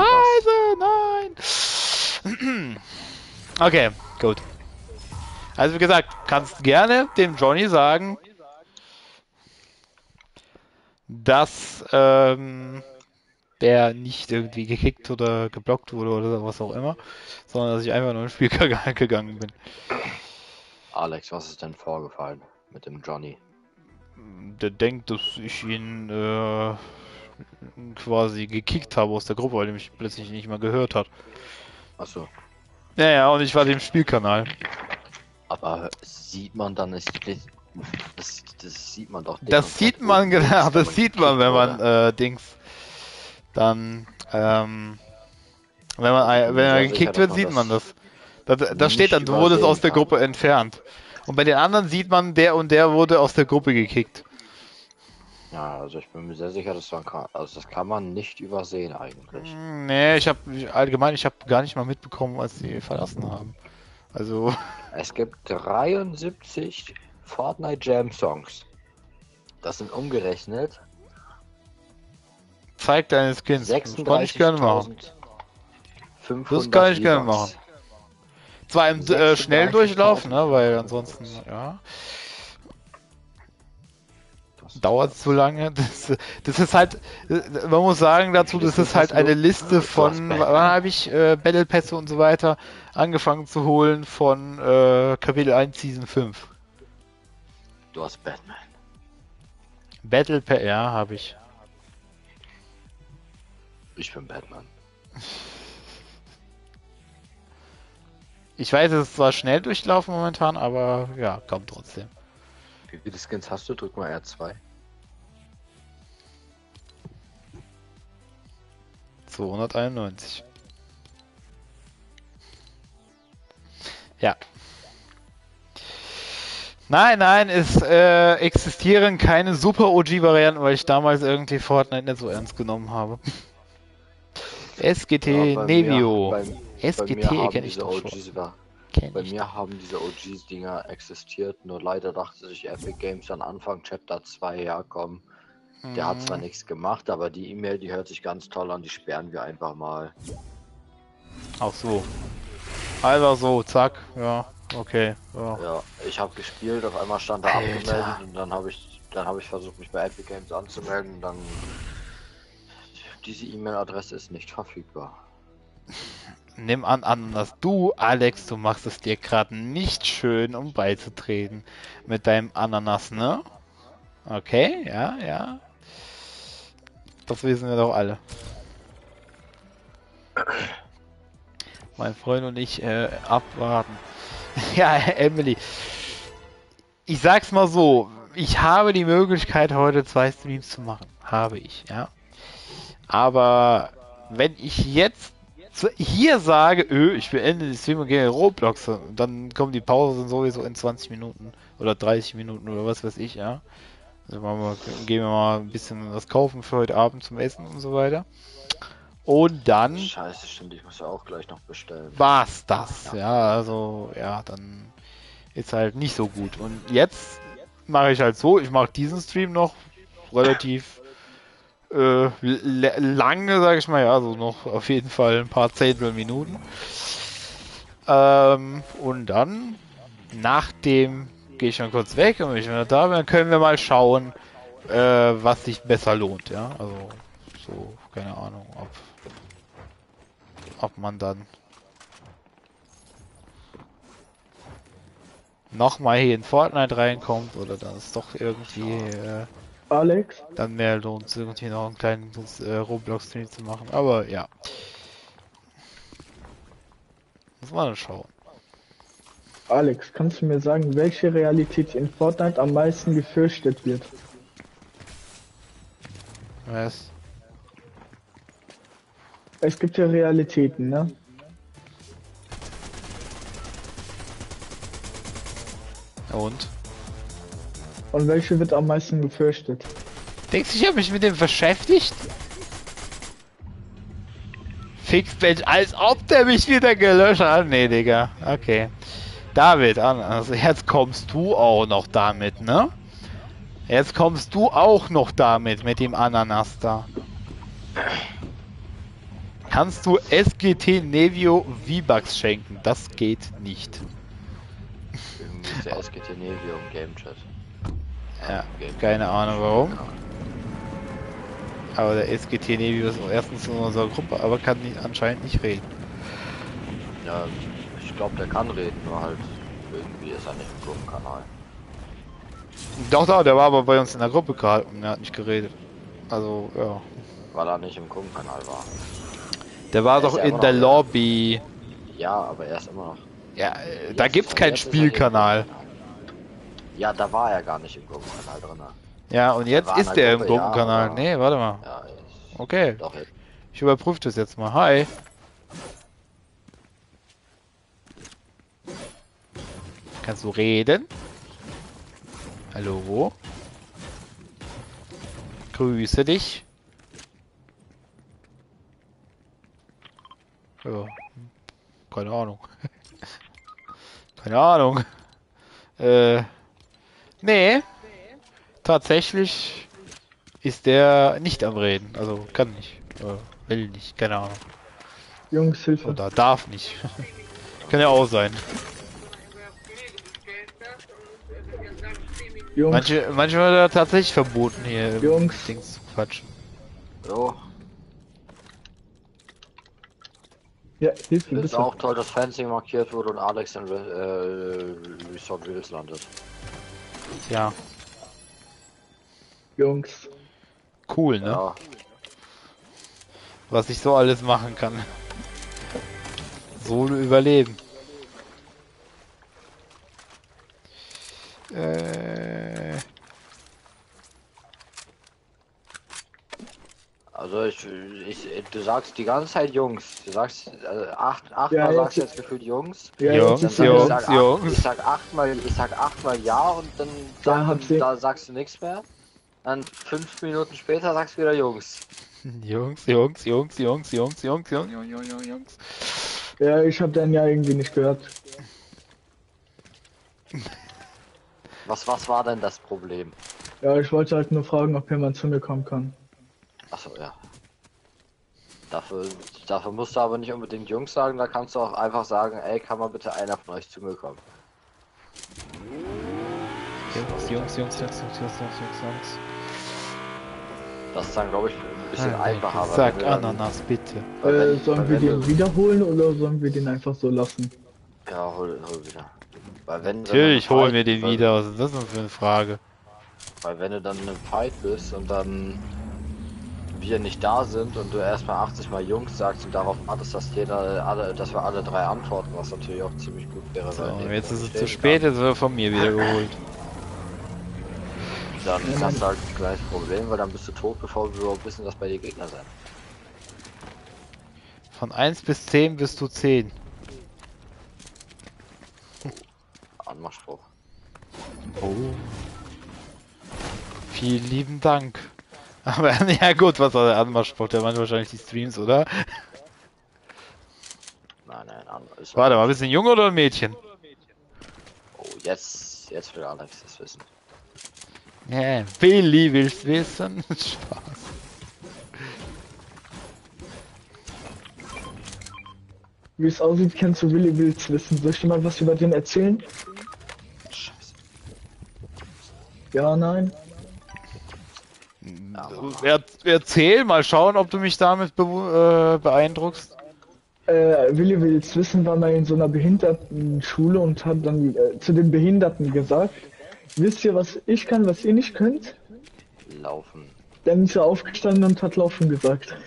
Scheiße, nein! Okay, gut. Also wie gesagt, kannst gerne dem Johnny sagen, dass ähm, der nicht irgendwie gekickt oder geblockt wurde oder was auch immer, sondern dass ich einfach nur ins Spiel gegangen bin. Alex, was ist denn vorgefallen mit dem Johnny? Der denkt, dass ich ihn äh, quasi gekickt habe aus der Gruppe, weil er mich plötzlich nicht mehr gehört hat. Achso. Ja, ja, und ich war dem Spielkanal. Aber sieht man dann nicht, das, das sieht man doch. Das sieht man, genau, das sieht man, wenn man äh, Dings dann, ähm, wenn man, wenn man gekickt wird, sieht man das. Da, da steht dann, du wurdest aus der Gruppe entfernt. Und bei den anderen sieht man, der und der wurde aus der Gruppe gekickt. Ja, also ich bin mir sehr sicher, dass man kann, also das kann man nicht übersehen eigentlich. Nee, ich habe allgemein, ich habe gar nicht mal mitbekommen, als sie verlassen haben. Also. Es gibt dreiundsiebzig Fortnite Jam Songs. Das sind umgerechnet. Zeig deine Skins. Das kann ich gerne machen. Das kann ich gerne machen. Zwar im äh, Schnelldurchlauf, ne, weil ansonsten, ja. Dauert zu lange. Das, das ist halt, man muss sagen dazu, das ist halt eine Liste von, wann habe ich äh, Battle Pässe und so weiter angefangen zu holen von äh, Kapitel eins Season fünf. Du hast Batman. Battle Pass, ja, habe ich. Ich bin Batman. Ich weiß, es ist zwar schnell durchlaufen momentan, aber ja, kommt trotzdem. Wie viele Skins hast du? Drück mal R zwei. zweihunderteinundneunzig. Ja. Nein, nein, es äh, existieren keine Super O G-Varianten, weil ich damals irgendwie Fortnite nicht so ernst genommen habe. S G T ja, Nevio. Mir, bei, S G T kenne ich doch O Gs schon. War, kenn bei ich mir doch. haben diese O Gs-Dinger existiert, nur leider dachte sich Epic Games an Anfang Chapter zwei, ja komm, der Mhm. hat zwar nichts gemacht, aber die E-Mail, die hört sich ganz toll an, die sperren wir einfach mal. Ach so. Einfach so, zack, ja, okay. Ja. Ja, ich habe gespielt, auf einmal stand da Alter. abgemeldet und dann habe ich dann habe ich versucht, mich bei Epic Games anzumelden und dann diese E-Mail-Adresse ist nicht verfügbar. Nimm an, an, dass du, Alex, du machst es dir gerade nicht schön, um beizutreten mit deinem Ananas, ne? Okay, ja, ja. Das wissen wir doch alle. Mein Freund und ich äh, abwarten. Ja, Emily. Ich sag's mal so, ich habe die Möglichkeit, heute zwei Streams zu machen. Habe ich, ja. Aber wenn ich jetzt zu, hier sage, öh, ich beende die Stream und gehe in Roblox, dann kommen die Pausen sowieso in zwanzig Minuten oder dreißig Minuten oder was weiß ich, ja. Also machen wir, gehen wir mal ein bisschen was kaufen für heute Abend zum Essen und so weiter. Und dann Scheiße, stimmt, ich muss ja auch gleich noch bestellen. war's das, ja, also, ja, dann ist halt nicht so gut. Und jetzt mache ich halt so, ich mache diesen Stream noch relativ äh, lange, sage ich mal, ja, also noch auf jeden Fall ein paar Zehntel Minuten. Ähm, und dann, nach dem gehe ich dann kurz weg und wenn ich wieder da bin, dann können wir mal schauen, äh, was sich besser lohnt, ja, also so, keine Ahnung, ob ob man dann nochmal hier in Fortnite reinkommt oder dann ist doch irgendwie äh, Alex, dann mehr lohnt, irgendwie noch einen kleinen äh, Roblox-Stream zu machen. Aber ja. Muss man dann schauen. Alex, kannst du mir sagen, welche Realität in Fortnite am meisten gefürchtet wird? Was? Es gibt ja Realitäten, ne? Und? Und welche wird am meisten gefürchtet? Denkst du, ich habe mich mit dem beschäftigt? Fixbench, als ob der mich wieder gelöscht hat. Nee, Digga. Okay. David, also jetzt kommst du auch noch damit, ne? Jetzt kommst du auch noch damit, mit dem Ananas da. Kannst du S G T Nevio V-Bucks schenken? Das geht nicht. Irgendwie ist der S G T Nevio im Game Chat. Ja, keine Ahnung warum. Aber der S G T Nevio ist erstens in unserer Gruppe, aber kann nicht, anscheinend nicht reden. Ja, ich glaube, der kann reden, nur halt irgendwie ist er nicht im Gruppenkanal. Doch, doch, der war aber bei uns in der Gruppe gerade und er hat nicht geredet. Also, ja. Weil er nicht im Gruppenkanal war. Der war Er doch ist ja in immer der noch- Lobby. Ja, aber er ist immer noch. Ja, äh, da Jetzt- gibt's keinen jetzt ist er hier im Spielkanal. Gruppenkanal. Ja, da war er gar nicht im Gruppenkanal drin. Ja, und jetzt war in ist der er im Gruppe, ja, Gruppenkanal. aber- Nee, warte mal. Ja, ist Okay, doch jetzt. ich überprüfe das jetzt mal. Hi. Kannst du reden? Hallo? Grüße dich. Ja, keine Ahnung. Keine Ahnung. Äh, nee. Tatsächlich ist der nicht am Reden. Also kann nicht. Äh, will nicht. Keine Ahnung. Jungs, Hilfe. Oder darf nicht. Kann ja auch sein. Jungs, Manche, manchmal hat er tatsächlich verboten, hier Jungs. Dings zu quatschen. So, ja, Hilfe, ist bitte. auch toll, dass Fencing markiert wurde und Alex in Re äh, Resort Wheels landet. Ja, Jungs. cool, ne? Ja, Was ich so alles machen kann. Solo überleben. Äh, also ich, ich, du sagst die ganze Zeit Jungs. Du sagst äh, acht, achtmal Ja, jetzt- sagst du jetzt gefühlt Jungs. Ja, Jungs, jetzt ist Dann er- sag, ich, sag Jungs, acht, Jungs. ich sag achtmal, ich sag achtmal ja und dann Ja, hab sag, sie- da sagst du nichts mehr. Dann fünf Minuten später sagst du wieder Jungs. Jungs, Jungs, Jungs, Jungs, Jungs, Jungs, Jungs, Jungs, Jungs, Jungs, Jungs. Ja, ich hab den ja irgendwie nicht gehört. Was, was war denn das Problem? Ja, ich wollte halt nur fragen, ob jemand zu mir kommen kann. Achso, ja. Dafür, dafür musst du aber nicht unbedingt Jungs sagen, da kannst du auch einfach sagen, ey, kann mal bitte einer von euch zu mir kommen. Jungs, Jungs, Jungs, Jungs, Jungs, Jungs, Jungs, Jungs, Jungs. Das ist dann, glaube ich, ein bisschen Ah, einfacher. weil Sag wenn du dann- Ananas, bitte. weil Äh, wenn- sollen weil wir wenn den du- wiederholen oder sollen wir den einfach so lassen? Ja, hol, hol wieder. Weil wenn, Natürlich wenn du holen Fight- wir den weil- wieder. Was ist das denn für eine Frage? Weil wenn du dann in einem Fight bist und dann wir nicht da sind und du erstmal achtzig Mal Jungs sagst und darauf wartest, dass jeder alle, dass wir alle drei antworten, was natürlich auch ziemlich gut wäre. So, weil jetzt ist es stehen zu spät, kann. jetzt wird er von mir wieder geholt. Dann hast du halt ein kleines Problem, weil dann bist du tot, bevor wir überhaupt wissen, dass bei dir Gegner sind. Von eins bis zehn bist du zehn. Anmachspruch. Oh. Vielen lieben Dank. Aber ja gut, was war der Anmachspruch? Der meint wahrscheinlich die Streams, oder? Nein, nein, an, ist Warte mal, bist du ein Junge oder ein Mädchen? Oh, jetzt, jetzt will Alex das wissen. Ja, Billy willst wissen? Spaß. Wie es aussieht, kennst du Willi Wills wissen. Soll ich dir mal was über den erzählen? Scheiße. Ja, nein? Er, erzähl, mal schauen, ob du mich damit be äh, beeindruckst. Äh, Willi Wills wissen war mal in so einer Behindertenschule und hat dann äh, zu den Behinderten gesagt, wisst ihr, was ich kann, was ihr nicht könnt? Laufen. Dann ist er aufgestanden und hat laufen gesagt.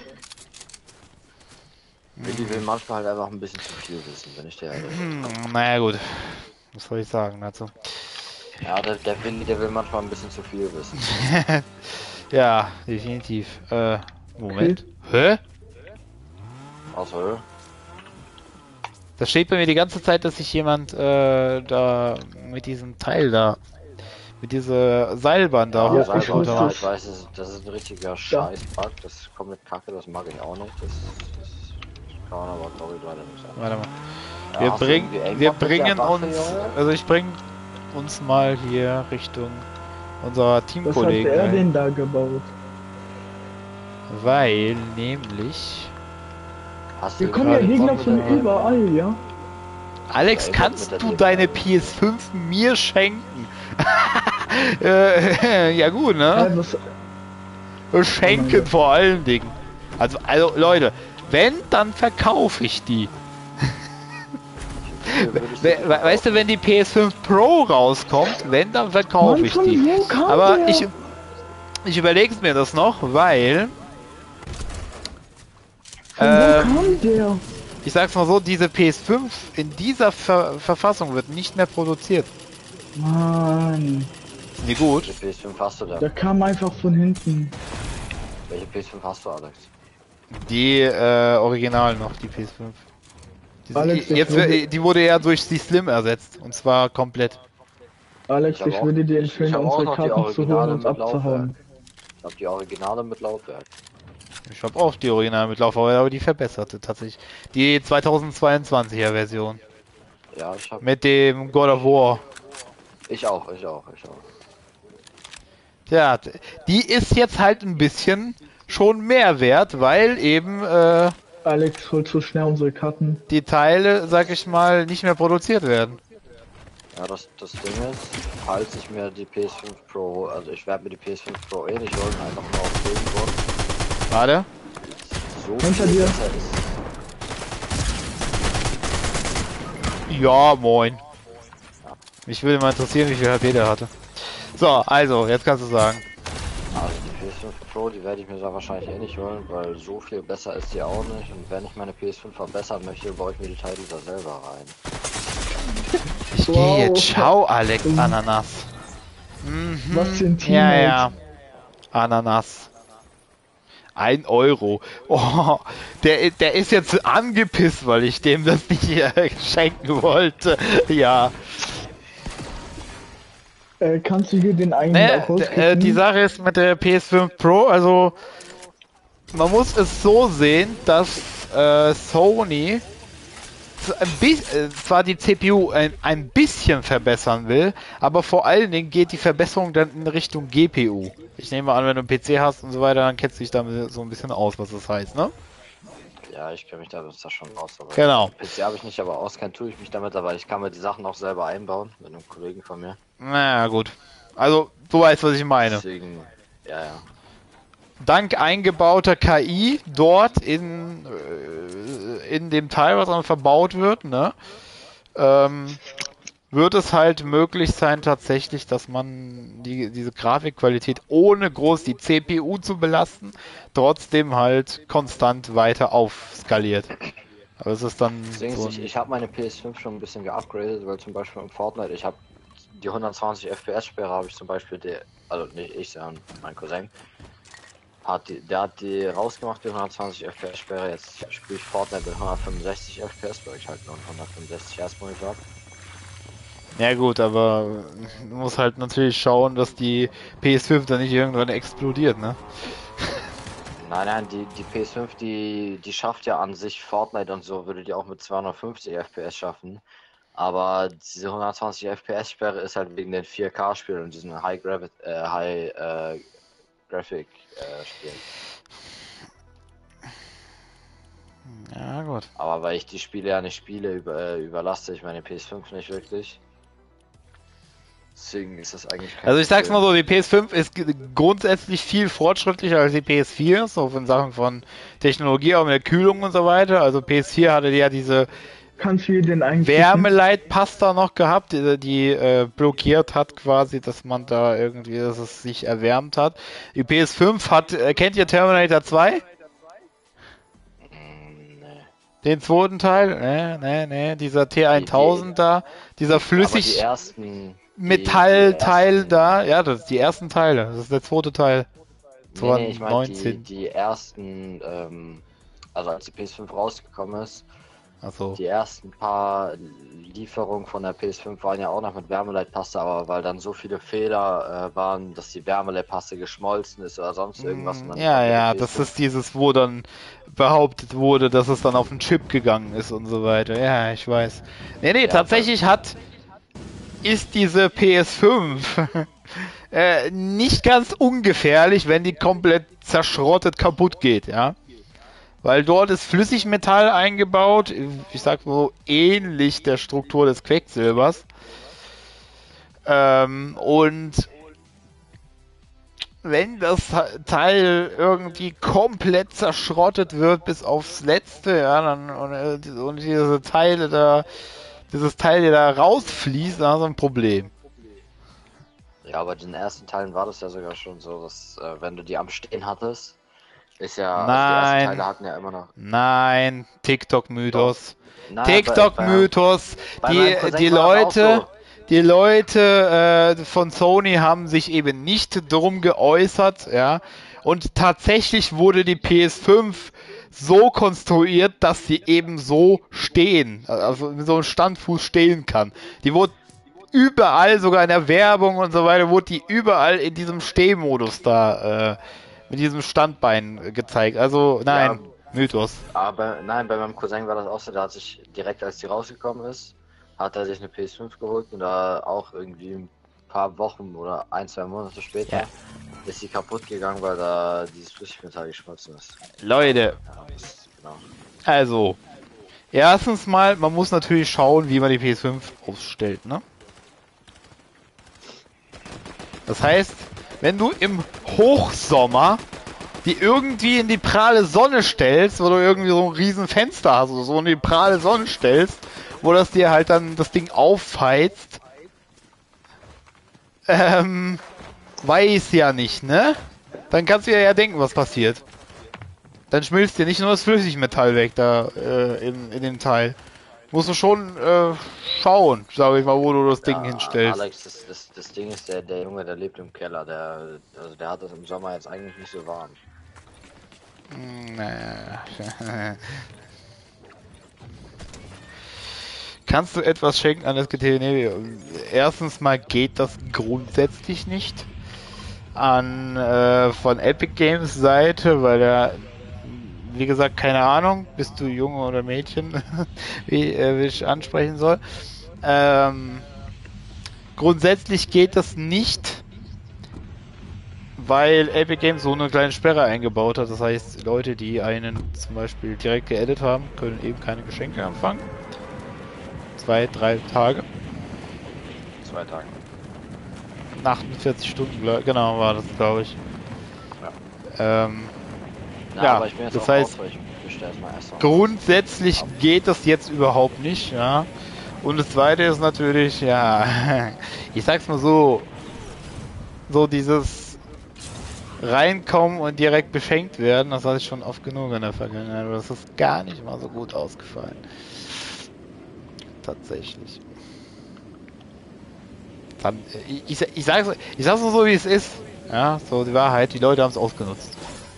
Willi will manchmal halt einfach ein bisschen zu viel wissen, wenn ich dir ehrlich bin. Hm, naja gut. Was soll ich sagen dazu? Ja, der, der Willi, der will manchmal ein bisschen zu viel wissen. Ja, definitiv. Äh, Moment. Hä? Außer, Da steht bei mir die ganze Zeit, dass sich jemand äh, da mit diesem Teil da, mit dieser Seilbahn da ja, ich Seilbahn, hochgeschaut wusste ja, hat. ich weiß, das ist, das ist ein richtiger Scheißbug, das ist komplett kacke, das mag ich auch nicht, das, das kann man aber glaube ich leider nicht sagen. Warte mal. Ja, Wir, hast du bring, irgendwie wir Aimbot mit der bringen Waffe, uns, Junge? also ich bring uns mal hier Richtung unserer Was hat Teamkollegen. er ein. denn da gebaut? Weil nämlich... Hast Hier du kommen ja gerade Gegner Bock mit von der- überall, ja? Alex, Ja, kannst mit der du D- deine P S fünf mir schenken? äh, ja gut, Hä, ne? was? Schenken Gott. vor allen Dingen. Also, also Leute, wenn, dann verkaufe ich die. Wofür würdest We die we weißt du, wenn die P S fünf Pro rauskommt, wenn, dann verkaufe Mann, ich von die. wo kam Aber der? ich, ich überlege es mir das noch, weil... Von wo Ähm, kam der? ich sag's mal so, diese P S fünf in dieser Ver Verfassung wird nicht mehr produziert. Mann, Wie gut. Welche P S fünf hast du da? der kam einfach von hinten. Welche P S fünf hast du, Alex? Die äh, Original noch, die P S fünf. Die, Alex, ich jetzt, würde- die wurde ja durch die Slim ersetzt. Und zwar komplett. Alex, Ich hab ich auch- würde dir ich- empfehlen, ich hab auch unsere noch die Karten zu Originale holen und mit Laufwerk. abzuhauen. Ich habe die Originale mit Laufwerk. Ich habe auch die Original mit Lauf, aber die verbesserte tatsächlich. Die zweitausendzweiundzwanziger Version. Ja, ich hab. Mit dem God of War. Ich auch, ich auch, ich auch. Ja, d- die ist jetzt halt ein bisschen schon mehr wert, weil eben äh, Alex, holst du schnell unsere Karten? die Teile, sag ich mal, nicht mehr produziert werden. Ja, das, das Ding ist, falls ich mir die P S fünf Pro, also ich werde mir die P S fünf Pro eh nicht holen, einfach nur auf den Grund. Warte. So Hinter viel dir. besser ist. Ja, moin. Mich würde mal interessieren, wie viel H P der hatte. So, also, jetzt kannst du sagen. Also die P S fünf Pro, die werde ich mir da wahrscheinlich eh nicht holen, weil so viel besser ist die auch nicht. Und wenn ich meine P S fünf verbessern möchte, baue ich mir die Teile da selber rein. Ich Wow. gehe jetzt. Ciao, Alex Ananas. Mhm. Was für ein Ja, Teammate. ja. Ananas. Ein Euro. Oh, der, der ist jetzt angepisst, weil ich dem das nicht äh, schenken wollte. Ja. Äh, kannst du hier den einen Ne, auch d- äh, rauskicken? die Sache ist mit der P S fünf Pro, also man muss es so sehen, dass äh, Sony z- ein bi- äh, zwar die C P U ein, ein bisschen verbessern will, aber vor allen Dingen geht die Verbesserung dann in Richtung G P U. Ich nehme an, wenn du einen P C hast und so weiter, dann kennst du dich damit so ein bisschen aus, was das heißt, ne? Ja, ich kenne mich da, da schon aus. Aber Genau. P C habe ich nicht, aber auskennen tue ich mich damit, aber ich kann mir die Sachen auch selber einbauen, mit einem Kollegen von mir. Na gut. Also, du weißt, was ich meine. Deswegen, ja, ja. Dank eingebauter K I dort in, äh, in dem Teil, was dann verbaut wird, ne, ähm, wird es halt möglich sein tatsächlich, dass man die, diese Grafikqualität ohne groß die C P U zu belasten, trotzdem halt konstant weiter aufskaliert. Aber es ist dann Deswegen so ist, ich, ein, ich habe meine P S fünf schon ein bisschen geupgradet, weil zum Beispiel im Fortnite, ich habe die hundertzwanzig F P S-Sperre habe ich zum Beispiel, die, also nicht ich, sondern mein Cousin, hat die, der hat die rausgemacht, die hundertzwanzig F P S-Sperre, jetzt spiele ich Fortnite mit hundertfünfundsechzig F P S, weil ich halt nur einen hundertfünfundsechzig Hertz-Monitor habe. ja gut, aber du musst halt natürlich schauen, dass die P S fünf dann nicht irgendwann explodiert, ne? Nein, nein, die, die P S fünf, die, die schafft ja an sich Fortnite und so, würde die auch mit zweihundertfünfzig F P S schaffen. Aber diese hundertzwanzig F P S-Sperre ist halt wegen den vier K-Spielen und diesen High Gravity, äh, High äh, Graphic äh, Spielen. Ja gut. Aber weil ich die Spiele ja nicht spiele, über, äh, überlaste ich meine P S fünf nicht wirklich. Deswegen ist das eigentlich kein Also ich sag's mal Problem. so, die P S fünf ist g- grundsätzlich viel fortschrittlicher als die P S vier, so in Sachen von Technologie, auch mit der Kühlung und so weiter. Also P S vier hatte ja diese Kannst du hier den einen Wärmeleitpasta noch gehabt, die, die äh, blockiert hat quasi, dass man da irgendwie, dass es sich erwärmt hat. Die P S fünf hat, äh, kennt ihr Terminator zwei? Mm, nee. Den zweiten Teil? Ne, ne, ne, dieser T tausend da, dieser Aber die flüssig ersten... die- Metallteil die ersten- da, ja, das ist die ersten Teile, das ist der zweite Teil. Nee, nee, ich meine die, neunzehn. die ersten, ähm, also als die P S fünf rausgekommen ist, Achso. die ersten paar Lieferungen von der P S fünf waren ja auch noch mit Wärmeleitpaste, aber weil dann so viele Fehler äh, waren, dass die Wärmeleitpaste geschmolzen ist oder sonst irgendwas. und dann Ja, konnte die ja, P S das fünf ist dieses, wo dann behauptet wurde, dass es dann auf den Chip gegangen ist und so weiter. Ja, ich weiß. Nee, nee, Ja, tatsächlich hat, ist diese P S fünf äh, nicht ganz ungefährlich, wenn die komplett zerschrottet kaputt geht, ja. Weil dort ist Flüssigmetall eingebaut, ich sag so ähnlich der Struktur des Quecksilbers. Ähm, und wenn das Teil irgendwie komplett zerschrottet wird bis aufs Letzte, ja, dann und, und diese Teile da, dieses Teil da rausfließt, dann hast du ein Problem. Ja, bei den ersten Teilen war das ja sogar schon so, dass äh, wenn du die am Stehen hattest, ist ja, Nein. also die ersten Teile hatten ja immer noch. Nein, TikTok-Mythos. Nein, TikTok-Mythos. bei- bei Die, meinem Cousin die war das auch Leute, so. die Leute äh, von Sony haben sich eben nicht drum geäußert, ja. Und tatsächlich wurde die P S fünf so konstruiert, dass sie eben so stehen, also mit so einem Standfuß stehen kann. Die wurde überall, sogar in der Werbung und so weiter, wurde die überall in diesem Stehmodus da, äh, mit diesem Standbein gezeigt. Also, nein, Ja. Mythos. Aber nein, bei meinem Cousin war das auch so, der hat sich direkt, als die rausgekommen ist, hat er sich eine P S fünf geholt und da auch irgendwie ein paar Wochen oder ein, zwei Monate später Ja. ist sie kaputt gegangen, weil da dieses Flüssigmetall geschmolzen ist. Leute, Ja, das, genau. also, erstens mal, man muss natürlich schauen, wie man die P S fünf ausstellt, ne? Das heißt, wenn du im Hochsommer die irgendwie in die pralle Sonne stellst, wo du irgendwie so ein riesen Fenster hast oder so in die pralle Sonne stellst, wo das dir halt dann das Ding aufheizt, ähm, weiß ja nicht, ne? Dann kannst du dir ja denken, was passiert. Dann schmilzt dir nicht nur das Flüssigmetall weg da äh, in, in dem Teil. Musst du schon äh, schauen, sag ich mal, wo du das Ding Ja, hinstellst. Alex, das, das, das Ding ist, der, der Junge, der lebt im Keller, der, also der hat das im Sommer jetzt eigentlich nicht so warm. Nee. Kannst du etwas schenken an das G T? Nee, erstens mal geht das grundsätzlich nicht an äh, von Epic Games Seite, weil er, wie gesagt, keine Ahnung, bist du Junge oder Mädchen, wie, äh, wie ich ansprechen soll. Ähm, grundsätzlich geht das nicht, weil Epic Games so eine kleine Sperre eingebaut hat. Das heißt, Leute, die einen zum Beispiel direkt geedit haben, können eben keine Geschenke empfangen. Zwei, drei Tage. Zwei Tage. achtundvierzig Stunden, glaub- genau, war das, glaube ich. Ja. Ähm, Ja, Ja, aber ich bin jetzt das auch heißt, raus, weil ich bestelle erstmal erst noch. grundsätzlich geht das jetzt überhaupt nicht, ja. Und das zweite ist natürlich, ja, ich sag's mal so, so dieses reinkommen und direkt beschenkt werden, das hatte ich schon oft genug in der Vergangenheit, aber das ist gar nicht mal so gut ausgefallen. Tatsächlich. Dann, ich, ich, ich sag's, ich sag's nur so, wie es ist. Ja, so die Wahrheit, die Leute haben es ausgenutzt.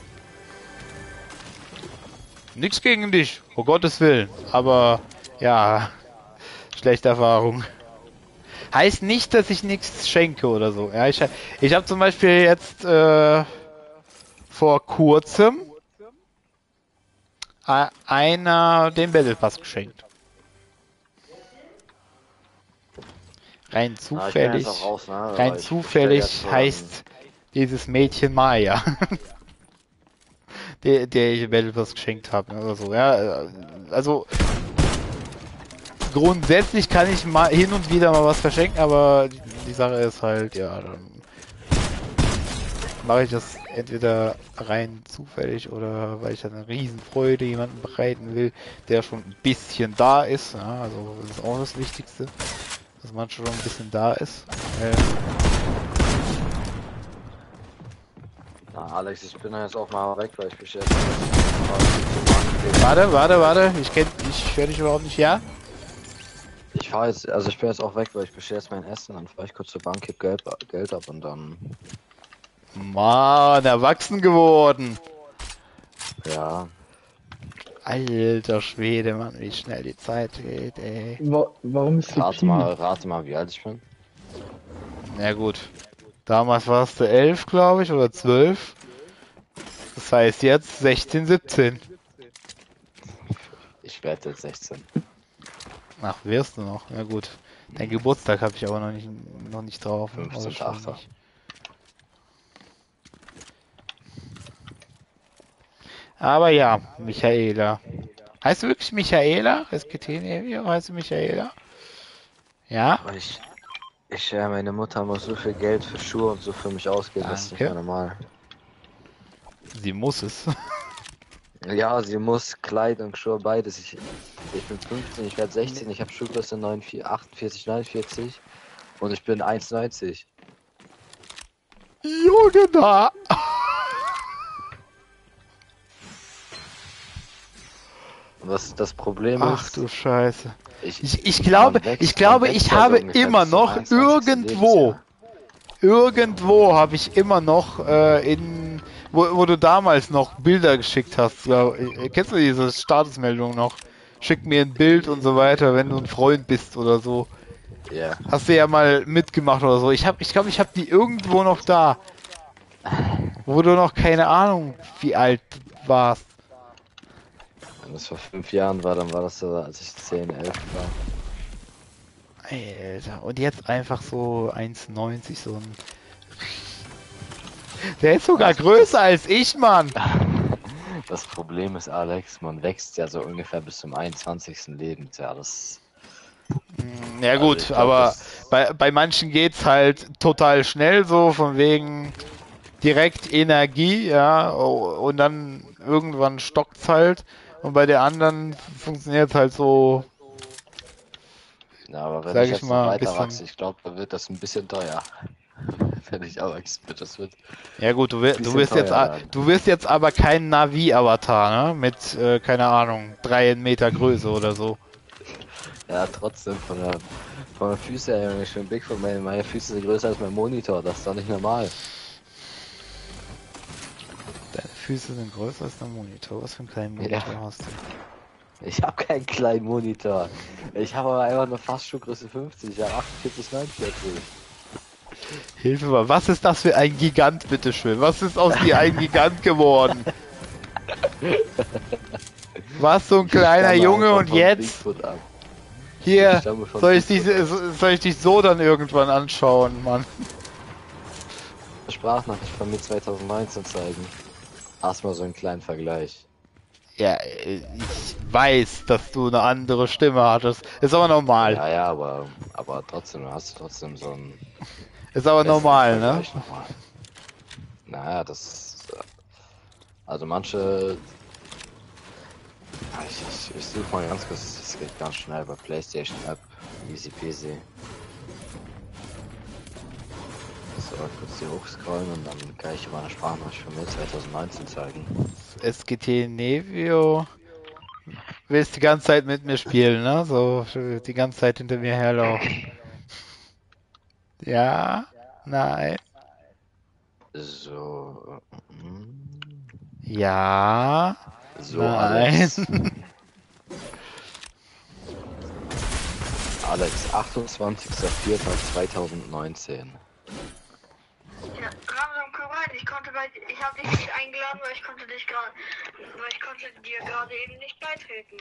Nix gegen dich, um Gottes Willen. Aber, ja, schlechte Erfahrung. Heißt nicht, dass ich nichts schenke oder so. Ja, ich, ich habe zum Beispiel jetzt äh, vor kurzem äh, einer den Battle Pass geschenkt. Rein Ah, ich bin jetzt zufällig, auch raus, ne? Aber rein ich zufällig bestell jetzt, heißt dieses Mädchen Maya. der, der ich Battle Pass geschenkt habe oder so. Ja, also grundsätzlich kann ich mal hin und wieder mal was verschenken, aber die, die Sache ist halt, ja, dann mache ich das entweder rein zufällig oder weil ich dann eine Riesenfreude jemanden bereiten will, der schon ein bisschen da ist. Ja, also das ist auch das Wichtigste, dass man schon ein bisschen da ist. Äh, Na, Alex, ich bin jetzt auch mal weg, weil ich bestelle. warte, warte, warte, ich kenn, ich höre dich überhaupt nicht, ja? Ich fahre jetzt, also ich bin jetzt auch weg, weil ich bestelle jetzt mein Essen, dann fahre ich kurz zur Bank, gebe Geld, Geld ab und dann. Mann, erwachsen geworden. Ja. Alter Schwede, Mann, wie schnell die Zeit geht, ey. Wa warum ist die Rate Team? mal, rate mal, wie alt ich bin. Na gut. Damals warst du elf, glaube ich, oder zwölf. Das heißt jetzt sechzehn, siebzehn. Ich werde jetzt sechzehn. Ach, wirst du noch? Na gut. Dein Geburtstag habe ich aber noch nicht, noch nicht drauf. fünfzehnter Oder schon achter nicht. Aber ja, Michaela. Heißt du wirklich Michaela? S G T Nevio? Heißt du Michaela? Ja? Aber ich, ich, ja, meine Mutter muss so viel Geld für Schuhe und so für mich ausgeben, das ist nicht mehr Danke. normal. Sie muss es. Ja, sie muss Kleidung, Schuhe, beides. Ich, ich bin fünfzehn, ich werde sechzehn, ich habe Schuhgröße neunundvierzig, achtundvierzig, neunundvierzig und ich bin eins neunzig. Junge da! Und was das Problem Ach ist, du Scheiße. ich, Ich, ich glaube, man wächst- ich glaube, man wächst ich ja so habe ungefähr immer bis zum noch einundzwanzigsten irgendwo, Lebensjahr. irgendwo habe ich immer noch äh, in, wo, wo du damals noch Bilder geschickt hast. Glaub, äh, kennst du diese Statusmeldung noch? Schick mir ein Bild und so weiter, wenn du ein Freund bist oder so. Ja. Hast du ja mal mitgemacht oder so. Ich habe, ich glaube, ich habe die irgendwo noch da. Wo du noch keine Ahnung, wie alt warst. Wenn das vor fünf Jahren war, dann war das so, als ich zehn, elf war. Alter, und jetzt einfach so eins neunzig, so ein... Der ist sogar größer als ich, Mann! Das Problem ist, Alex, man wächst ja so ungefähr bis zum einundzwanzigsten Lebensjahr. Das, Ja Also gut, ich glaub, aber das- bei, bei manchen geht's halt total schnell, so von wegen direkt Energie, ja, o- und dann irgendwann stockt's halt. Und bei der anderen funktioniert's halt so, ja, aber wenn Sag ich ich jetzt mal, noch ein weiter bisschen- wachse, ich glaube, dann wird das ein bisschen teuer. Wenn ich erwachsen bin, das wird. ja gut, du, wi- du Bisschen wirst jetzt, teuer a- werden. du wirst jetzt aber kein Navi-Avatar, ne, mit, äh, keine Ahnung, drei Meter Größe oder so. Ja, trotzdem von der, von der Füße her, Junge, ich bin big von meine, meine Füße sind größer als mein Monitor, das ist doch nicht normal. Deine Füße sind größer als dein Monitor. Was für einen kleinen Monitor Ja. hast du? Ich habe keinen kleinen Monitor. Ich habe aber einfach nur fast Schuhgröße fünfzig, ich habe achtundvierzig, neunundvierzig. Hilfe mal, was ist das für ein Gigant, bitteschön? Was ist aus dir ein Gigant geworden? Was so ein kleiner Ich stamme Junge einfach und von jetzt? Bigfoot ab. Hier, Ich stamme von soll ich, dich, Bigfoot soll ich dich so dann irgendwann anschauen, Mann? ab. Sprachnachricht von mir zweitausendneunzehn zeigen. Erstmal so einen kleinen Vergleich. Ja, äh, ich weiß, dass du eine andere Stimme hattest. Ist aber normal. Ja, ja, aber, aber trotzdem, du hast trotzdem so einen. Ist aber besseren normal, ne? Vergleich nochmal. Naja, das. äh, Also manche. Ah, Ich, ich, ich suche mal ganz kurz, das geht ganz schnell bei PlayStation App. Easy peasy. So, kurz hier hochscrollen und dann kann ich meine Sprachnachricht von mir zweitausendneunzehn zeigen. S G T Nevio. Willst die ganze Zeit mit mir spielen, ne? So die ganze Zeit hinter mir herlaufen. Ja? Nein? So. mm, Ja? So, Nein. Alex. Alex, achtundzwanzigster vierter zweitausendneunzehn. Ja, Ramsam, komm rein. Ich konnte bei, ich habe dich nicht eingeladen, weil ich konnte dich gerade, weil ich konnte dir gerade eben nicht beitreten.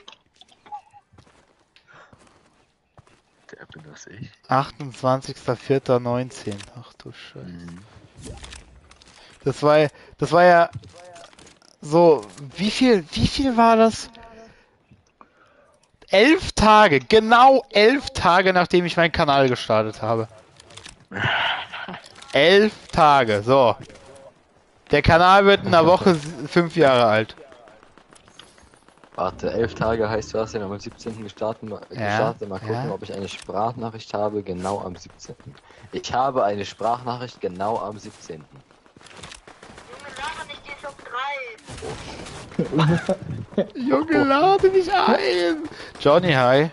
Der bin das ich. achtundzwanzigster vierter neunzehn. Ach du Scheiße. Mhm. Das war, das war ja so, wie viel, wie viel war das? Elf Tage, genau elf Tage, nachdem ich meinen Kanal gestartet habe. Elf Tage, so. Der Kanal wird in einer Woche s- fünf Jahre alt. Warte, elf Tage heißt, du hast ja am siebzehnten gestartet. Mal, Ja, gestartet. Mal gucken, ja. ob ich eine Sprachnachricht habe, genau am siebzehnten. Ich habe eine Sprachnachricht genau am siebzehnten. Junge, lache nicht, die ist um drei. Junge, lade mich ein! Johnny, hi.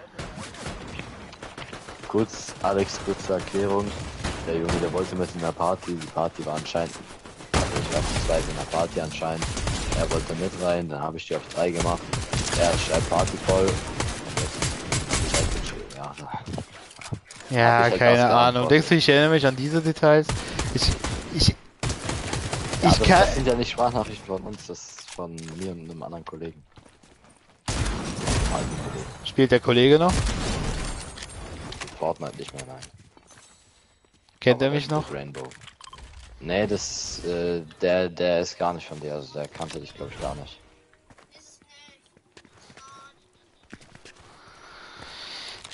Kurz, Alex, kurze Erklärung. Der Junge, der wollte mit in der Party. Die Party war anscheinend. Also ich war zu zweit in der Party anscheinend. Er wollte mit rein, dann habe ich die auf drei gemacht. Er schreibt Party voll. Und jetzt hab ich halt geschrieben, ja. Ja, Hab ich halt keine was Ahnung. geantwortet. Denkst du, ich erinnere mich an diese Details? Ich, ich, Ja, ich das, kann, das sind ja nicht Sprachnachrichten von uns, das ist von mir und einem anderen Kollegen. Alten Kollegen. spielt der Kollege noch? Fortnite nicht mehr, nein. Kennt er Aber mich noch? Rainbow. Nee, das, äh, der, der ist gar nicht von dir, also der kannte dich, glaube ich, gar nicht.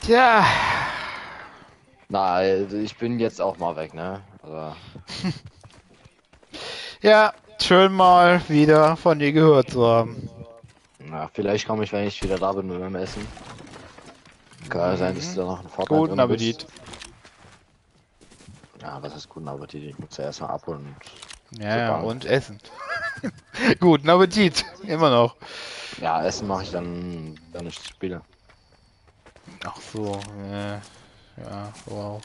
Tja. Na, also ich bin jetzt auch mal weg, ne? Also, Ja, schön mal wieder von dir gehört zu haben. na, vielleicht komme ich, wenn ich wieder da bin, mit meinem Essen. Kann ja sein, dass du da noch ein Fortnite Guten drin bist. Appetit. Ja, was ist guten Appetit? Ich muss zuerst mal abholen. Und Ja, ja, Bank. und Essen. Guten Appetit. Immer noch. Ja, Essen mache ich dann, wenn ich spiele. Ach so, äh, ja, wow.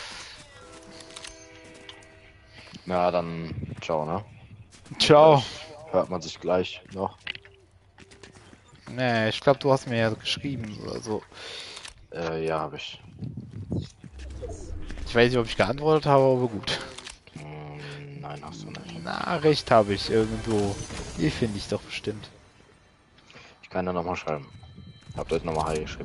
Ja, dann ciao, ne? Ciao. Vielleicht hört man sich gleich noch. Nee, ich glaube, du hast mir ja geschrieben oder so. Äh, ja, habe ich. Ich weiß nicht, ob ich geantwortet habe, aber gut. Hm, nein, hast du nicht. Nachricht habe ich irgendwo. Die finde ich doch bestimmt. Ich kann ja nochmal schreiben. Hab dort nochmal Hi geschrieben.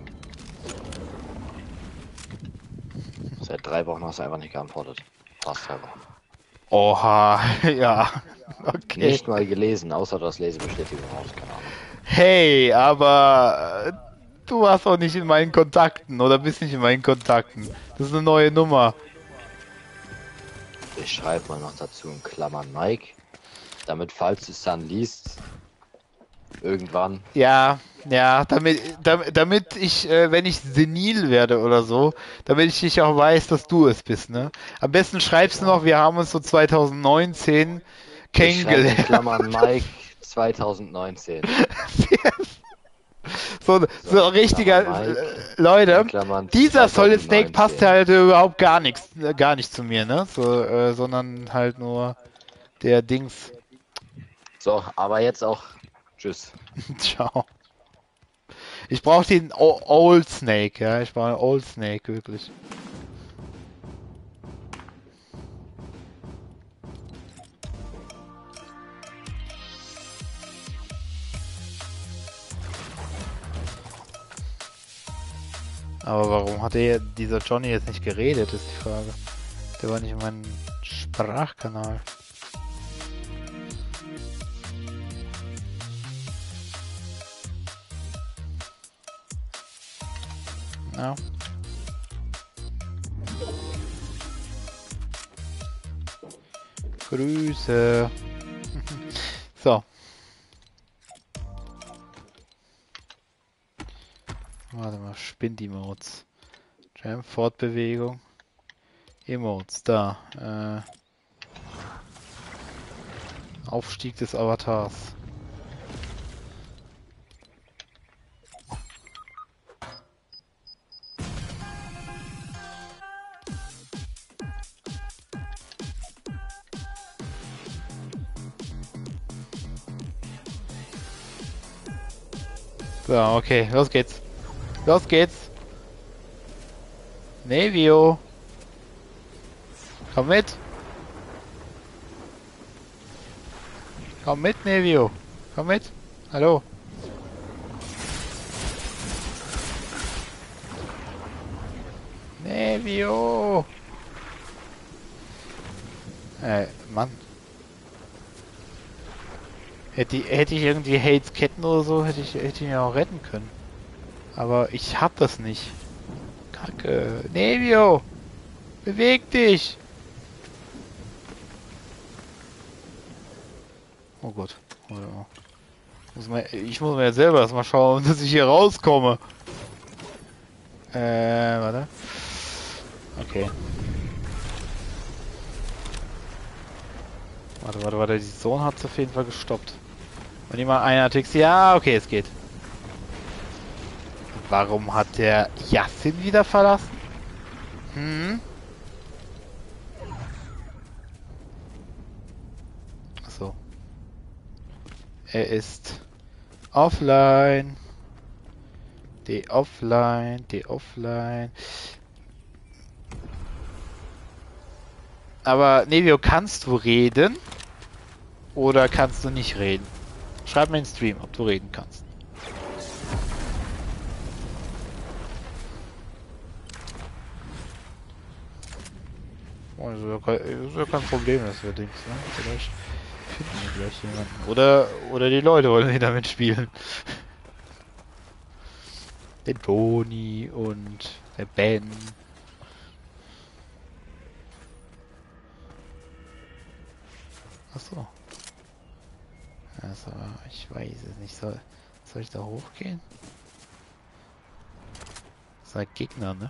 Seit drei Wochen hast du einfach nicht geantwortet. Fast drei Wochen. Oha, ja. Okay. Nicht mal gelesen, außer das Lesebestätigung raus, keine Ahnung. Hey, aber äh, du warst auch nicht in meinen Kontakten oder bist nicht in meinen Kontakten. Das ist eine neue Nummer. Ich schreibe mal noch dazu in Klammern Mike, damit, falls du es dann liest, irgendwann. Ja, ja, damit, damit, damit ich, äh, wenn ich senil werde oder so, damit ich dich auch weiß, dass du es bist, ne? Am besten schreibst du noch, wir haben uns so zwanzig neunzehn Ich schreibe in kennengelernt. Klammern Mike zwanzig neunzehn. So, so, So, richtiger, Klammern Mike, äh, Leute, in Klammern dieser Solid Snake zwanzig neunzehn. passt halt überhaupt gar nichts, äh, gar nicht zu mir, ne? So, äh, sondern halt nur der Dings. So, aber jetzt auch tschüss. Ciao. Ich brauche den o Old Snake, ja, ich brauche Old Snake, wirklich. Aber warum hat der, dieser Johnny jetzt nicht geredet, ist die Frage. Der war nicht in meinem Sprachkanal. Ja. Grüße. So. Warte mal, Spind-Emotes. Jam, Fortbewegung. Emotes, da. Äh, Aufstieg des Avatars. So, okay, los geht's. Los geht's. Nevio. Komm mit. Komm mit, Nevio. Komm mit. Hallo. Nevio. Äh, Mann. Hätte, hätte ich irgendwie Hates Ketten oder so, hätte ich, hätte ich ihn ja auch retten können. Aber ich hab das nicht. Kacke. Nevio! Beweg dich! Oh Gott. Warte mal. Muss mal, ich muss mir jetzt selber erstmal schauen, dass ich hier rauskomme. Äh, warte. Okay. Warte, warte, warte. Die Zone hat es auf jeden Fall gestoppt. Und jemand einer Tix. Ja, okay, es geht. Warum hat der Yassin wieder verlassen? Hm? Achso. Er ist offline. De offline, de offline. Aber Nevio, kannst du reden? Oder kannst du nicht reden? Schreib mir in den Stream, ob du reden kannst. Oh, das ist ja kein, das ist ja kein Problem, das wir Dings, ne? Vielleicht finden wir gleich jemanden. Oder, oder die Leute wollen wieder mitspielen. Den Boni und Verben. Achso. Also, ich weiß es nicht. Soll, soll ich da hochgehen? Seid Gegner, ne?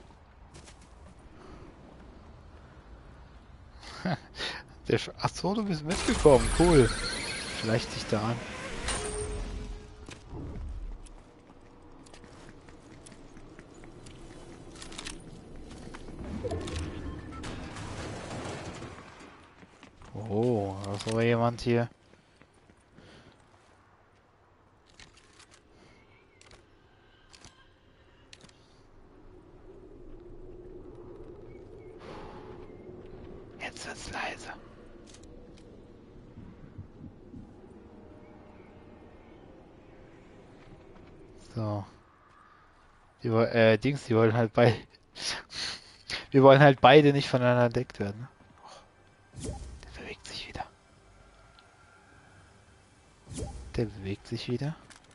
Der Sch Achso, du bist mitgekommen. Cool. Schleicht sich da an. Oh, da ist aber jemand hier. Jetzt wird's leise. So. Die, woll- äh, Dings, die wollen halt beide. Wir wollen halt beide nicht voneinander entdeckt werden. Ne? Der bewegt sich wieder. Der bewegt sich wieder.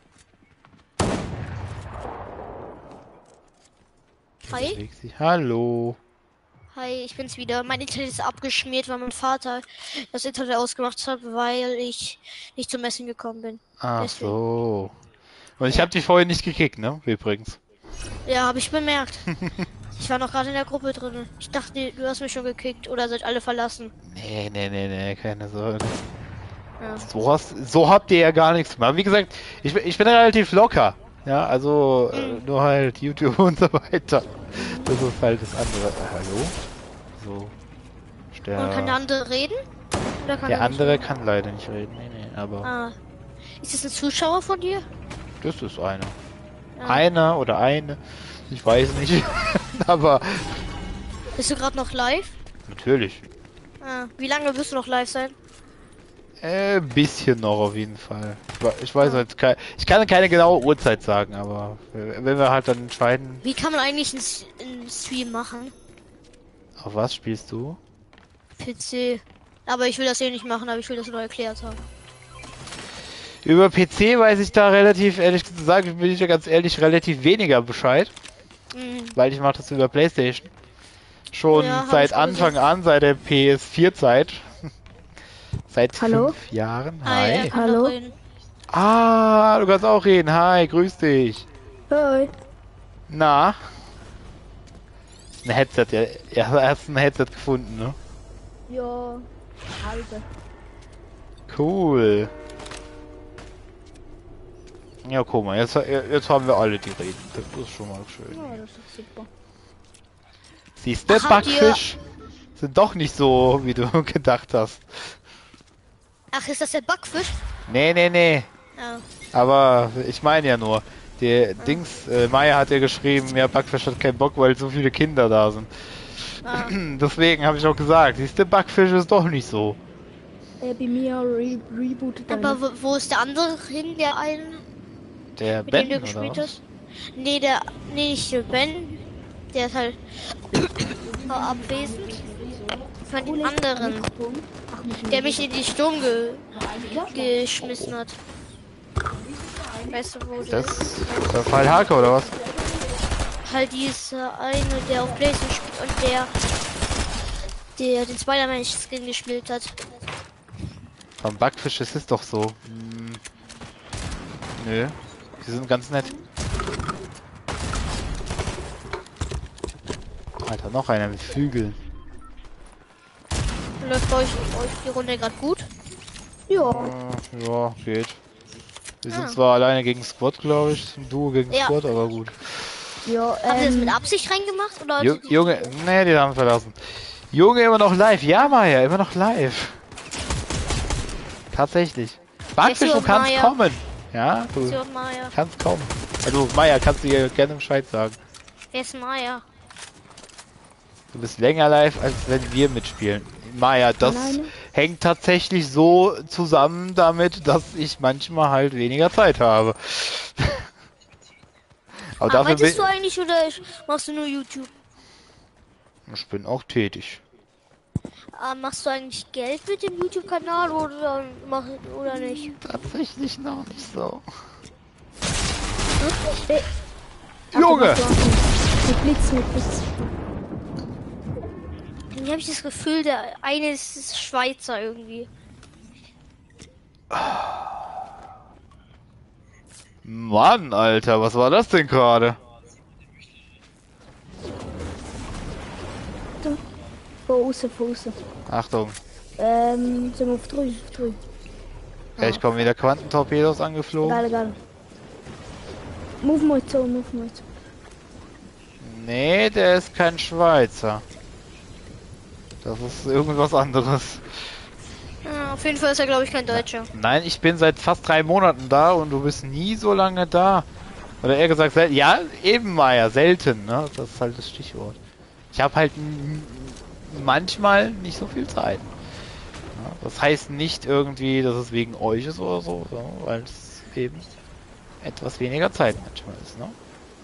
Der Hi. bewegt sich. Hallo. Hi, ich bin's wieder. Mein Internet ist abgeschmiert, weil mein Vater das Internet ausgemacht hat, weil ich nicht zum Messen gekommen bin. Ach Deswegen. so. Und ich habe dich vorher nicht gekickt, ne? Übrigens. Ja, habe ich bemerkt. Ich war noch gerade in der Gruppe drin. Ich dachte, du hast mich schon gekickt oder seid alle verlassen. Nee, nee, nee, nee, keine Sorge. Ja. So, hast, so habt ihr ja gar nichts gemacht. Wie gesagt, ich, bin- ich bin relativ locker. Ja, also äh, nur halt YouTube und so weiter. Das ist halt das andere. Äh, hallo? So. Der, Und kann der andere reden? Oder kann der er nicht andere reden? kann leider nicht reden. Nee, nee, aber Ah. Ist das ein Zuschauer von dir? das ist einer. Ja. Einer oder eine. Ich weiß nicht. Aber Bist du gerade noch live? natürlich. Ah. Wie lange wirst du noch live sein? Äh, bisschen noch auf jeden Fall. Ich we- Ich weiß halt kein, ich kann keine genaue Uhrzeit sagen, aber wenn wir halt dann entscheiden, Wie kann man eigentlich einen S- einen Stream machen? auf was spielst du? P C. Aber ich will das hier nicht machen, aber ich will das nur erklärt haben. Über P C weiß ich da relativ, ehrlich zu sagen, bin ich ja ganz ehrlich, relativ weniger Bescheid, Mhm. weil ich mache das über PlayStation. Schon Ja, hab seit ich Anfang gesehen. an, seit der P S vier Zeit. Seit Hallo? fünf Jahren. Ah, ja, Hi. kann Hallo? doch reden. Ah, du kannst auch reden. Hi, grüß dich. Hi. Na? Ein Headset, ja. Ja, hast ein Headset gefunden, ne? Ja, halbe. Cool. Ja, guck mal, jetzt, jetzt haben wir alle die Reden. Das ist schon mal schön. Ja, das ist super. Siehst du, Ach, habt ihr- Backfisch sind doch nicht so, wie du gedacht hast. Ach, ist das der Backfisch? Nee, nee, nee. Ja. Aber ich meine ja nur, der Dings, äh, Maya hat ja geschrieben, ja, Backfisch hat keinen Bock, weil so viele Kinder da sind. Ah. Deswegen habe ich auch gesagt, siehst du, Backfisch ist doch nicht so. Äh, bei mir re rebootet Aber wo, wo ist der andere hin, der einen, Der mit Ben, dem du oder gespielt was? hast? Nee, der, nee, nicht der Ben. Der ist halt war abwesend. Von dem anderen, der mich in die Sturm ge geschmissen hat. Weißt du, wo der Das ist? ist der Fall Hake, oder was? Halt dieser eine, der auf PlayStation spielt und der, der den Spider-Man-Skin gespielt hat. Beim Backfisch ist es doch so. Hm. Nö, die sind ganz nett. Alter, noch einer mit Flügeln. Läuft bei euch, euch die Runde gerade gut? Ja. Äh, ja, geht. Wir sind Ah. zwar alleine gegen Squad, glaube ich, ein Duo gegen Ja. Squad, aber gut. Ja, Habt ihr das ähm, mit Absicht reingemacht? Oder Ju Junge, nee, die haben verlassen. Junge, immer noch live. Ja, Maya, immer noch live. Tatsächlich. Backfisch, Jesse du und kannst Maya. kommen. Ja, du Wer ist Maya? kannst kommen. Also, Maya, kannst du dir gerne Bescheid sagen. Wer ist Maya? Du bist länger live, als wenn wir mitspielen. Maya, das Alleine? hängt tatsächlich so zusammen damit, dass ich manchmal halt weniger Zeit habe. Aber dafür Arbeitest du bin eigentlich oder machst du nur YouTube? ich bin auch tätig. Ah, machst du eigentlich Geld mit dem YouTube-Kanal oder, mach, oder nicht? Tatsächlich noch nicht so. Ach, Junge! du machst Mit Blitz, mit Blitz. Irgendwie habe ich das Gefühl, der eine ist Schweizer irgendwie. Mann, Alter, was war das denn gerade? Von außen, von außen. Achtung. Ähm, sind wir auf drei, auf drei. Gleich kommen wieder Quantentorpedos angeflogen. Egal, egal. Move mal so, move mal so. Nee, der ist kein Schweizer. Das ist irgendwas anderes. Ja, auf jeden Fall ist er, glaube ich, kein Deutscher. Nein, ich bin seit fast drei Monaten da und du bist nie so lange da. Oder eher gesagt, selten. Ja, eben mal ja, selten, ne? Das ist halt das Stichwort. Ich habe halt m- manchmal nicht so viel Zeit. Ja, das heißt nicht irgendwie, dass es wegen euch ist oder so, so weil es eben etwas weniger Zeit manchmal ist, ne?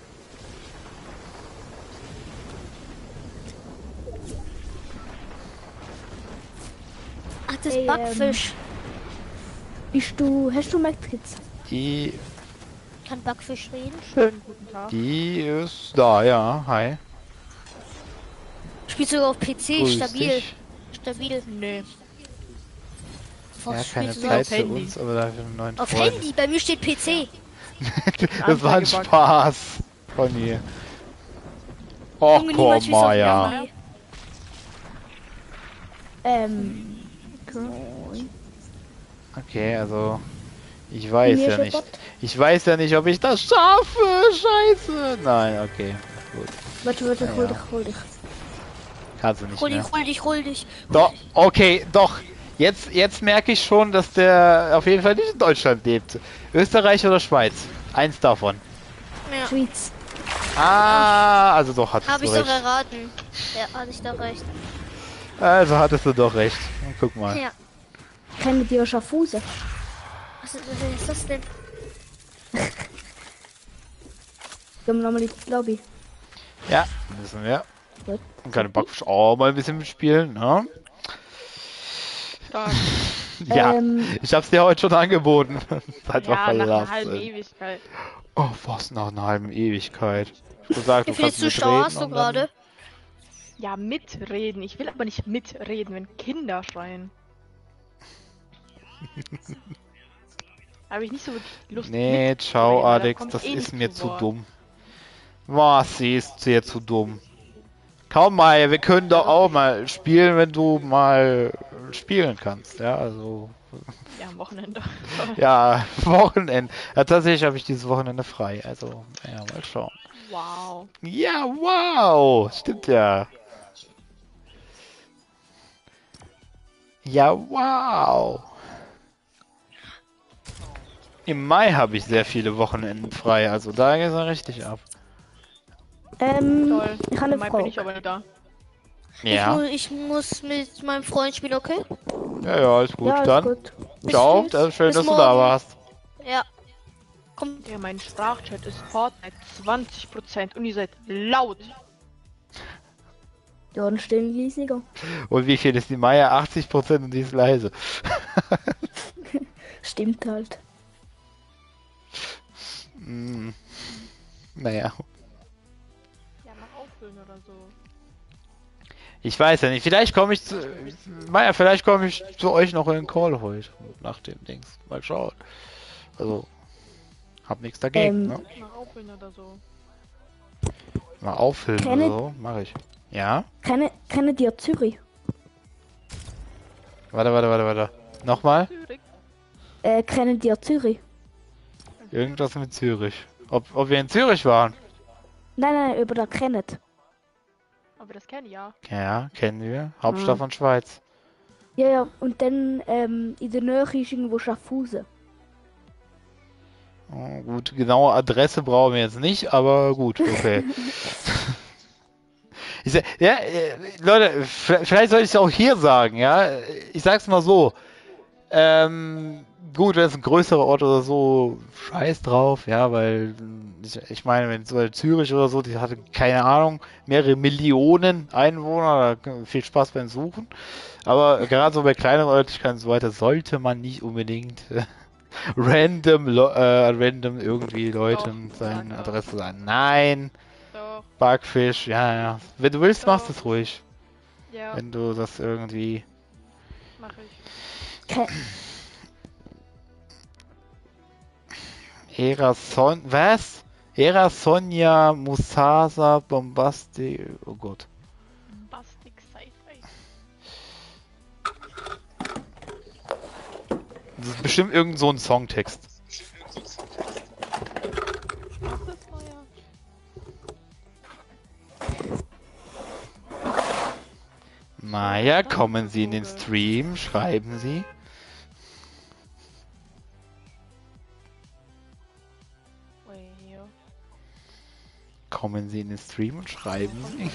Ach, das Hey, Backfisch. Bist du, hast du Medkits? Die, Kann Backfisch reden? Schönen guten Tag. die ist da, ja, hi. Spielt sogar auf P C, Grüß stabil. dich. Stabil. Nee. Was Ja, keine spielst du Zeit auf für Handy? uns, aber dafür einen neuen Auf Freund. Handy, bei mir steht P C. Das war ein Anzeigebug. Spaß von mir. Oh, Junge, komm niemand spielt auf mal, ja. Handy. Ähm, Okay, also ich weiß Mir ja schon nicht. Bot. Ich weiß ja nicht, ob ich das schaffe. Scheiße. Nein, okay. Gut. warte, warte, Ja, hol ja. dich, hol dich. Kannst du nicht Hol mehr. dich, hol dich, hol dich. Doch, okay, doch. Jetzt, jetzt merke ich schon, dass der auf jeden Fall nicht in Deutschland lebt. Österreich oder Schweiz? Eins davon. Ja, Schweiz. Ah, also doch hattest habe du ich doch recht. erraten. Ja, hatte ich doch recht. Also hattest du doch recht. Guck mal. Ja. Kennen die auch Schaffhausen? Was ist, was ist das denn? Gehen wir nochmal in die Lobby. Ja, wissen wir. Gut. Und keine Backfisch auch mal ein bisschen mitspielen, ne? Stark. Ja, Ähm, ich hab's dir heute schon angeboten. Einfach Ja, nach einer halben verlassen. Ewigkeit. Oh, was nach einer halben Ewigkeit? Du sagst, Wie du viele kannst Zuschauer hast mitreden du und dann- gerade? Ja, mitreden. Ich will aber nicht mitreden, wenn Kinder schreien. Habe ich nicht so wirklich Lust. Nee, mitzureden, ciao weil da Alex, kommt das eh ist nicht mir zu zu Wort. dumm. Was, sie ist sehr zu dumm. Kaum mal, wir können doch auch mal spielen, wenn du mal spielen kannst, ja, also, Ja, am Wochenende. ja, Wochenende. Ja, tatsächlich habe ich dieses Wochenende frei, also, ja, mal schauen. Wow. Ja, wow, stimmt ja. Ja, wow. Im Mai habe ich sehr viele Wochenenden frei, also da geht es ja richtig ab. ähm, Toll. ich habe eine Im Mai bin ich Frage. aber nicht da. Ich, Ja, mu ich muss mit meinem Freund spielen, okay? ja, ja, ist gut. Ja, Dann, ist gut. Bis ciao, tschüss. das ist schön, Bis dass du da morgen. warst. Ja. Komm, Ja, mein Sprachchat ist Fortnite zwanzig Prozent und ihr seid laut. Ja, dann stehen die leisiger. Und wie viel ist die Maya? achtzig Prozent und die ist leise. Stimmt halt. Hm. Naja, Ja, mach auffüllen oder so. ich weiß ja nicht. Vielleicht komme ich zu. Maya, vielleicht komme ich zu euch noch in den Call heute. Nach dem Dings. Mal schauen. Also, hab nichts dagegen, Ähm, ne? Mach auffüllen oder so. Mal auffüllen oder Kennt- so. Mach ich. Ja? Kennen, kennen die auch Zürich? Warte, warte, warte, warte. Nochmal? Zürich. Äh, kennen die auch Zürich? Irgendwas mit Zürich. Ob, ob wir in Zürich waren? Nein, nein, über da kennt. Aber das kenne ich ja. Ja, kennen wir. Hauptstadt Ah. von Schweiz. Ja, ja, und dann ähm, in der Nähe ist irgendwo Schaffhausen. Oh, gut, genaue Adresse brauchen wir jetzt nicht, aber gut, okay. ich sag, ja, äh, Leute, v- vielleicht soll ich es auch hier sagen, ja. Ich sag's mal so. Ähm, gut, wenn es ein größerer Ort oder so, scheiß drauf, ja, weil ich, ich meine, wenn so Zürich oder so, die hatte, keine Ahnung, mehrere Millionen Einwohner, da, viel Spaß beim Suchen. Aber gerade so bei kleineren Örtlichkeiten und so weiter sollte man nicht unbedingt äh, random, Lo- äh, random irgendwie Leuten Doch, seine sag doch. Adresse sagen. Nein, Doch. Backfisch, ja, ja. Wenn du willst, So. machst du es ruhig. Ja, Wenn du das irgendwie... mach ich. Ke Era Son... Was? Era Sonja Musasa Bombasti... Oh Gott. Bastig Sci-Fi. Das ist bestimmt irgend so ein Songtext. Was ist neuer? Maja, kommen Sie in den Stream, schreiben Sie. Wait, hier. Kommen Sie in den Stream und schreiben Sie.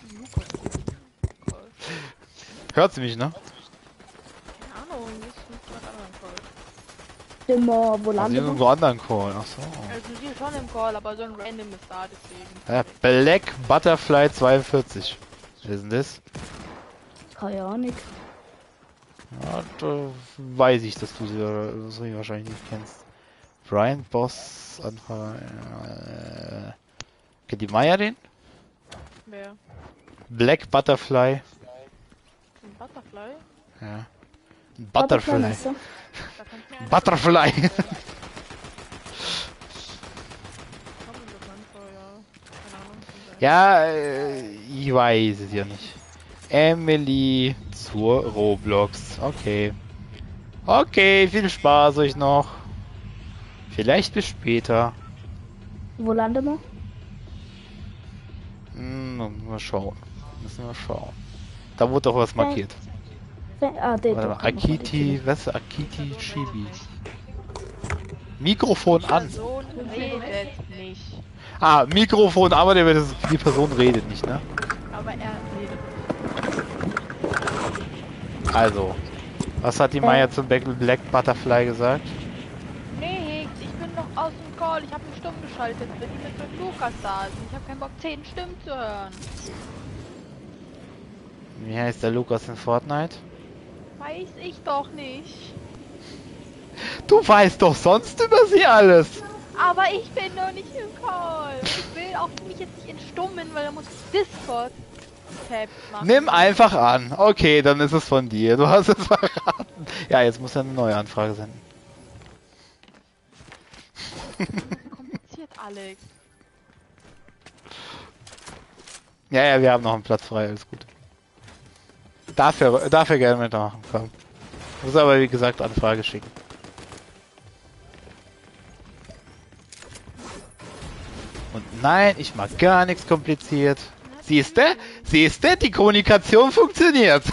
Hört sie mich, ne? Keine Ahnung, das ist mit jemand anderem Call. immer, wo Also landen wir? irgendwo anderen Call, ach so. Also die schon im Call, aber so ein random ist da, deswegen. Ja, Black Butterfly zweiundvierzig. Wer ist denn das? Keine Ahnung. Ja, da weiß ich, dass du sie, sie wahrscheinlich nicht kennst. Brian Boss, Anfang. Äh, kennt die Maya den? Wer? Black Butterfly. Ein Butterfly? Ja. Ein Butterfly. Messer. Da kannst du mir einen Butterfly. Kommen wir bekannt vor, ja. Keine Ahnung. kann sein. Ja, äh, ich weiß es ja nicht. Emily zur Roblox. Okay. Okay, viel Spaß euch noch. Vielleicht bis später. Wo landen wir? Hm, mal schauen. Müssen wir schauen. Da wurde doch was markiert. Ah, der Warte mal, Akiti, was? Akiti Chibi. Mikrofon an. Person redet nicht. Ah, Mikrofon, aber der, die Person redet nicht, ne? Aber er redet. Also, was hat die Maya zum Black Black Butterfly gesagt? Nee, ich bin noch aus dem Call. Ich habe ihn stumm geschaltet, wenn ich mit dem Lukas saß. Ich habe keinen Bock, zehn Stimmen zu hören. Wie heißt der Lukas in Fortnite? Weiß ich doch nicht. Du weißt doch sonst über sie alles. Aber ich bin noch nicht im Call. Ich will auch mich jetzt nicht entstummen, weil er muss Discord Tab machen. Nimm einfach an. Okay, dann ist es von dir. Du hast es verraten. Ja, jetzt muss er eine neue Anfrage senden. Kompliziert, Alex. Ja, ja, wir haben noch einen Platz frei. Alles gut. Dafür, dafür gerne mitmachen. Komm. Muss aber wie gesagt Anfrage schicken. Und nein, ich mag gar nichts kompliziert. Siehst du? Siehst du? Die Kommunikation funktioniert.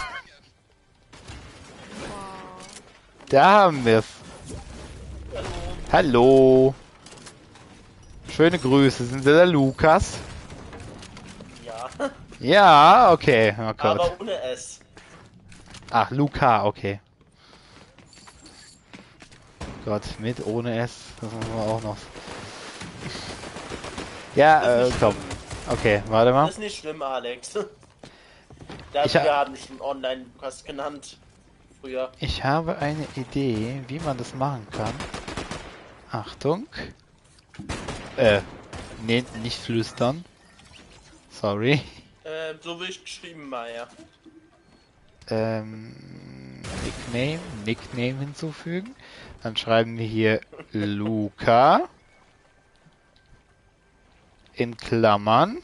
Da haben wir es. Hallo. Schöne Grüße. Sind Sie der Lukas? Ja. Ja, okay. Oh Gott. Aber ohne S. Ach, Luca, okay. Gott, mit, ohne S. Das müssen wir auch noch. Ja, äh, komm. Okay, warte mal. Das ist nicht schlimm, Alex. Da Ich wir ha- haben dich im Online-Lukas genannt. Früher. Ich habe eine Idee, wie man das machen kann. Achtung. Äh, nee, nicht flüstern. Sorry. Ähm, so will ich geschrieben, Maya. Ähm, Nickname, Nickname hinzufügen. Dann schreiben wir hier Luca. In Klammern.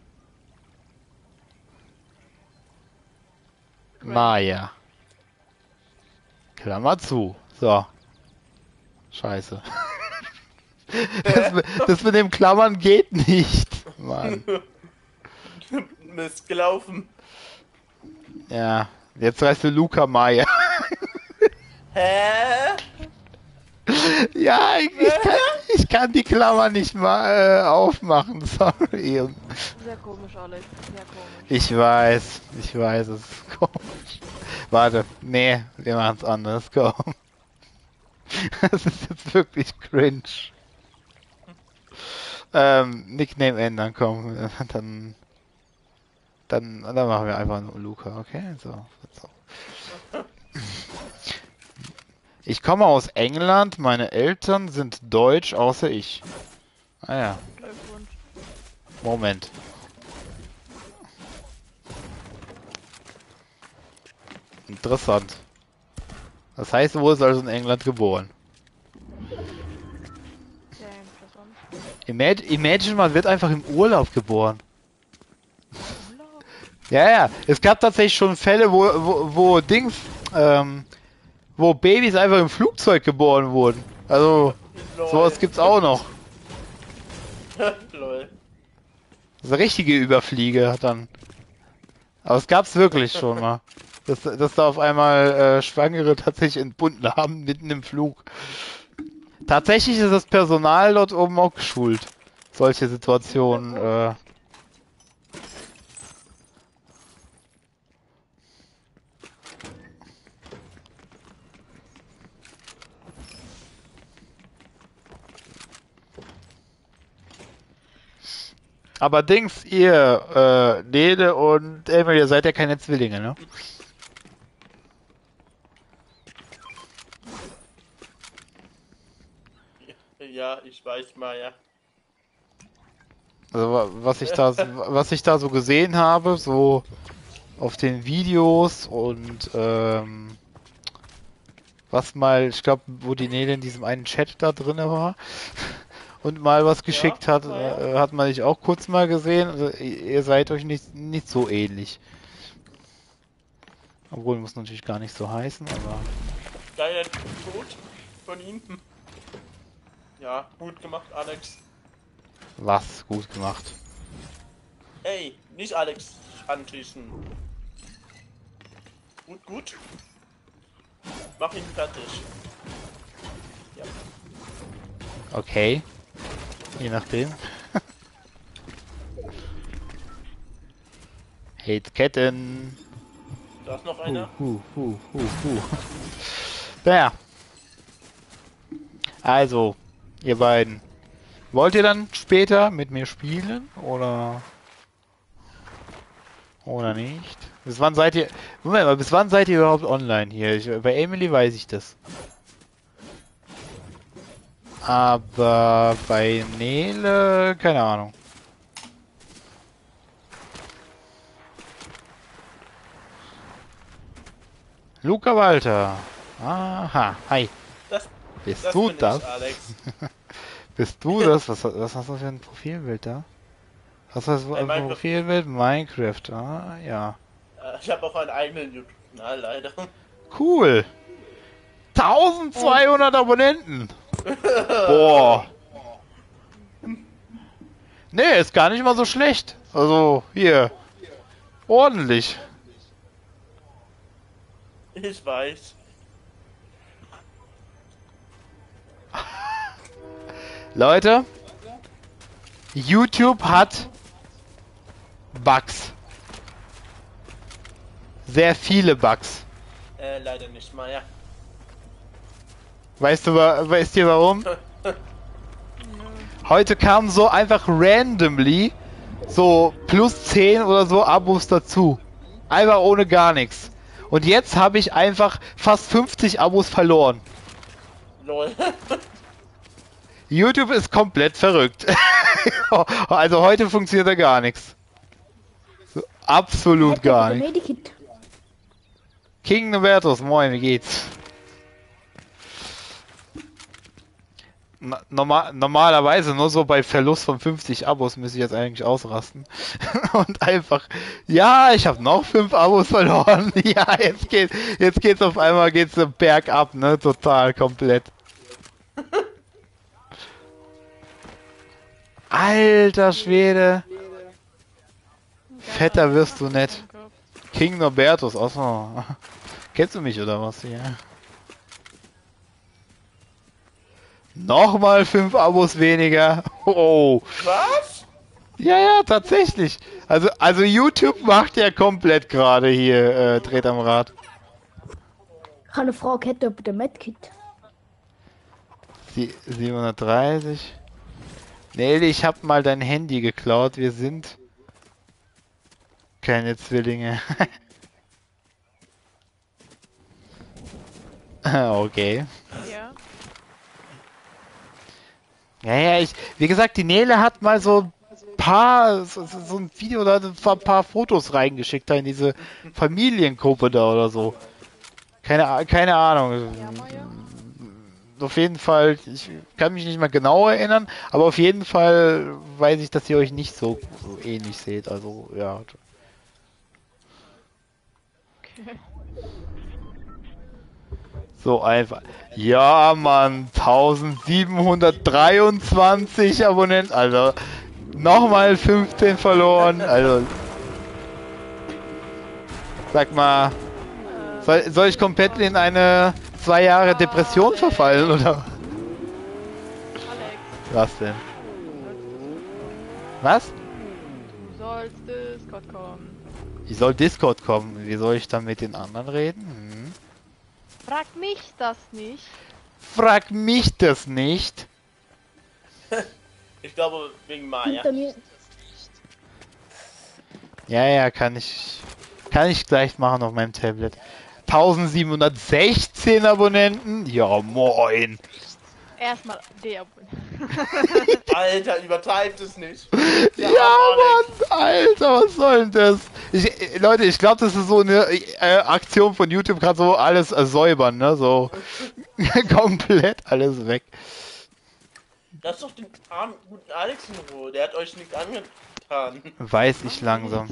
Maya. Klammer zu. So. Scheiße. Das, das mit dem Klammern geht nicht. Mann. Mist gelaufen. Ja. Jetzt heißt du Luca Maya. Hä? Ja, ich, ich, kann, ich kann die Klammer nicht mal äh, aufmachen. Sorry. Sehr komisch, Alex. Sehr komisch. Ich weiß. Ich weiß, es ist komisch. Warte. Nee, wir machen es anders. Komm. Das ist jetzt wirklich cringe. Ähm, Nickname ändern, komm. Dann, dann, dann machen wir einfach nur Luca, okay? So, so. Ich komme aus England, meine Eltern sind deutsch, außer ich. Ah ja. Glückwunsch. Moment. Interessant. Das heißt, du wurdest also in England geboren. Ja, interessant. Imagine, imagine, man wird einfach im Urlaub geboren. Ja, ja. Es gab tatsächlich schon Fälle, wo, wo, wo Dings, ähm, wo Babys einfach im Flugzeug geboren wurden. Also, sowas gibt's auch noch. Lol. So richtige Überfliege hat dann. Aber es gab's wirklich schon mal. Dass, dass da auf einmal äh, Schwangere tatsächlich entbunden haben, mitten im Flug. Tatsächlich ist das Personal dort oben auch geschult. Solche Situationen. Äh, Aber Dings, ihr, äh, Nele und Emil, ihr seid ja keine Zwillinge, ne? Ja, ich weiß mal, ja. Also wa- was ich da, was ich da so gesehen habe, so auf den Videos und ähm, was mal, ich glaube, wo die Nele in diesem einen Chat da drinne war und mal was geschickt Ja, hat, na ja. äh, hat man dich auch kurz mal gesehen. Also, ihr ihr seid euch nicht, nicht so ähnlich. Obwohl, muss natürlich gar nicht so heißen, aber... Geil, gut von ihm. Ja, gut gemacht, Alex. Was gut gemacht. Ey, nicht Alex anschießen. Gut, gut. Mach ihn fertig. Ja. Okay. Je nachdem. Hate Ketten. Da ist noch einer. Huh, huh, huh, huh. Naja. Also, ihr beiden. Wollt ihr dann später mit mir spielen? Oder... Oder nicht? Bis wann seid ihr... Moment mal, bis wann seid ihr überhaupt online hier? Ich, bei Emily weiß ich das. Aber bei Nele... keine Ahnung. Luca Walter. Aha, hi. Das, Bist das du bin ich, das? Alex. Bist du das? Was, was hast du für ein Profilbild da? Was hast du für Ein ein Minecraft. Profilbild? Minecraft. Ah, ja. Äh, Ich habe auch einen eigenen YouTube-Kanal, leider. Cool. eintausendzweihundert Abonnenten. Boah. Nee, ist gar nicht mal so schlecht. Also, hier. Ordentlich. Ich weiß. Leute, YouTube hat Bugs. Sehr viele Bugs. Äh, leider nicht mal, ja. Weißt du, wa- weißt ihr warum? Heute kamen so einfach randomly so plus zehn oder so Abos dazu. Einfach ohne gar nichts. Und jetzt habe ich einfach fast fünfzig Abos verloren. Lol. YouTube ist komplett verrückt. Also heute funktioniert da gar nichts. So, absolut gar Der nicht. Medikit. King Nobertus, moin, wie geht's? Na, normal, normalerweise nur so bei Verlust von fünfzig Abos müsste ich jetzt eigentlich ausrasten. Und einfach, ja, ich habe noch fünf Abos verloren. Ja, jetzt geht, jetzt geht's auf einmal geht's so bergab, ne? Total, komplett. Alter Schwede. Fetter wirst du nicht. King Norbertus, achso. Kennst du mich oder was hier? Nochmal fünf Abos weniger. Oh. Was? Ja, ja, tatsächlich. Also, also YouTube macht ja komplett gerade hier, äh, dreht am Rad. Ich habe eine Frage, hätte ob der Medkit. Sie, siebenhundertdreißig. Nee, ich hab mal dein Handy geklaut. Wir sind keine Zwillinge. Okay. Ja. Ja, ja, ich, wie gesagt, die Nele hat mal so ein paar, so, so ein Video oder ein paar, paar Fotos reingeschickt da in diese Familiengruppe da oder so. Keine, keine Ahnung. Auf jeden Fall, ich kann mich nicht mehr genau erinnern, aber auf jeden Fall weiß ich, dass ihr euch nicht so, so ähnlich seht. Also, ja. Okay. So einfach. Ja, Mann, eintausendsiebenhundertdreiundzwanzig Abonnenten. Also, nochmal fünfzehn verloren. Also, sag mal, soll, soll ich komplett in eine zwei Jahre Depression verfallen, oder? Was denn? Was? Du sollst Discord kommen. Ich soll Discord kommen. Wie soll ich dann mit den anderen reden? Hm. Frag mich das nicht. Frag mich das nicht. Ich glaube, wegen Maya. Ja, ja, kann ich. Kann ich gleich machen auf meinem Tablet. eintausendsiebenhundertsechzehn Abonnenten? Ja, moin. Erstmal deabonnieren. Alter, übertreibt es nicht. Ja, Mann, Alter, was soll denn das? Ich, Leute, ich glaube, das ist so eine äh, Aktion von YouTube, gerade so alles äh, säubern, ne? So komplett alles weg. Lass doch den armen guten Alex in Ruhe, der hat euch nichts angetan. Weiß ich langsam.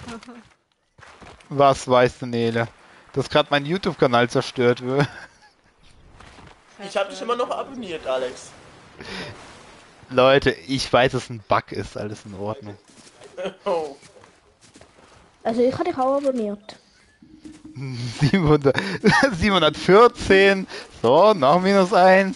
Was weißt du, Nele? Dass gerade mein YouTube-Kanal zerstört wird. Ich habe dich immer noch abonniert, Alex. Leute, ich weiß, dass es ein Bug ist, alles in Ordnung. Oh. Also ich habe dich auch abonniert. siebenhundert, siebenhundertvierzehn. So, noch minus eins.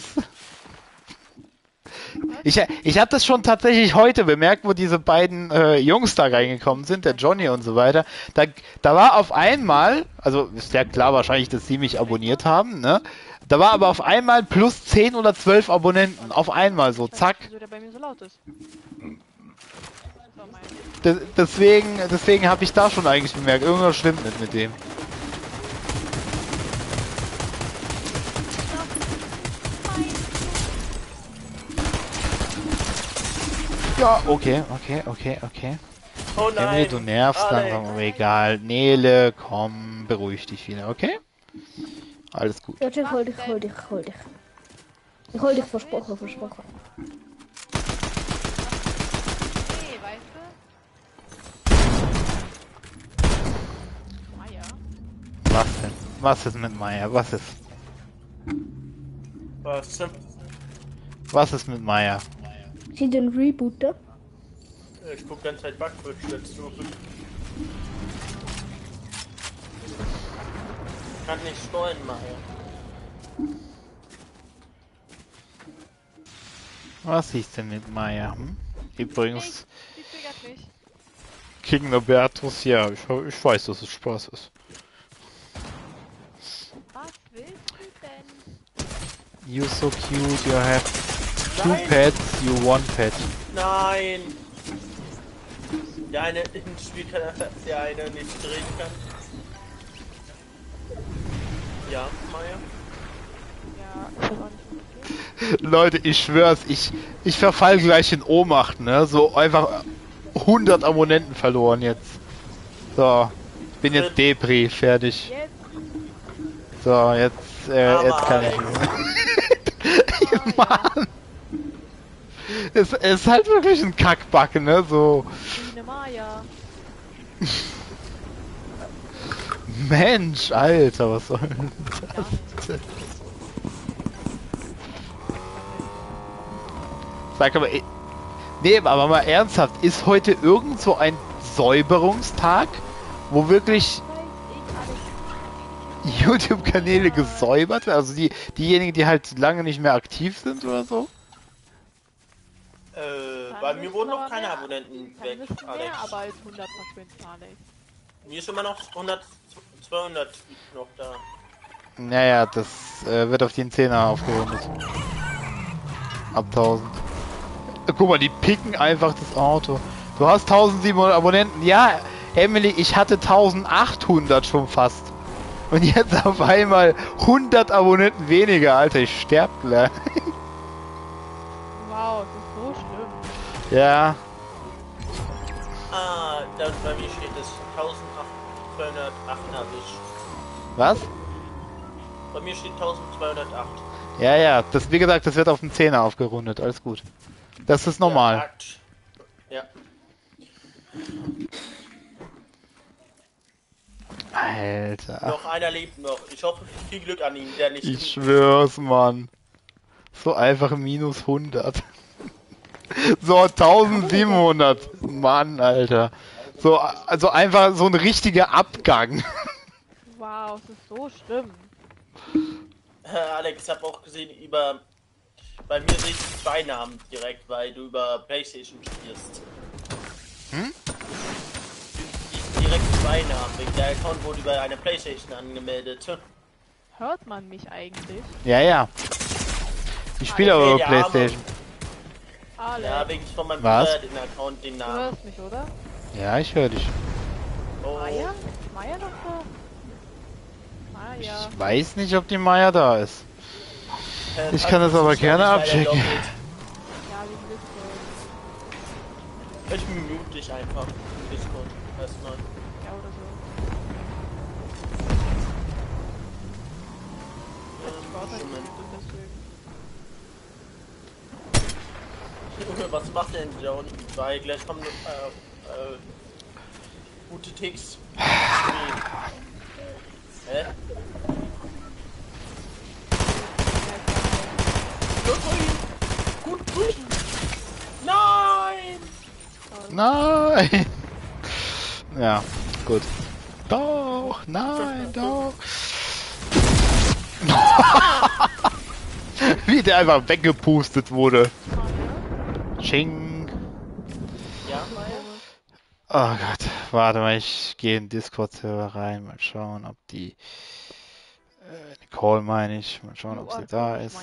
Ich, ich habe das schon tatsächlich heute bemerkt, wo diese beiden äh, Jungs da reingekommen sind, der Johnny und so weiter. Da, da war auf einmal, also ist ja klar wahrscheinlich, dass sie mich abonniert haben, ne? Da war aber auf einmal plus zehn oder zwölf Abonnenten. Auf einmal so, zack. Wieso der bei mir so laut ist. De deswegen deswegen habe ich da schon eigentlich bemerkt, irgendwas stimmt nicht mit dem. Ja, okay, okay, okay, okay. Oh nein. Emily, du nervst Alex. langsam, aber egal. Nele, komm, beruhig dich wieder, okay? Alles gut. Ja, ich hol dich, hol dich, hol dich. Ich hol dich, versprochen, versprochen. Nee, weißt du? Maya. Was denn? Was ist mit Maya? Was ist? Was? Was ist mit Maya? Sie den Rebooter? Ich guck ganze Zeit Backfisch dazu. Kann nicht steuern, Maya. Was ist denn mit Maya? Hm? Übrigens, Die triggert mich. King Nobertus, ja, ich, ich weiß, dass es Spaß ist. Was willst du denn? You so cute, you have two pets, you one pet. Nein! Der eine im Spiel kann, der eine nicht drehen kann. Ja, Maya? Ja, ich weiß auch nicht. Leute, ich schwör's, ich, ich verfall gleich in Ohnmacht, ne? So einfach hundert Abonnenten verloren jetzt. So, ich bin jetzt Depri, fertig. So, jetzt, äh, jetzt kann ich. Mann! Es, es ist halt wirklich ein Kackbacken, ne? So. Wie eine Maya. Mensch, Alter, was soll denn das denn? Sag aber, eh- nee, aber mal ernsthaft, ist heute irgend so ein Säuberungstag, wo wirklich YouTube-Kanäle gesäubert werden? Also die, diejenigen, die halt lange nicht mehr aktiv sind oder so? Äh, bei mir wurden noch keine Abonnenten weg, Dann müssen Alex. mehr aber als hundert verschwinden, Alex. Mir ist immer noch hundert, zweihundert noch da. Naja, das äh, wird auf den Zehner aufgerundet. Ab tausend. Äh, Guck mal, die picken einfach das Auto. Du hast tausendsiebenhundert Abonnenten. Ja, Emily, ich hatte eintausendachthundert schon fast. Und jetzt auf einmal hundert Abonnenten weniger, Alter, ich sterb gleich. Wow, das ist so schlimm. Ja, Ah, da bei mir steht es eintausendzweihundertachtundachtzig. was? Bei mir steht eintausendzweihundertacht. Ja, ja, das, wie gesagt, das wird auf den Zehner aufgerundet, alles gut. Das ist normal. Ja. Alter. Noch einer lebt noch. Ich hoffe, viel Glück an ihn, der nicht... Ich schwör's, Mann. So einfach minus hundert. So eintausendsiebenhundert. Mann, Alter. So, also einfach so ein richtiger Abgang. Wow, es ist so schlimm. Alex, ich habe auch gesehen, über... Bei mir sehe ich zwei Namen direkt, weil du über PlayStation spielst. Hm? Direkt zwei Namen, wegen der Account wurde über eine PlayStation angemeldet. Hört man mich eigentlich? Ja, ja. Ich spiele aber über PlayStation. Alex. Ja, wegen von meinem Was? Bruder den Account, den Namen. Du hörst mich, oder? Ja, ich höre dich. Oh. Maya? Ist Maya noch da? Maya. Ich weiß nicht, ob die Maya da ist. Äh, Ich kann das aber gerne abchecken. Ja, wegen Discord. Ich mute dich einfach im Discord erstmal. Ja, oder so. Ja, was macht denn John? Weil gleich kommen äh, äh, gute Ticks. Hä? Gut, gut. Nein! Nein! Ja, gut. Doch, nein, doch. Wie der einfach weggepustet wurde. Ching. Ja, Oh Gott, warte mal, ich gehe in Discord-Server rein, mal schauen, ob die... Äh, Nicole meine ich, mal schauen, ob sie da ist.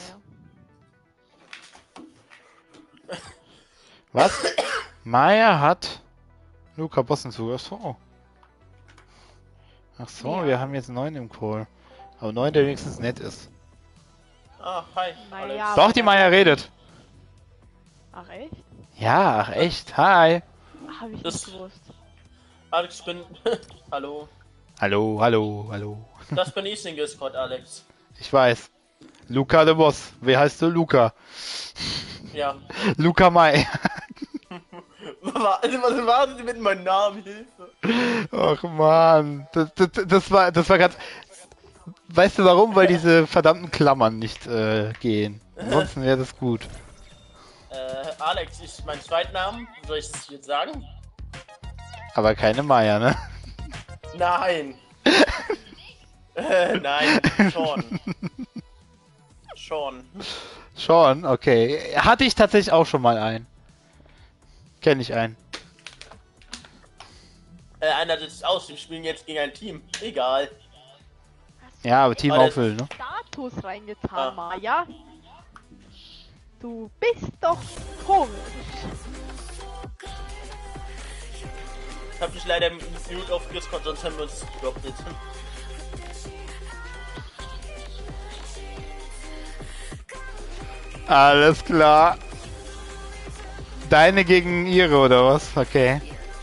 Was? Maya hat Luca Bossenzug. Ach so. Ach so, Ja. wir haben jetzt neun im Call. Aber neun, der wenigstens nett ist. Ah, hi. Naja, Doch, die Maya redet. Ach echt? Ja, ach echt. Hi. Hab ich Das- nicht gewusst. Alex, ich bin... Hallo. Hallo, hallo, hallo. Das bin ich in Discord, Alex. Ich weiß. Luca der Boss. Wer heißt du? Luca. Ja. Luca Mai. Was warten Sie mit meinem Namen? Hilfe. Ach man. Das, das, das war, das war grad... Weißt du warum? Weil diese verdammten Klammern nicht äh, gehen. Ansonsten wäre das gut. Äh, Alex, ich meinen zweiten Namen. Soll ich es jetzt sagen? Aber keine Maya, ne? Nein. äh, nein, schon. Schon. Schon, okay. Hatte ich tatsächlich auch schon mal einen. Kenn ich einen. Äh, einer sitzt aus, wir spielen jetzt gegen ein Team. Egal. Ja, aber Team Aber das- auffüllen, ne? Status reingetan, Ah. Maya. Du bist doch komisch. Ich hab dich leider mute auf Discord, sonst haben wir uns gedoppelt. Alles klar. Deine gegen ihre, oder was? Okay.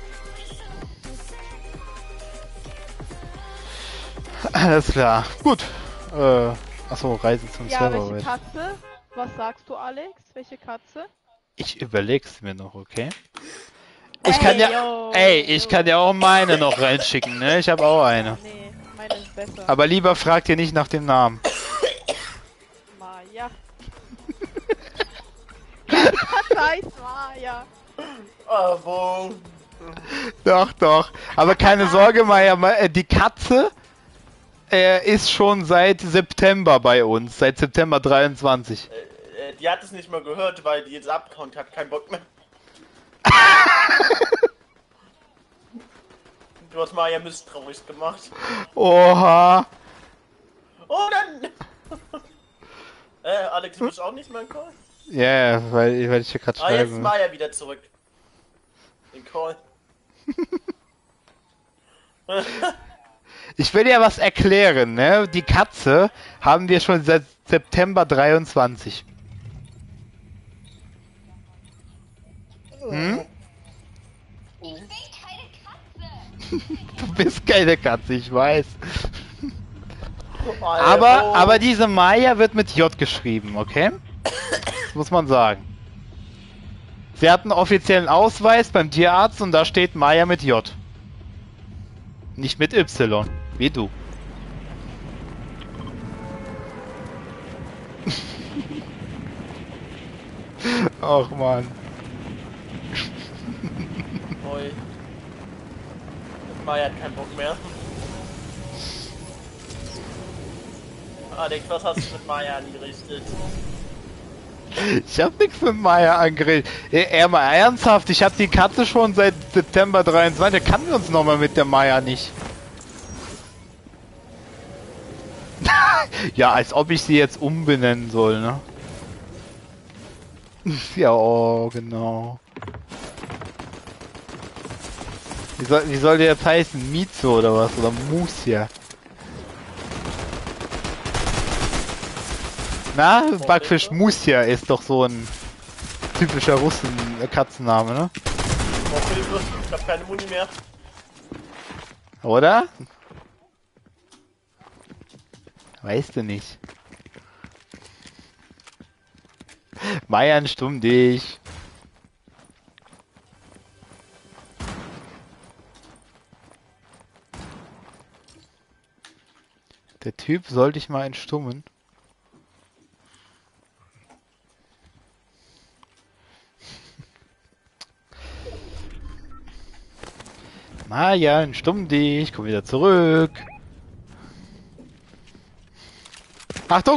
Alles klar. Gut. Äh, achso, Reise zum Ja, Server. welche wait. Katze? Was sagst du, Alex? Welche Katze? Ich überleg's mir noch, okay? Ich kann ja, yo, ey, ich kann ja auch meine noch reinschicken, ne? Ich habe auch eine. Nee, meine ist besser. Aber lieber fragt ihr nicht nach dem Namen. Maya. Katze heißt Maya. Aber... Doch, doch. Aber keine Sorge, Maya, Ma- äh, die Katze äh, ist schon seit September bei uns, seit September dreiundzwanzig. Äh, die hat es nicht mal gehört, weil die jetzt abgehauen hat, keinen Bock mehr. Du hast Maya misstrauisch gemacht. Oha. Oh, dann... äh, Alex, du bist auch nicht mein Call? Ja, yeah, weil, weil ich hier gerade Ah, jetzt ist schreibe. Maya wieder zurück. Den Call. Ich will dir was erklären, ne? Die Katze haben wir schon seit September dreiundzwanzig. Hm? Ich bin keine Katze. Du bist keine Katze, ich weiß. Aber, aber diese Maya wird mit J geschrieben, okay? Das muss man sagen. Sie hat einen offiziellen Ausweis beim Tierarzt und da steht Maya mit J. Nicht mit Y, wie du. Ach man. Oi. Maya hat keinen Bock mehr. Alex, was hast du mit Maya angerichtet? Ich hab nichts mit Maya angerichtet. Er mal ernsthaft, ich hab die Katze schon seit September dreiundzwanzig. Da kann wir uns nochmal mit der Maya nicht. Ja, als ob ich sie jetzt umbenennen soll, ne? Ja, oh, genau. Wie soll, wie soll der jetzt heißen? Mizu oder was? Oder Musia? Na, Backfisch Musia ist doch so ein typischer Russen-Katzenname, ne? Oh, Hilfe, ich hab keine Muni mehr. Oder? Weißt du nicht. Meiern, stumm dich. Der Typ sollte ich mal entstummen. Marian, stumm dich, komm wieder zurück. Achtung!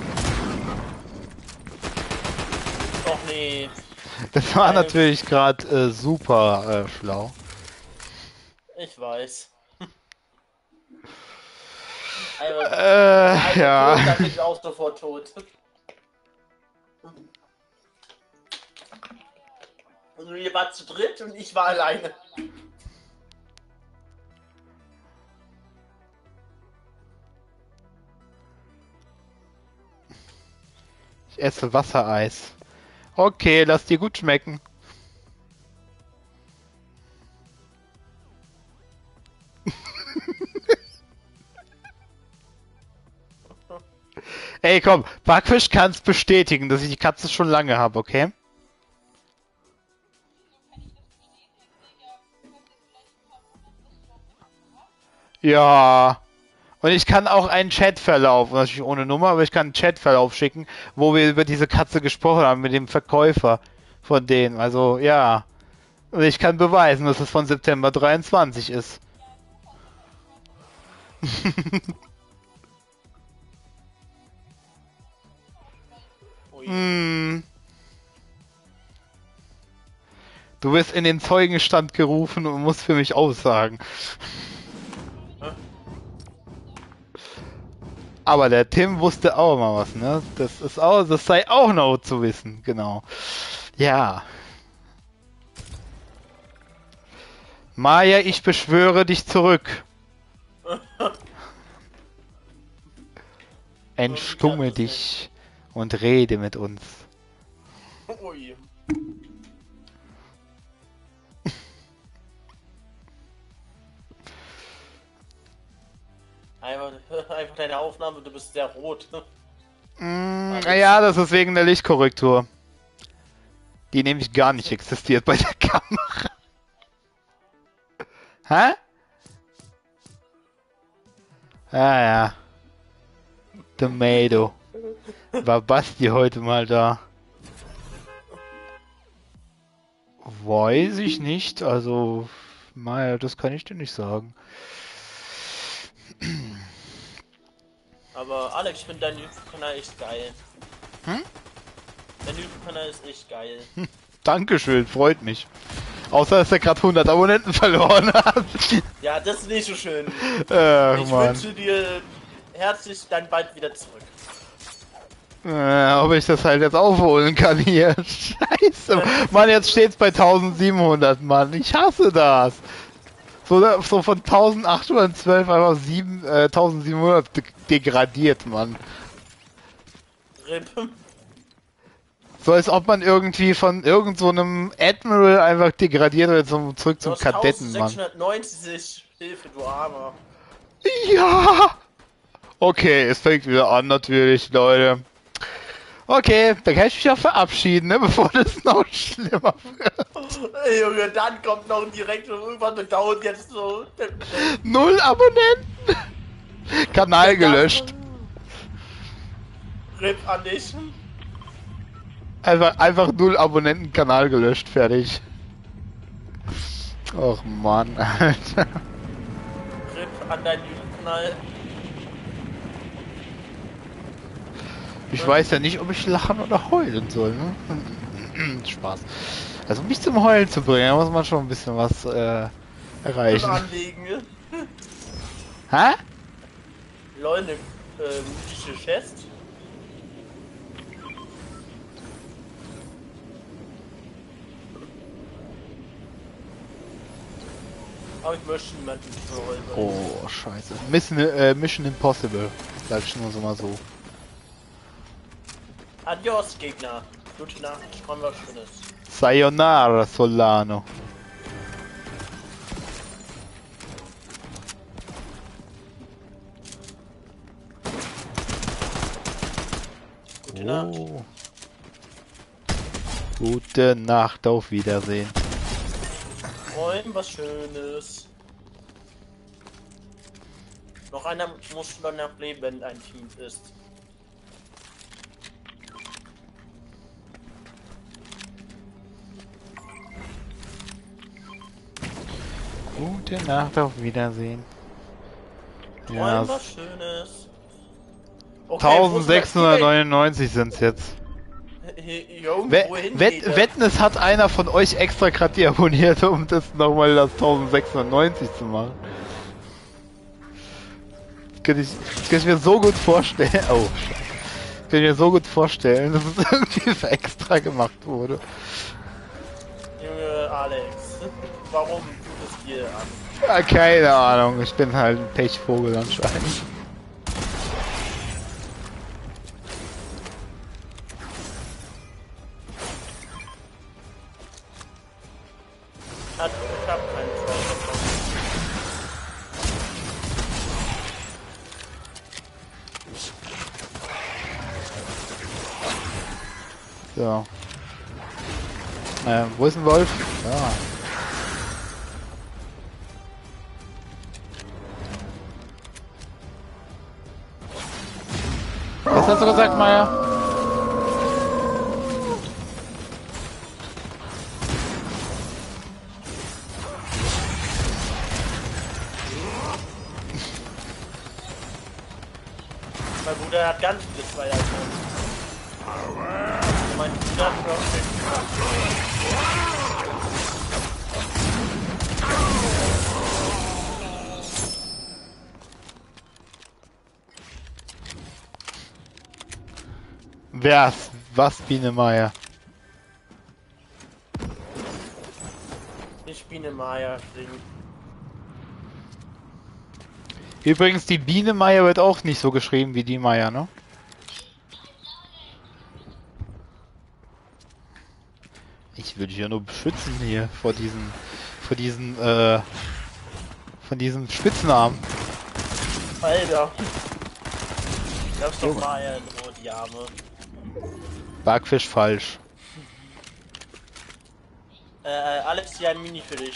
Doch nee. Das war natürlich gerade äh, super äh, schlau. Ich weiß. Also, äh, ja. Tot, dann bin ich auch sofort tot. Also ihr wart zu dritt und ich war alleine. Ich esse Wassereis. Okay, lass dir gut schmecken. Ey, komm, Backfisch kann's bestätigen, dass ich die Katze schon lange habe, okay? Ja. Und ich kann auch einen Chatverlauf, natürlich ohne Nummer, aber ich kann einen Chatverlauf schicken, wo wir über diese Katze gesprochen haben, mit dem Verkäufer von denen. Also, ja. Und ich kann beweisen, dass es von September dreiundzwanzig ist. hm. Du wirst in den Zeugenstand gerufen und musst für mich aussagen. Aber der Tim wusste auch mal was, ne? Das ist auch, das sei auch noch zu wissen, genau. Ja. Maya, ich beschwöre dich zurück. Entstumme dich und rede mit uns. Ui. Einfach, einfach deine Aufnahme, du bist sehr rot. Mm, naja, das ist wegen der Lichtkorrektur. Die nämlich gar nicht existiert bei der Kamera. Hä? Ah ja. Tomato. War Basti heute mal da? Weiß ich nicht, also... Naja, das kann ich dir nicht sagen. Aber Alex, ich finde dein YouTube-Kanal echt geil. Hm? Dein YouTube-Kanal ist echt geil. Hm, Dankeschön, freut mich. Außer, dass er gerade hundert Abonnenten verloren hat. Ja, das ist nicht so schön. Ach, ich Mann. wünsche dir herzlich dann bald wieder zurück. Äh, ob ich das halt jetzt aufholen kann hier. Scheiße. Mann, jetzt steht's bei eintausendsiebenhundert, Mann. Ich hasse das. So, so von eintausendachthundertzwölf einfach sieben, äh, eintausendsiebenhundert de degradiert, Mann. R I P. So als ob man irgendwie von irgend so einem Admiral einfach degradiert wird, zum, zurück zum Kadetten, Mann. sechshundertneunzig, Hilfe, du Armer. Ja! Okay, es fängt wieder an natürlich, Leute. Okay, dann kann ich mich auch verabschieden, ne, bevor das noch schlimmer wird. Ey, Junge, dann kommt noch direkt schon irgendwann mit dauert jetzt so. Null Abonnenten! Kanal gelöscht. R I P an dich. Einfach, einfach null Abonnenten, Kanal gelöscht, fertig. Och Mann, Alter. R I P an deinen YouTube-Kanal. Ich weiß ja nicht, ob ich lachen oder heulen soll, ne? Spaß. Also um mich zum Heulen zu bringen, muss man schon ein bisschen was äh, erreichen. Anlegen. Hä? Leute, äh, mythische Chest. Aber ich möchte niemanden verheulen. Oh, scheiße. Mission, äh, Mission Impossible. Sag ich nur so mal so. Adios, Gegner. Gute Nacht, träum was Schönes. Sayonara, Solano. Gute Nacht. Oh. Gute Nacht, auf Wiedersehen. Träum was Schönes. Noch einer muss danach leben, wenn ein Team ist. Gute Nacht, auf Wiedersehen. Träum Ja, was Schönes. Okay, eintausendsechshundertneunundneunzig sind's jetzt. We wett wetten, es hat einer von euch extra gerade die abonniert, um das nochmal das eintausendsechshundertneunzig zu machen. Das kann ich, das kann ich mir so gut vorstellen. Oh, Scheiße. Das kann ich mir so gut vorstellen, dass es irgendwie für extra gemacht wurde. Junge Alex, warum tut es dir an? Ja, keine Ahnung, ich bin halt ein Pechvogel anscheinend. Hat, ich hab keinen Zweifel. So. Äh, wo ist ein Wolf? Ja. Was hast du gesagt, Maya? Mein Bruder hat ganz viele zwei iPhones. Mein Bruder hat noch Wer? Was, Biene Meier? Ich Biene Meier singen. Übrigens, die Biene Meier wird auch nicht so geschrieben wie die Meier, ne? Ich würde dich ja nur beschützen hier vor diesen, vor diesen, äh, von diesen Spitznamen. Alter. Ich hab's doch Meier in Rot, die Arme. Backfisch falsch. Äh, Alex, hier ein Mini für dich.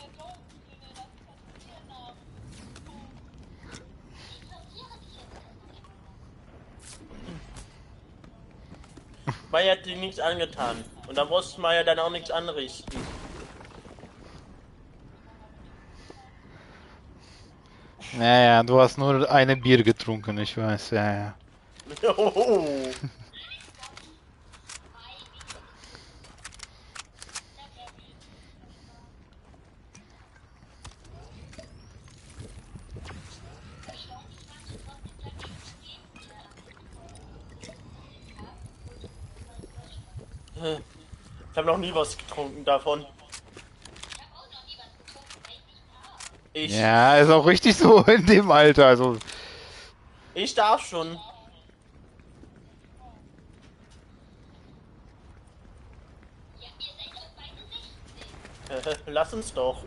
Maya hat dir nichts angetan. Und da musst du Maya dann auch nichts anrichten. Naja, du hast nur eine Bier getrunken, ich weiß, ja, ja. Oh. Ich habe noch nie was getrunken davon. Ich. Ja, ist auch richtig so in dem Alter, also. Ich darf schon. Lass uns doch.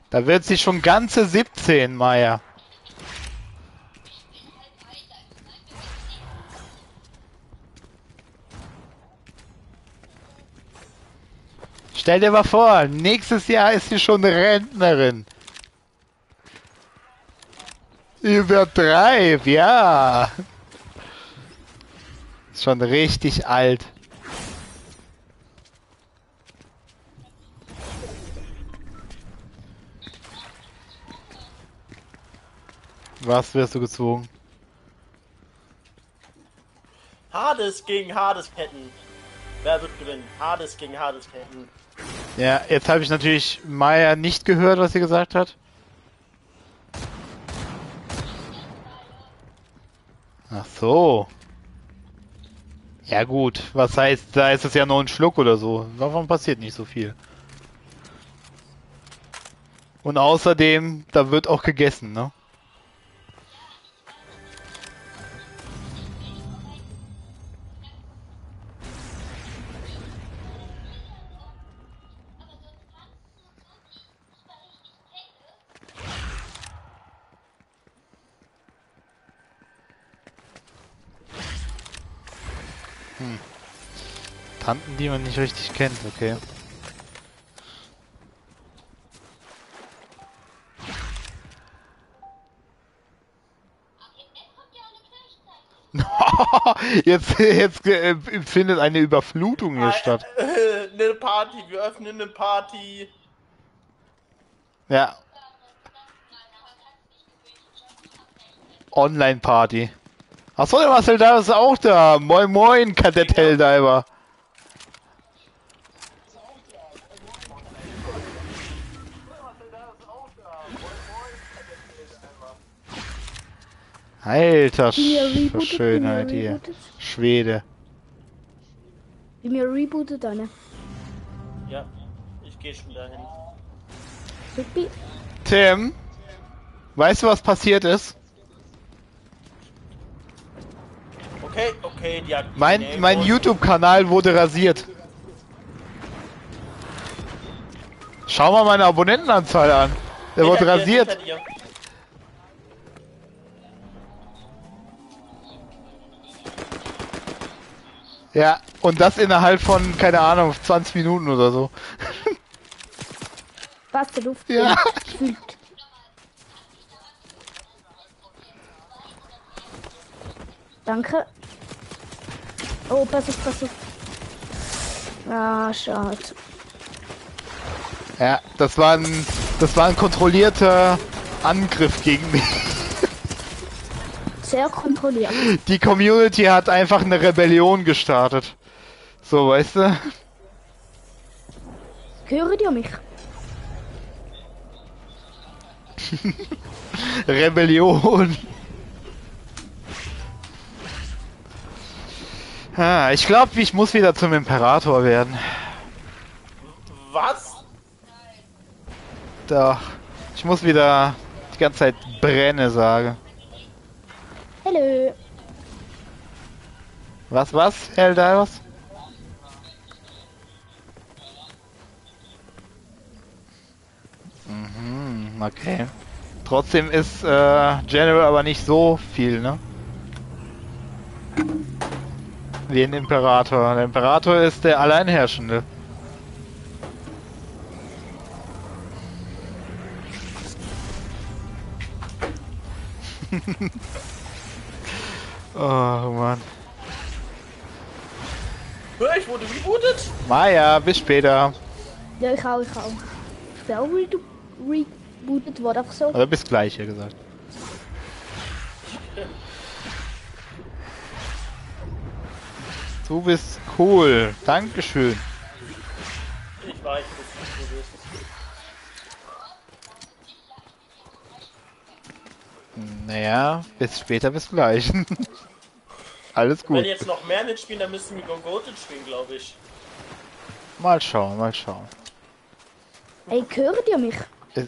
Da wird sie schon ganze siebzehn, Maya. Stell dir mal vor, nächstes Jahr ist sie schon Rentnerin. Übertreib, ja. Ist schon richtig alt. Was wirst du gezwungen? Hades gegen Hades Ketten. Wer wird gewinnen? Hades gegen Hades Ketten. Ja, jetzt habe ich natürlich Maya nicht gehört, was sie gesagt hat. Ach so. Ja gut, was heißt, da ist es ja nur ein Schluck oder so. Davon passiert nicht so viel. Und außerdem, da wird auch gegessen, ne? Hm. Tanten, die man nicht richtig kennt, okay. jetzt jetzt äh, findet eine Überflutung hier äh, statt. Äh, eine Party, wir öffnen eine Party. Ja. Online-Party. Achso, der Marcel da ist auch da. Moin moin, Kadett Helldiver. Alter Sch Schönheit hier. Schwede. Wie mir rebootet, eine. Ja, ich gehe schon dahin. Supi. Tim, weißt du, was passiert ist? Okay, okay, die hat... Mein, mein YouTube-Kanal wurde rasiert. Schau mal meine Abonnentenanzahl an. Der wurde rasiert. Ja, und das innerhalb von, keine Ahnung, zwanzig Minuten oder so. Was der Luft? Ja. Fühlt. Danke. Oh, pass auf, pass auf. Ah, schade. Ja, das war ein, das war ein kontrollierter Angriff gegen mich. Sehr kontrolliert. Die Community hat einfach eine Rebellion gestartet. So, weißt du? Hören die mich? Rebellion. Ah, ich glaube, ich muss wieder zum Imperator werden. Was? Doch. Ich muss wieder die ganze Zeit brenne sagen. Hallo. Was, was, Helldivers? Mhm, okay. Trotzdem ist äh, General aber nicht so viel, ne? Wie ein Imperator. Der Imperator ist der Alleinherrschende. Oh Mann. Ich wurde rebootet? Maja, bis später. Ja, ich auch, ich auch. Ich bin auch re rebootet, war einfach so. Oder bis gleich, ja gesagt. Du bist cool. Dankeschön. Ich weiß, dass du bist. Naja, bis später, bis gleich. Alles gut. Wenn jetzt noch mehr mitspielen, dann müssen wir Go Goated spielen, glaube ich. Mal schauen, mal schauen. Ey, hören die mich?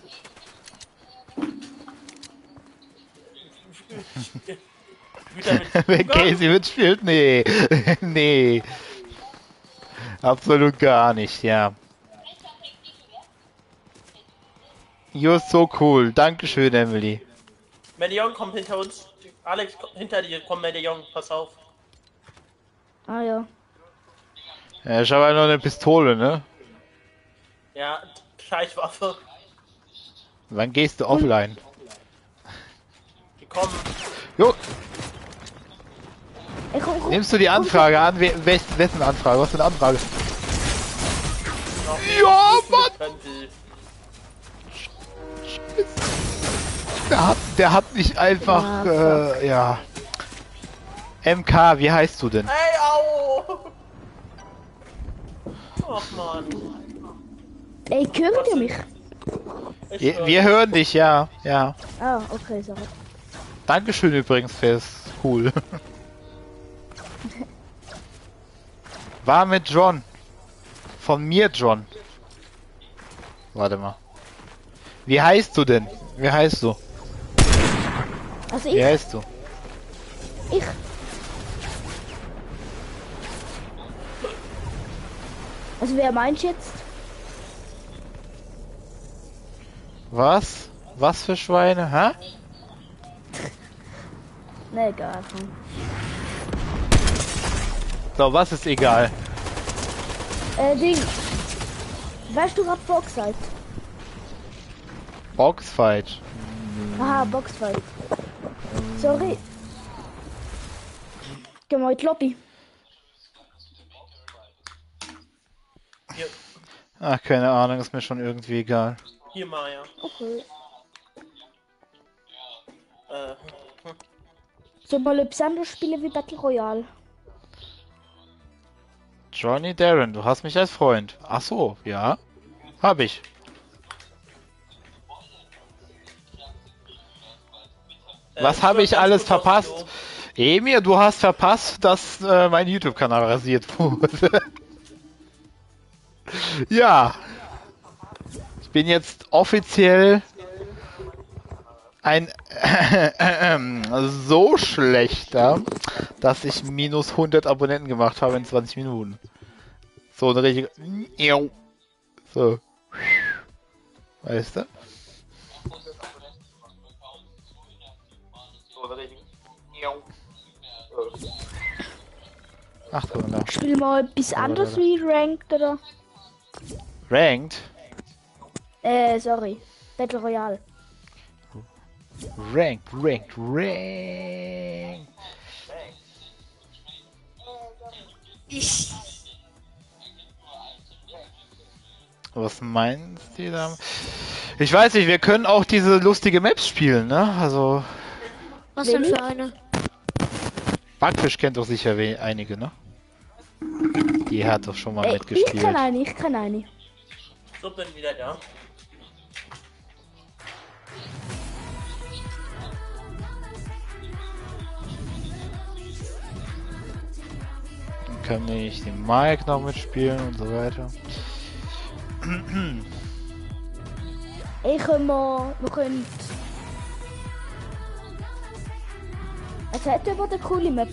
Wenn Casey mitspielt? Nee. Nee. Absolut gar nicht, ja. You're so cool. Dankeschön, Emily. Medaillon kommt hinter uns. Alex, hinter dir kommt Medaillon, pass auf. Ah ja. Ja, ich habe halt noch eine Pistole, ne? Ja, Scheißwaffe. Wann gehst du offline? Die kommen. Jo, Ey, komm, komm. nimmst du die Anfrage an? Wer, wes, wessen Anfrage? Was für eine Anfrage? Ja, Mann! Der hat, der hat mich einfach, Ja, äh, ja. M K, wie heißt du denn? Ey, au! Ach man. Ey, hört ihr mich? Ich Wir, höre wir hören dich, ja, ja. Ah, okay, sorry. Dankeschön übrigens fürs cool. War mit John. Von mir, John. Warte mal. Wie heißt du denn? Wie heißt du? Also Wie ich, heißt du? ich. Also wer meint jetzt? Was? Was für Schweine, hä? Ne, egal. Komm. So, was ist egal? Äh, Ding. Weißt du, was Boxfight? Boxfight. Aha, Boxfight. Sorry. Geh mal in die Lobby. Hier, Ach, keine Ahnung, ist mir schon irgendwie egal. hier Maya. Okay. Äh, So mal etwas anderes spielen wie Battle Royale. Johnny Darren, du hast mich als Freund. Ach so, ja. Hab ich. Was äh, habe ich ganz alles kurz auf verpasst? Klo. Emir, du hast verpasst, dass äh, mein YouTube-Kanal rasiert wurde. Ja. Ich bin jetzt offiziell ein so schlechter, dass ich minus hundert Abonnenten gemacht habe in zwanzig Minuten. So eine richtige... So. Weißt du? Ach du, da. Spiel mal etwas anderes wie Ranked oder? Ranked? Äh, sorry. Battle Royale. Ranked, ranked, ranked. Ich. Was meinst du da? Ich weiß nicht, wir können auch diese lustige Maps spielen, ne? Also, Was denn für eine? Backfisch kennt doch sicher we- einige, ne? Die hat doch schon mal Ey, ich mitgespielt. kann eine, ich kann eine. So, bin wieder da. Dann kann ich den Mike noch mitspielen und so weiter. Ey, können wir, wir können... Es hat aber eine coole Map.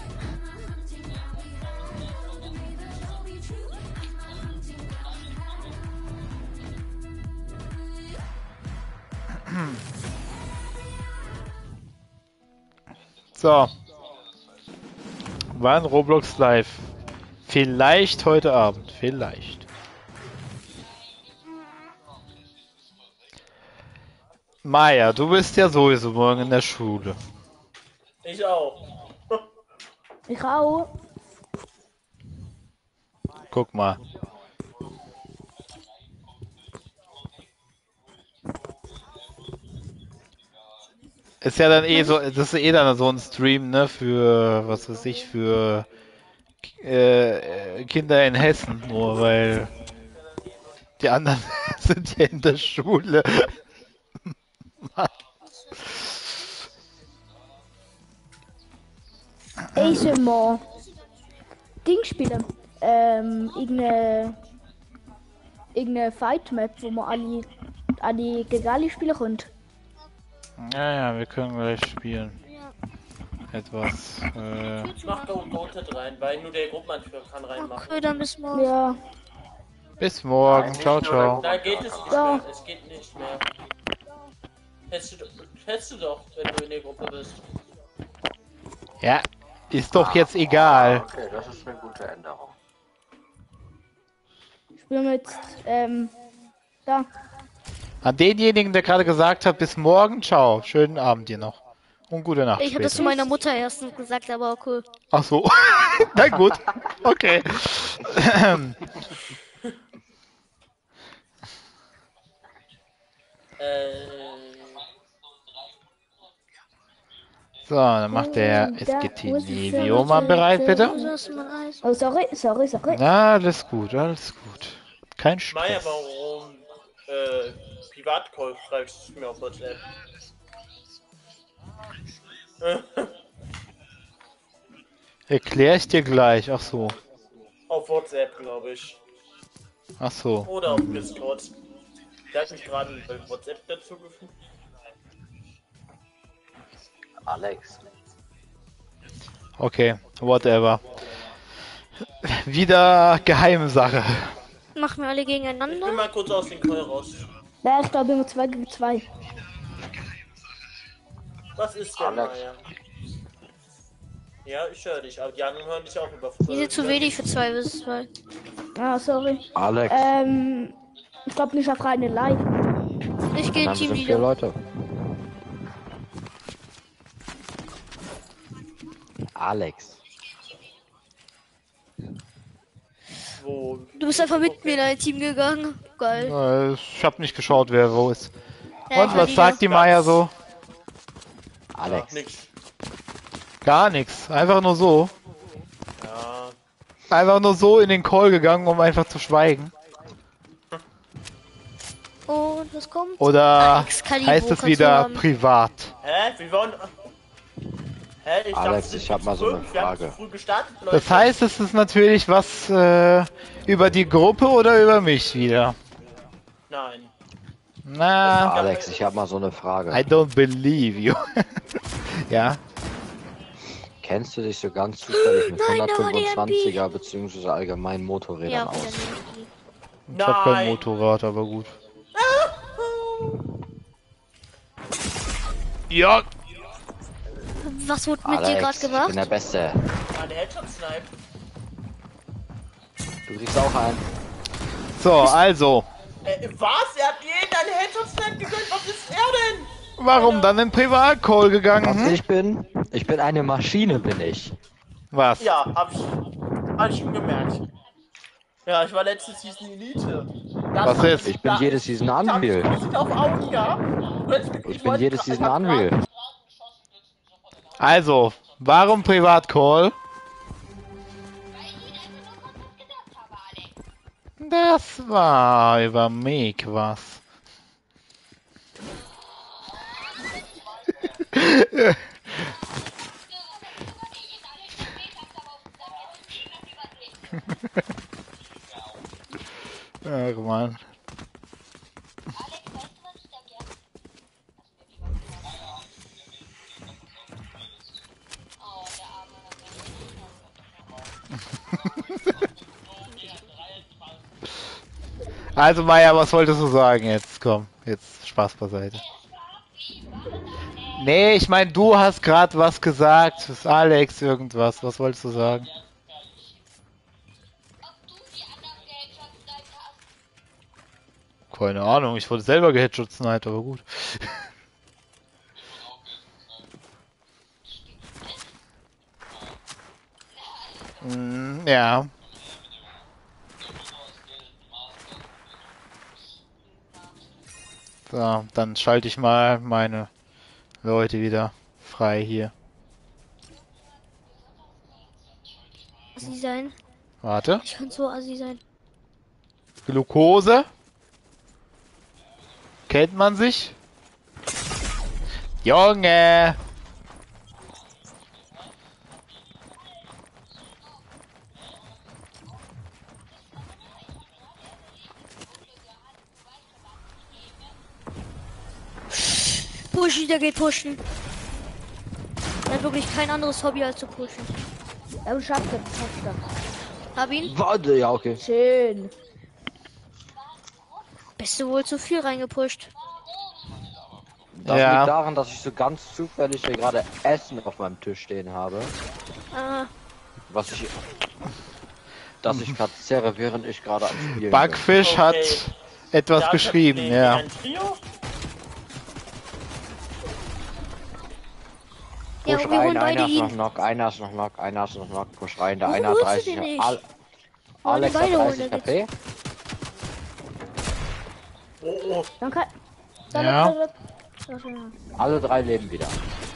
So. Wann Roblox Live? Vielleicht heute Abend. Vielleicht. Maja, du bist ja sowieso morgen in der Schule. Ich auch. Ich auch. Guck mal. Ist ja dann eh so, das ist eh dann so ein Stream, ne, für, was weiß ich, für äh, Kinder in Hessen, nur weil die anderen sind ja in der Schule. Mann. Ey, soll mal Ding spielen? Ähm, irgendeine... Irgendeine Fight-Map, wo man alle, alle gegen alle spielen können. Ja, ja, wir können gleich spielen. Etwas, äh... Mach Go Goated rein, weil nur der Gruppenanführer kann reinmachen. Okay, dann bis morgen. Ja. Bis morgen, ciao, ciao. Da geht es nicht Ja. mehr, es geht nicht mehr. Hättest du, hättest du doch, wenn du in der Gruppe bist. Ja, ist doch jetzt egal. Okay, das ist eine gute Änderung. Spielen wir jetzt, ähm, da. An denjenigen, der gerade gesagt hat, bis morgen, ciao. Schönen Abend dir noch. Und gute Nacht. Ich habe das zu meiner Mutter erstens gesagt, aber cool. Ach so. Na gut. Okay. So, dann macht der S G T Nevio mal bereit, bitte. Oh, sorry, sorry, sorry. Na, alles gut, alles gut. Kein Maya, Stress. warum äh, Privatcall schreibst du mir auf WhatsApp? Erklär ich dir gleich. Ach so. Auf WhatsApp, glaube ich. Ach so. Oder auf Discord. Der hat mich gerade bei WhatsApp dazu gefügt. Alex. Okay, whatever. Wieder geheime Sache. Machen wir alle Ich gegeneinander? bin mal kurz aus dem Call raus. Ja, ich glaube immer zwei gegen zwei. Was ist denn, Alex. Maya? Ja, ich höre dich, aber die anderen hören dich auch über. Die sind zu wenig für zwei bis zwei. Ah, sorry. Alex. Ähm, ich glaube nicht auf reine Live. Ich gehe Dann Team sind vier wieder. Leute. Alex. Wo? Du bist einfach mit mir in ein Team gegangen. Geil. Äh, Ich hab nicht geschaut, wer wo ist. Ja, Und ich was war sagt die Maya so? Alex. Nix. Gar nichts. Einfach nur so. Ja. Einfach nur so in den Call gegangen, um einfach zu schweigen. Und was kommt? Oder Excalibur heißt es kannst du wieder haben. privat? Hä? Wir wollen. Hä? Ich Alex, dachte, ich hab mal so eine fünf. Wir haben Frage. zu früh gestartet, Leute. Das heißt, es ist natürlich was äh, über die Gruppe oder über mich wieder? Nein. Na, Alex, ich hab mal so eine Frage. I don't believe you. Ja, Kennst du dich so ganz zufällig mit Nein, no, hundertfünfundzwanziger bzw. allgemeinen Motorrädern Ja, aus? wieder nicht. ich hab kein Nein. Motorrad, aber gut. Ja, Was wurde mit dir gerade Alex, ich gemacht? bin der Beste. Ah, der Headshot Snipe. Du kriegst auch einen. so, also. Äh, was? Er hat jeden einen Headshot Snipe gegönnt. Was ist er denn? Warum dann in Privatcall gegangen? Was Hm? ich bin? Ich bin eine Maschine, bin ich. Was? Ja, hab ich, hab ich schon gemerkt. Ja, ich war letzte Season Elite. Das Was war- ist? Ich bin da- jede Season Ich hab Unreal. mich auf Augen, ja. Du hättest mich- Ich bin wollte jede gra- Season ich hab grad- Unreal. Also, warum Privatcall? Das war über mich was. Ach man. Also Maya, was wolltest du sagen jetzt? Komm, jetzt Spaß beiseite. Nee, ich meine, du hast gerade was gesagt. Das ist Alex irgendwas. Was wolltest du sagen? Keine Ahnung, ich wurde selber geheadshot sniped, aber gut. Mm, ja. So, dann schalte ich mal meine Leute wieder frei hier. Assi sein. Warte. Ich kann so assi sein. Glukose. Kennt man sich? Junge! Pushen, der geht pushen. Er hat wirklich kein anderes Hobby als zu pushen. Ja, schafft das, schafft das. Hab ihn. Warte, ja, okay. Schön. Bist du wohl zu viel reingepusht? Das Ja. liegt daran, dass ich so ganz zufällig hier gerade Essen auf meinem Tisch stehen habe. Ah, Was ich... Das ich gerade zerre, während ich gerade am Spielen Backfisch Okay. hat etwas Da geschrieben, nehmen wir ja. ein Trio. ja, Push und wir rein, holen beide einer ist noch ihn. Knock, einer ist noch Knock, einer ist noch Knock, push rein, der Warum einer hat holst du dreißig, den nicht? Al Wollen Alex die hat beide holen, dreißig dann K P. Oh, oh. Dann kann. Dann Ja. dann- dann- dann- Alle drei leben wieder.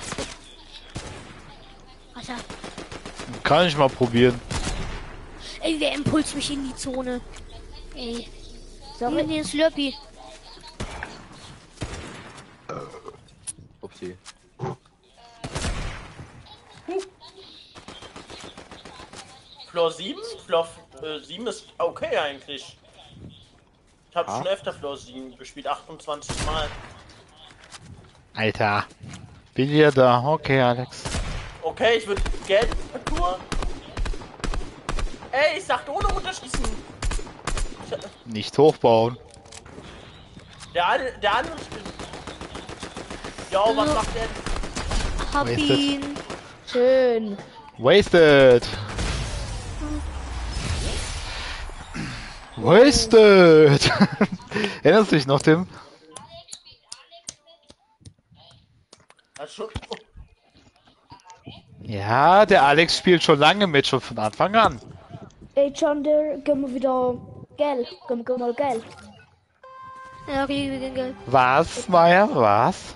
Alter, Kann ich mal probieren. ey, wer impulst mich in die Zone? Ey, Sorry. in den Slurpee. Upsi. Floor sieben? Floor äh, sieben ist okay eigentlich. Ich habe Ah. schon öfter Floor sieben gespielt, achtundzwanzig Mal. Alter. Bin wieder da. Okay, Alex. Okay, ich würde Geld Tour. Ey, ich sagte ohne runterschießen. Ich, Nicht hochbauen. der eine, der andere. Ja, was macht der? Hab Wasted. ihn. Schön. Wasted. Wasted. Erinnerst du dich noch, Tim? Hat schon, Ja, der Alex spielt schon lange mit, schon von Anfang an. Ey, John, der gehen wir wieder Geld. Gehen wir mal Geld. Ja, okay, wir gehen Geld. Was, Maya? Was?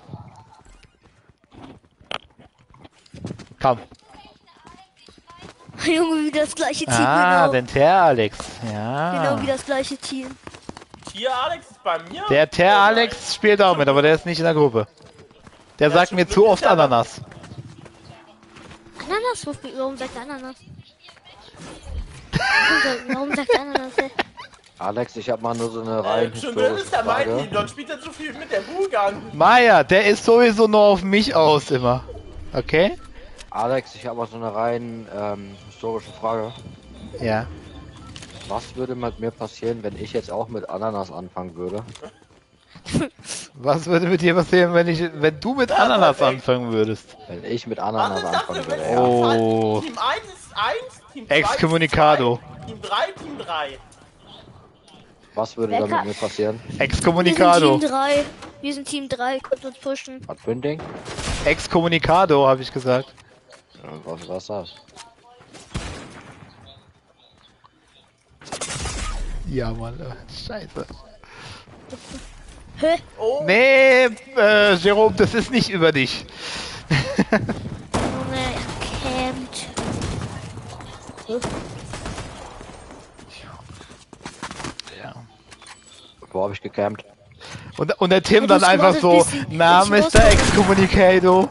Komm. Junge, wie das gleiche Team, Ah, genau. den Ter Alex. Ja. Genau wie das gleiche Team. hier, Alex, ist bei mir. Der Ter Oh nein. Alex spielt auch mit, aber der ist nicht in der Gruppe. Der Ja, sagt zum mir Glück zu ist oft er da. Ananas. Ananas? Wofür- Warum sagt er Ananas? Warum sagt- Warum sagt er Ananas? ey? Alex, ich habe mal nur so eine rein Äh, schon blöd historische ist der mein Team, Frage. dort spielt er zu viel mit der Bullgang. Maya, der ist sowieso nur auf mich aus immer. Okay? Alex, ich habe mal so eine rein ähm, historische Frage. Ja. Was würde mit mir passieren, wenn ich jetzt auch mit Ananas anfangen würde? Was würde mit dir passieren, wenn ich, wenn du mit Ananas perfekt. anfangen würdest? Wenn ich mit Ananas Was sagt anfangen er, würde, wenn ja. Oh. Team eins ist eins, Team zwei Excommunicado. ist zwei, Team drei, Team drei. Was würde Wer da mit kann- mir passieren? Wir sind Excommunicado. Team drei. Wir sind Team drei. Könnt uns pushen. Was für ein Ding? Excommunicado, habe ich gesagt. Ja, Was was ist das? Ja, Mann. äh, Scheiße. Hä? Oh, Nee, äh, Jerome, das ist nicht über dich. Junge, er campt. Ja. Wo habe ich gecampt? Und, und der Tim Ja, dann du einfach so, smartest bisschen. na, Ich Mister wusste- Excommunicado.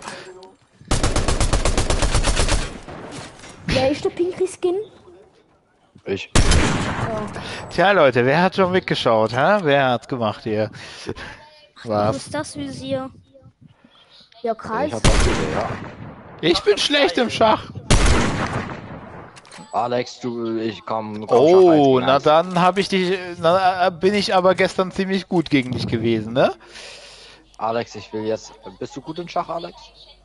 Wer ist der Pinky Skin? Ich. Tja, Leute, wer hat schon weggeschaut, hä? Wer hat's gemacht hier? Was Was? ist das Visier? Ja, Ich Kreis. hab das gesehen, ja. Ich bin schlecht im Schach. Alex, du, ich komm. komm Oh, Schach eins gegen na eins. dann habe ich dich, na, äh, bin ich aber gestern ziemlich gut gegen dich gewesen, ne? Alex, ich will jetzt. Bist du gut in Schach, Alex?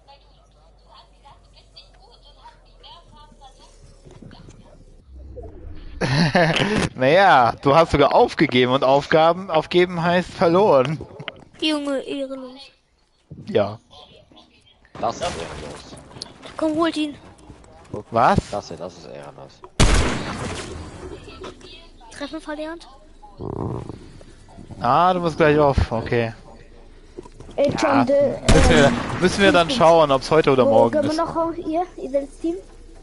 Naja, du hast sogar aufgegeben und Aufgaben, aufgeben heißt verloren. Junge, ehrenlos. Ja. Das ist ehrenlos. Komm, holt ihn. Was? Das hier, das ist ehrenlos. Treffen verlernt. Ah, du musst gleich auf, okay. Ey, Ja, John, der. müssen wir, ähm, müssen wir dann schauen, ob es heute oder wo morgen gehen wir ist. noch auf ihr? Ihr welches Team?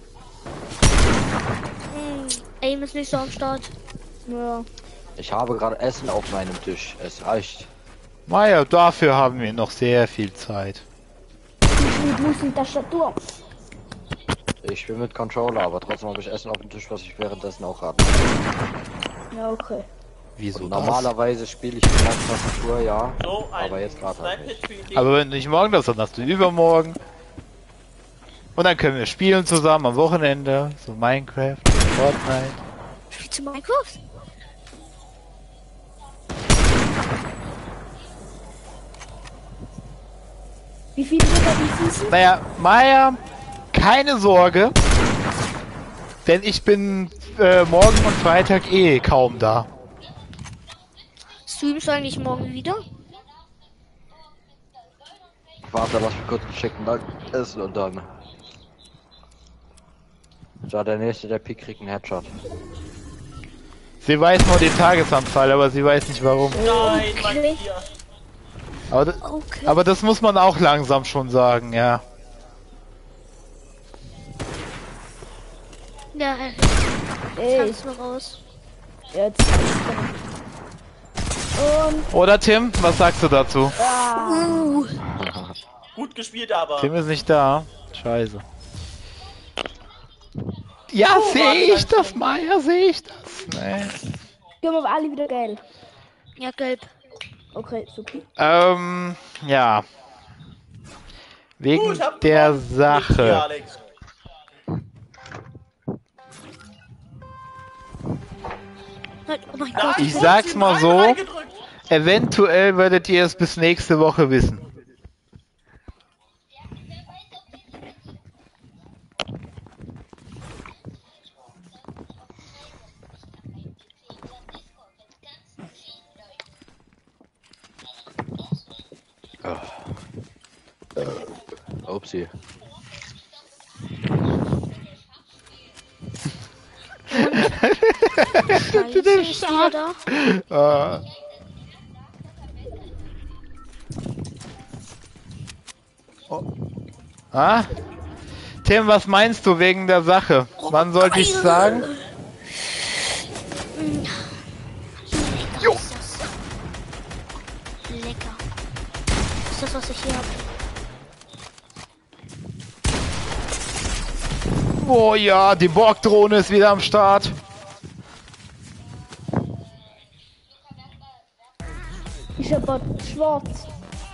Hm, Aim ist nicht so am Start. Ja. Ich habe gerade Essen auf meinem Tisch. Es reicht. Naja, dafür haben wir noch sehr viel Zeit. Mit Maus und Tastatur. Ich spiele mit Controller, aber trotzdem habe ich Essen auf dem Tisch, was ich währenddessen auch habe. Ja, okay. Wieso das? Normalerweise spiele ich mit meiner Tastatur, ja. so ein Aber jetzt gerade halt Sniper nicht. für die- Aber wenn du nicht morgen das, dann hast du übermorgen. Und dann können wir spielen zusammen am Wochenende. So Minecraft, Fortnite. Spielst du Minecraft? Wie viel wird er die Season? Naja, Maya, keine Sorge. Denn ich bin äh, morgen und Freitag eh kaum da. Streamst du eigentlich morgen wieder? Warte, lass mich kurz einen Chicken Nugget essen und dann. So, der nächste, der Pick kriegt einen Headshot. Sie weiß nur die Tagesanzahl, aber sie weiß nicht warum. Nein, Okay. Matthias. Aber, das- Okay. aber das muss man auch langsam schon sagen, ja. Ja, Ey, kannst du raus. jetzt. Und, Oder Tim, was sagst du dazu? ah, Uh, Gut gespielt, aber. Tim ist nicht da. Scheiße. Ja, Oh, sehe warte, ich warte. das, Maya, sehe ich das. Nee. gehen wir alle wieder gelb. ja, gelb. Okay, super. Ähm, ja. Wegen Gut, hab der gewonnen. Nicht Sache. hier, Alex. Oh mein Nein, Gott. Ich du sag's hast ihn mal rein- so. reingedrückt. Eventuell werdet ihr es bis nächste Woche wissen. Upsi. Scheiße, ist die wieder da? Äh, oh. Ah? Tim, was meinst du wegen der Sache? Wann sollte ich sagen? Lecker ist das. Lecker. Ist das, was ich hier habe? Oh ja, die Borg-Drohne ist wieder am Start. Ist aber schwarz.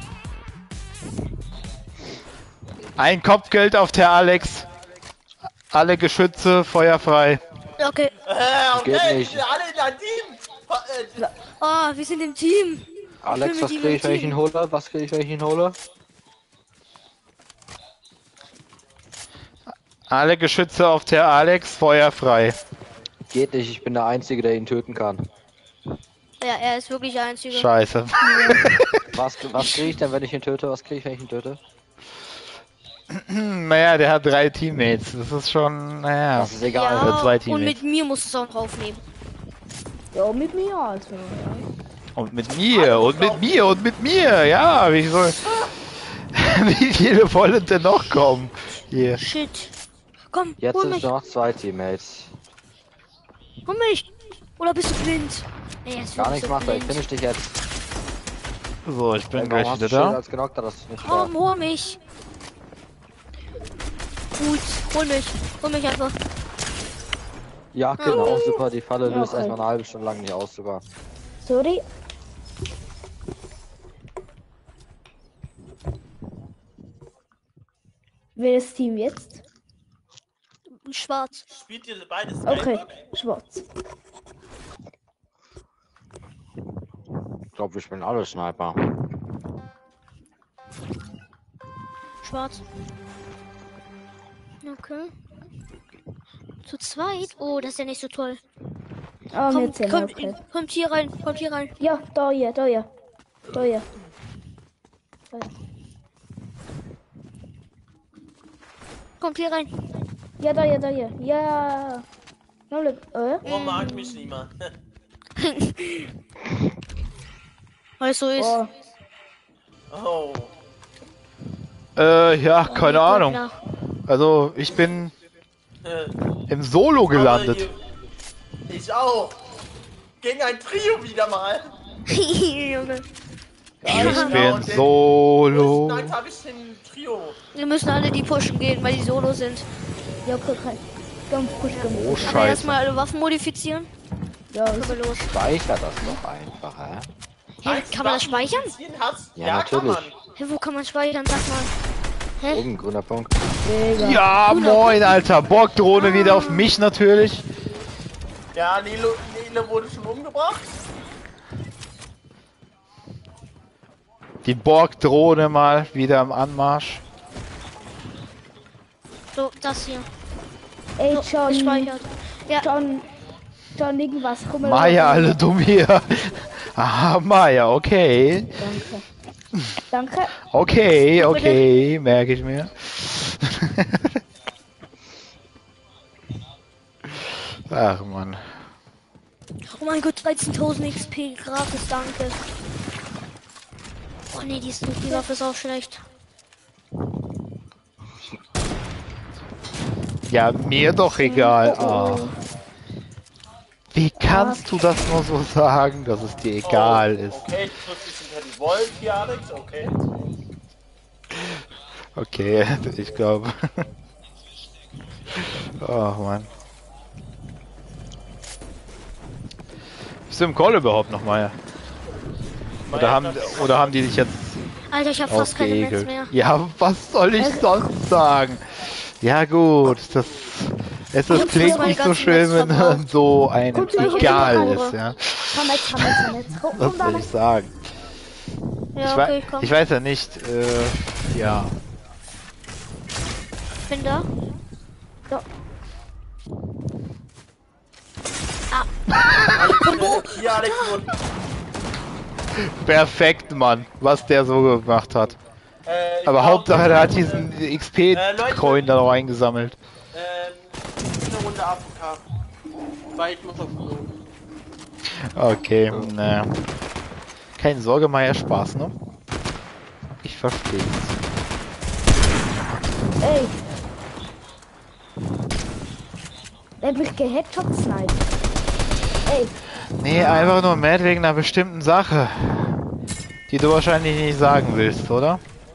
Ein Kopfgeld auf der Alex. Alle Geschütze feuerfrei. Okay. Äh, okay, Geht wir nicht. sind alle in deinem Team. Äh, Ah, wir sind im Team. Alex, bin was mit ihm krieg im ich, wenn ich Team. ihn hole? Was krieg ich, wenn ich ihn hole? Alle Geschütze auf der Alex feuerfrei. Geht nicht, ich bin der Einzige, der ihn töten kann. Ja, er ist wirklich der Einzige. Scheiße. Was, was krieg ich denn, wenn ich ihn töte? Was krieg ich, wenn ich ihn töte? Naja, der hat drei Teammates. Das ist schon, naja. Das ist egal. Oder Ja, zwei und Teammates. mit mir musst du es auch aufnehmen. Ja, mit mir also. Und mit mir, und mit mir, und mit mir. Ja, wie soll... Wie viele wollen denn noch kommen? Hier. Shit. Komm, Jetzt hol sind mich. noch zwei Teammates. Hol mich. Oder bist du blind? Nee, er ist Gar wirklich nichts so macht er, ich blind. finish dich jetzt. So, ich bin Warum gleich hast wieder du Schild da. als genockt, das ist nicht fair. Komm, hol mich. Gut, hol mich. Hol mich einfach. Ja, genau, super, die Falle löst Okay. erstmal eine halbe Stunde lang nicht aus sogar. Sorry. Welches Team jetzt? Schwarz. Spielt ihr beides Okay, Sniper? schwarz. Ich glaube, wir spielen alle Sniper. Schwarz. Okay. Zu zweit? Oh, das ist ja nicht so toll. Ah, Komm, mit zehn, kommt, okay. kommt hier rein, kommt hier rein. Ja, da hier, da hier. Da hier. Da hier. Kommt hier rein. Ja, da hier, da hier. Ja. No, look. Äh? Oh, mag mich niemand. Weil es so ist. Oh. Oh. Äh, ja, keine Oh, Ahnung. klar. Also, ich bin Äh, im Solo gelandet. aber ihr- Ich auch. Gegen ein Trio wieder mal. Junge. Ich Genau, bin und den Solo. Nein, habe ich den Trio. Wir müssen alle die pushen gehen, weil die solo sind. Ja, okay, okay. Komm, push, komm. Oh, Aber scheiße. erstmal alle Waffen modifizieren. Ja, Können wir los. Speicher das doch einfach, hä? Hä, kann man das speichern? Hast? Ja, Ja, kann natürlich. man. Hä, wo kann man speichern? Sag mal. Hä? Oben, grüner Punkt. Digga. Ja, moin, Alter. Borg-Drohne wieder auf mich natürlich. Ja, Nilo, Nilo wurde schon umgebracht. Die Borg-Drohne mal wieder am Anmarsch. So, das hier. Ey, So, John. gespeichert. Ja. John. John, irgendwas. Komm mal. Maya, alle dumm hier. Aha, Maya, okay. Danke. Danke. Okay, okay, merke ich mir. Ach man. Oh mein Gott, dreizehntausend X P gratis, danke. Oh nee, die, ist, die Waffe ist auch schlecht. Ja, mir doch egal. Ah. Wie kannst du das nur so sagen, dass es dir egal oh, ist? Okay, plötzlich sind ja die Wolf hier, Alex, okay. Okay, ich glaube. Oh Mann. Bist du im Call überhaupt noch mal? Oder haben, oder haben die dich jetzt Alter, ich hab fast keine Netz ausgeekelt? mehr. Ja, was soll ich sonst sagen? Ja gut, das es Ich ist, hab klingt meine nicht so ganzen schön, Netz wenn verbraucht. so einem Kommt zurück, egal kommt ist, zurück. ja. Komm jetzt, komm jetzt, komm jetzt. Komm, Was komm da soll ich sagen? Ja, ich, okay, wei komm. ich weiß ja nicht, äh, ja. Ich bin da. Ja. Hier, Alex, und, Perfekt, Mann, was der so gemacht hat. äh, ich Aber brauch- Hauptsache, der hat diesen X Äh, Leute. P-Coin da noch eingesammelt. Ähm, eine Runde A F K. Weil ich muss auf Klo. Okay, naja. Keine Sorge, Maya, Spaß, ne? Ich versteh's. Ey. Er hat mich geheadshot sniped. Ey. Nee, einfach nur mad wegen einer bestimmten Sache. Die du wahrscheinlich nicht sagen willst, oder?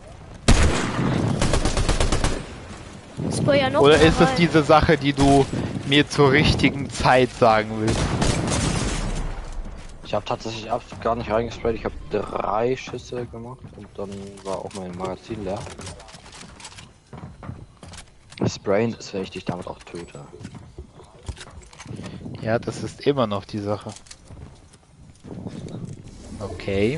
Spoil ja noch Oder mehr ist es rein. diese Sache, die du mir zur richtigen Zeit sagen willst? Ich habe tatsächlich absolut gar nicht reingesprayt. Ich habe drei Schüsse gemacht und dann war auch mein Magazin leer. Sprayen ist, wenn ich dich damit auch töte. Ja, das ist immer noch die Sache. Okay.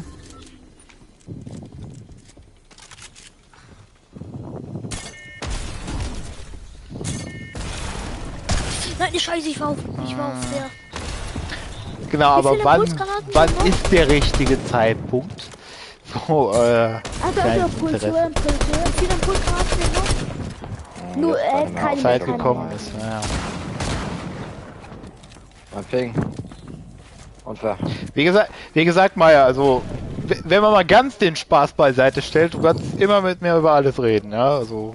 Nein, die Scheiße, ich war auf, ich war auf der. Genau, Wie aber viele wann, Impulsgranaten wann sind noch? ist der richtige Zeitpunkt? So, äh, Also, kleines also, Kultur, Interesse. Kultur. Wie viele Impulsgranaten sind noch? Nur, Jetzt äh, keine mehr keine Zeit keine gekommen mehr. ist, ja. Mein Ping. Unfair. Wie gesagt, wie gesagt, Maya, also w- wenn man mal ganz den Spaß beiseite stellt, du kannst immer mit mir über alles reden, ja, also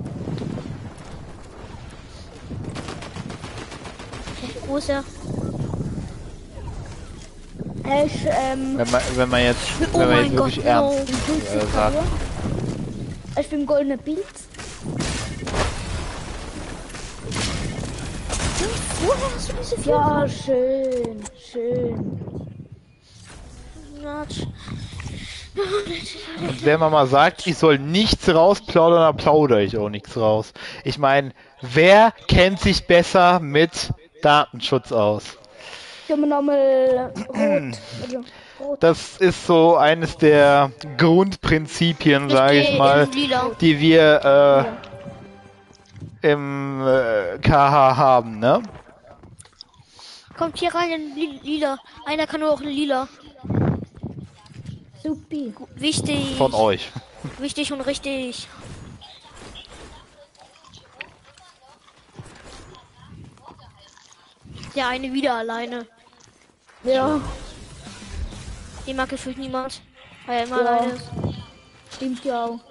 Wo ist er? Äh, ich, ähm, wenn man, wenn man jetzt, Oh wenn man mein jetzt wirklich Gott, ernst no. äh, sagt. ich bin goldene Bild. Woher hast du diese vier? Ja, schön, schön. Natsch. Und wenn man mal sagt, ich soll nichts rausplaudern, dann plaudere ich auch nichts raus. Ich meine, wer kennt sich besser mit Datenschutz aus? Ich habe nochmal rot. Also, rot. Das ist so eines der Grundprinzipien, Ich sage geh ich mal, in lila. die wir äh, im äh, K H haben, ne? Kommt hier rein in li- lila. Einer kann nur auch in lila. Supi. Wichtig. Von euch. Wichtig und richtig. Der eine wieder alleine. Ja, Den mag gefühlt niemand. Weil er immer Ja. alleine ist. stimmt ja auch.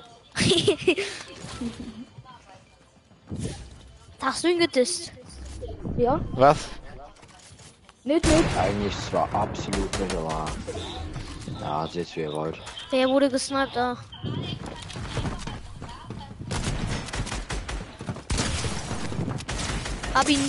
Hast du ihn gedisst? Ja, Was? nicht, nicht. Eigentlich zwar absolut nicht, aber ja, seht's wie ihr wollt. Der wurde gesniped da. Hab ihn.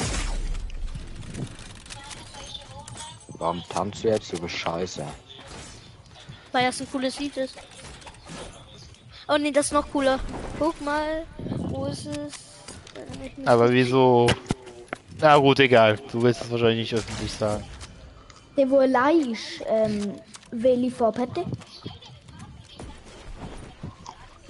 Warum tanzt du jetzt so bescheiße? Weil das ein cooles Lied ist. Oh ne, das ist noch cooler. Guck mal. Wo ist es? Äh, nicht- Aber wieso? Na gut, egal. Du willst es wahrscheinlich nicht öffentlich sagen. Det var Leish, ähm, welche Farbe hätte?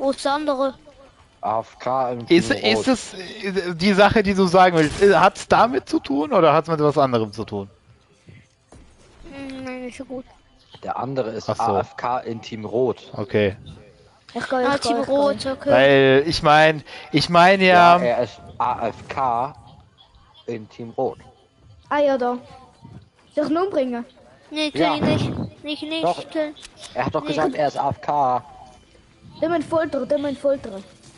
Wo ist der andere? A F K im Ist, Team ist Rot. es äh, die Sache, die du sagen willst, hat es damit zu tun oder hat es mit was anderem zu tun? Hm, nein, nicht so gut. Der andere ist Ach so. A F K in Team Rot. Okay. Ich gehe, Ah, ich Team gehe, ich Rot, gehe. okay. Weil ich meine, ich meine Ja, ja, er ist A F K in Team Rot. Ah ja, da. Soll ich ihn umbringen? Nee, kill Ja. ihn nicht. Nicht, nicht. Doch. Kill. Er hat doch Nee. gesagt, er ist A F K. Den mein Folter, den mein Folter.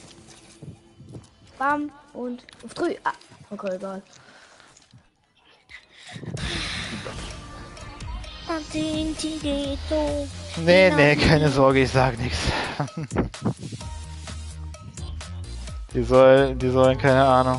Bam und auf drei. Ah, okay, egal. Anti-Intigeto. nee, nee, keine Sorge, ich sag nichts. Die soll, die sollen keine Ahnung.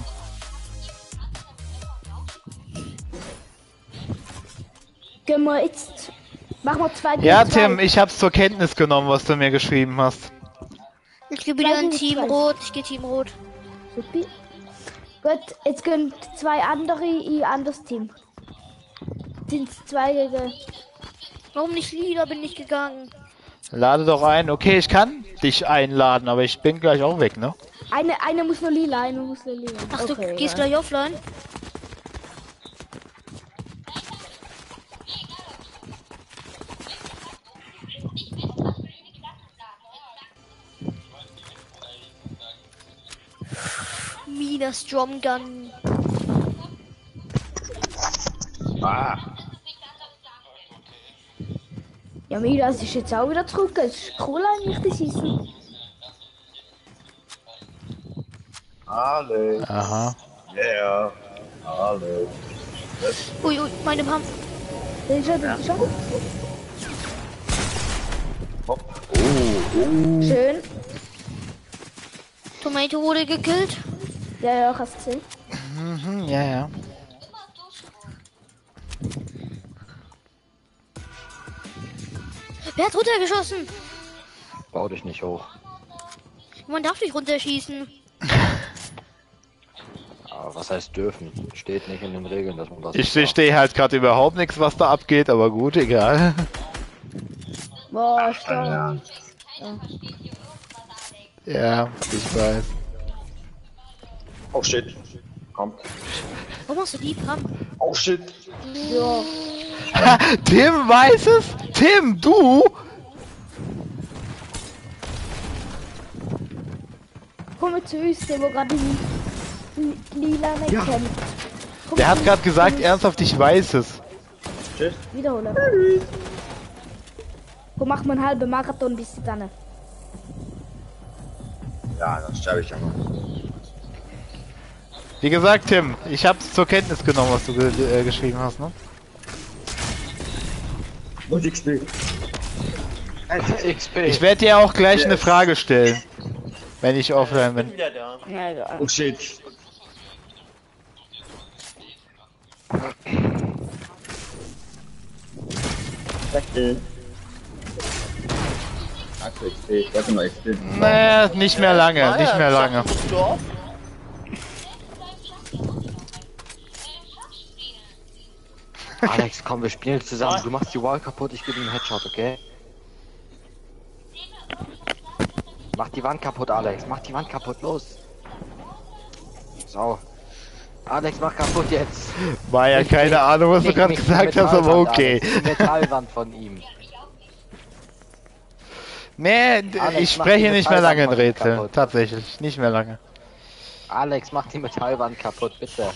Gehen wir jetzt. Machen wir zwei gegen Ja, zwei. Tim, ich hab's zur Kenntnis genommen, was du mir geschrieben hast. Ich gehe wieder in Team Rot. Ich gehe Team Rot. Supi. Gut, jetzt gehen zwei andere in ein anderes Team. Sind zwei gegen. Warum nicht Lieder bin ich gegangen? Lade doch ein. Okay, ich kann dich einladen, aber ich bin gleich auch weg, ne? Eine, eine muss nur lila, eine muss nur lila. Ach, du Okay, gehst ja. gleich offline? Minas Drum Gun. Ah. Ja, mir das ist jetzt auch wieder zurück. Es ist cool eigentlich, das Schießen. Alex. Aha. Yeah. Alex. Ui, ui, meine Pam. Das ist schon, das ist schon. Oh, oh. Schön. Tomato wurde gekillt. Ja, ja, ich hab's gesehen. Mhm, ja, ja. Wer hat runtergeschossen? Bau dich nicht hoch. Man darf nicht runterschießen. Aber was heißt dürfen? Steht nicht in den Regeln, dass man das Ich nicht verstehe halt gerade überhaupt nichts, was da abgeht, aber gut, egal. Boah, stark. Ja, ich weiß. Oh shit. Kommt. Warum machst du die Pam? Oh shit. Ja. Tim weiß es? Tim, du? Komm mit zu uns, der wo gerade die li- lila Ja. kennt. Komm Der mit hat zu gerade uns. gesagt, ernsthaft, ich weiß es. Wiederholen. Komm, mach mal einen halben Marathon bis dann. Ja, dann sterbe ich ja mal. Wie gesagt, Tim, ich hab's zur Kenntnis genommen, was du ge äh, geschrieben hast, ne? Und X P. X P. Ich werde dir auch gleich Yes. eine Frage stellen, wenn ich offline bin. Wieder da. Ja, egal. Oh shit. Danke. Danke, X P. Warte mal, X P. Naja, nicht mehr lange, nicht mehr lange. Dorf. Alex, komm, wir spielen zusammen. Du machst die Wall kaputt, ich gebe ihm einen Headshot, okay? Mach die Wand kaputt, Alex. Mach die Wand kaputt, los. So. Alex, mach kaputt jetzt. War ja Nicht keine mich, Ahnung, was du nicht gerade mich, die gesagt hast, aber Metallwand, okay. Alex, die Metallwand von ihm. Nee, d- Alex, ich mach spreche die nicht mehr lange in Metallwand von ihm Rätseln. kaputt. Tatsächlich, nicht mehr lange. Alex, mach die Metallwand kaputt, bitte.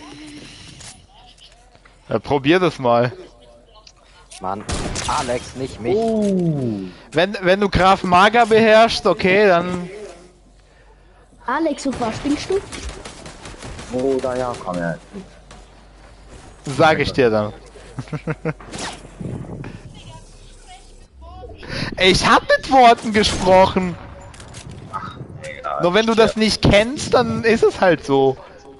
Ja, probier das mal. Mann. Alex, nicht mich. Wenn, wenn du Graf Mager beherrschst, okay, dann... Alex, auf was spielst du? Oh, da ja, komm her. Sag ich dir dann. Ich hab mit Worten gesprochen. Egal. Nur wenn du das nicht kennst, dann ist es halt so.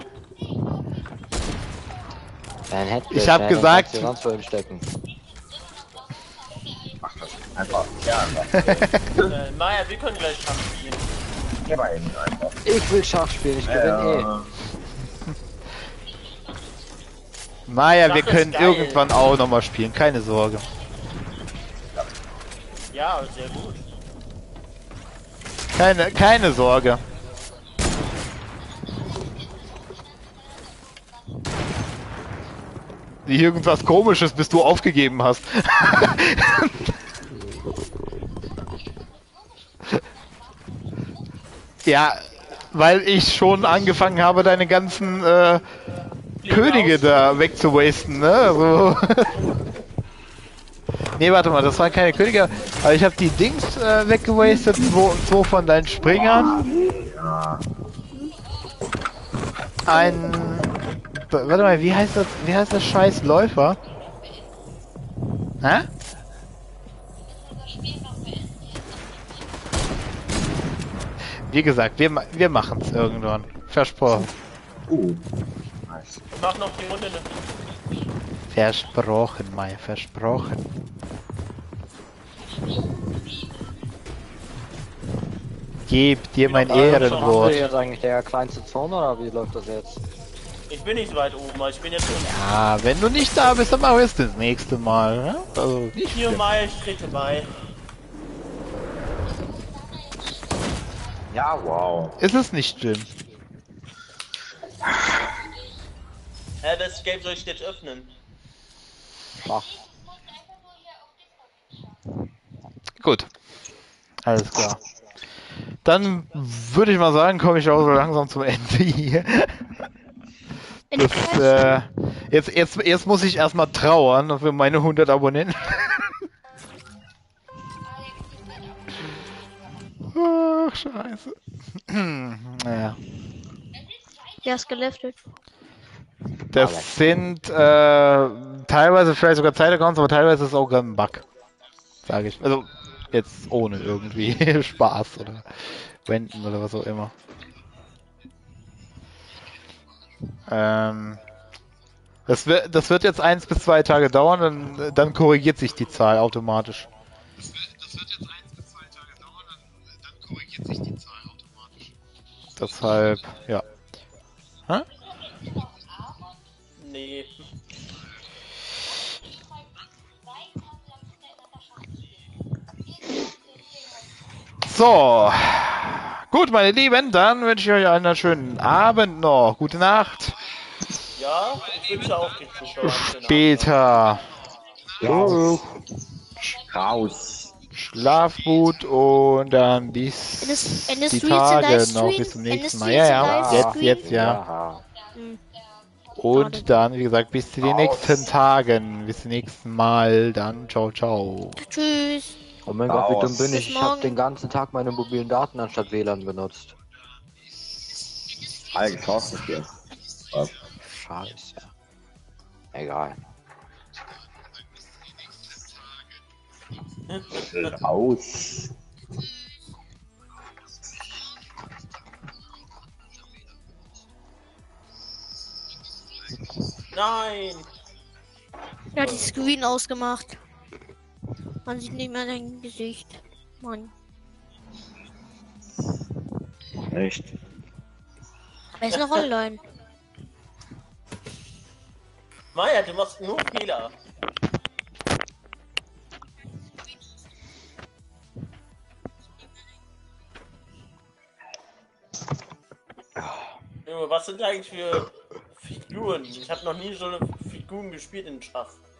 Dein Head Ich hab gesagt- kannst du sonst wohin stecken. Mach das einfach. Ja, einfach. Äh, Maya, wir können gleich Schach spielen. Geh mal hin, einfach. Ich will Schach spielen, ich gewinne eh. Ja. Maja, Schach wir ist können geil. irgendwann auch nochmal spielen, keine Sorge. Ja, sehr gut. Keine, keine Sorge. Wie irgendwas Komisches, bis du aufgegeben hast. Ja, weil ich schon angefangen habe, deine ganzen äh, Könige da wegzuwasten, ne? Also nee, warte mal, das waren keine Könige, aber ich habe die Dings äh, weggewastet, zwei, zwei von deinen Springern. Ein... Warte mal, wie heißt das, wie heißt das scheiß Läufer? Hä? Wie gesagt, wir, wir machen es irgendwann. Versprochen. Uh, nice. Mach noch die Runde. Ne? Versprochen, Mai, versprochen. Gib dir mein Ehrenwort. Bist du jetzt eigentlich der kleinste Zone oder wie läuft das jetzt? Ich bin nicht so weit oben, ich bin jetzt unten. Ja, wenn du nicht da bist, dann machen wir es das nächste Mal. Ne? Also nicht Hier schlimm. mal, ich trete bei. Ja, wow. Ist es nicht schlimm. Ja, das Game soll ich jetzt öffnen. Ach. Gut. Alles klar. Dann würde ich mal sagen, komme ich auch so langsam zum Ende hier. Das, äh, jetzt, jetzt, jetzt muss ich erstmal trauern für meine hundert Abonnenten. Ach, scheiße. Naja. Der ist geliftet. Das sind äh, teilweise vielleicht sogar Zeitaccounts, aber teilweise ist es auch ein Bug. Sage ich. Also jetzt ohne irgendwie Spaß oder Wenden oder was auch immer. Ähm, das, wird, das wird jetzt eins bis zwei Tage dauern, dann, dann korrigiert sich die Zahl automatisch. Das wird, das wird jetzt eins bis zwei Tage dauern, dann, dann korrigiert sich die Zahl automatisch. Deshalb, ja. Hä? Nee. So. Gut, meine Lieben, dann wünsche ich euch einen schönen Abend noch. Gute Nacht. Ja, ich wünsche auch die Zuschauer. Später. Raus. Raus. Schlaf gut und dann bis Endest, endest die du jetzt den Tage Livestream? noch bis zum nächsten Endest Mal. du Ja, jetzt ja, den jetzt, Livestream? jetzt, ja. Ja. Hm. Und dann, wie gesagt, bis zu den nächsten Tagen. Bis zum nächsten Mal. Dann ciao, ciao. Tschüss. Oh mein Gott, wie dumm bin Bis ich. Ich habe morgen. den ganzen Tag meine mobilen Daten anstatt W L A N benutzt. Alter, schaust du dir. Was? Scheiße. Egal. Raus. Nein! Er hat die Screen ausgemacht. Man sieht nicht mehr dein Gesicht. Mann. Echt? Er ist noch online. Maya, du machst nur Fehler. Junge, was sind eigentlich für Figuren? Ich habe noch nie so eine Figuren gespielt in Schach.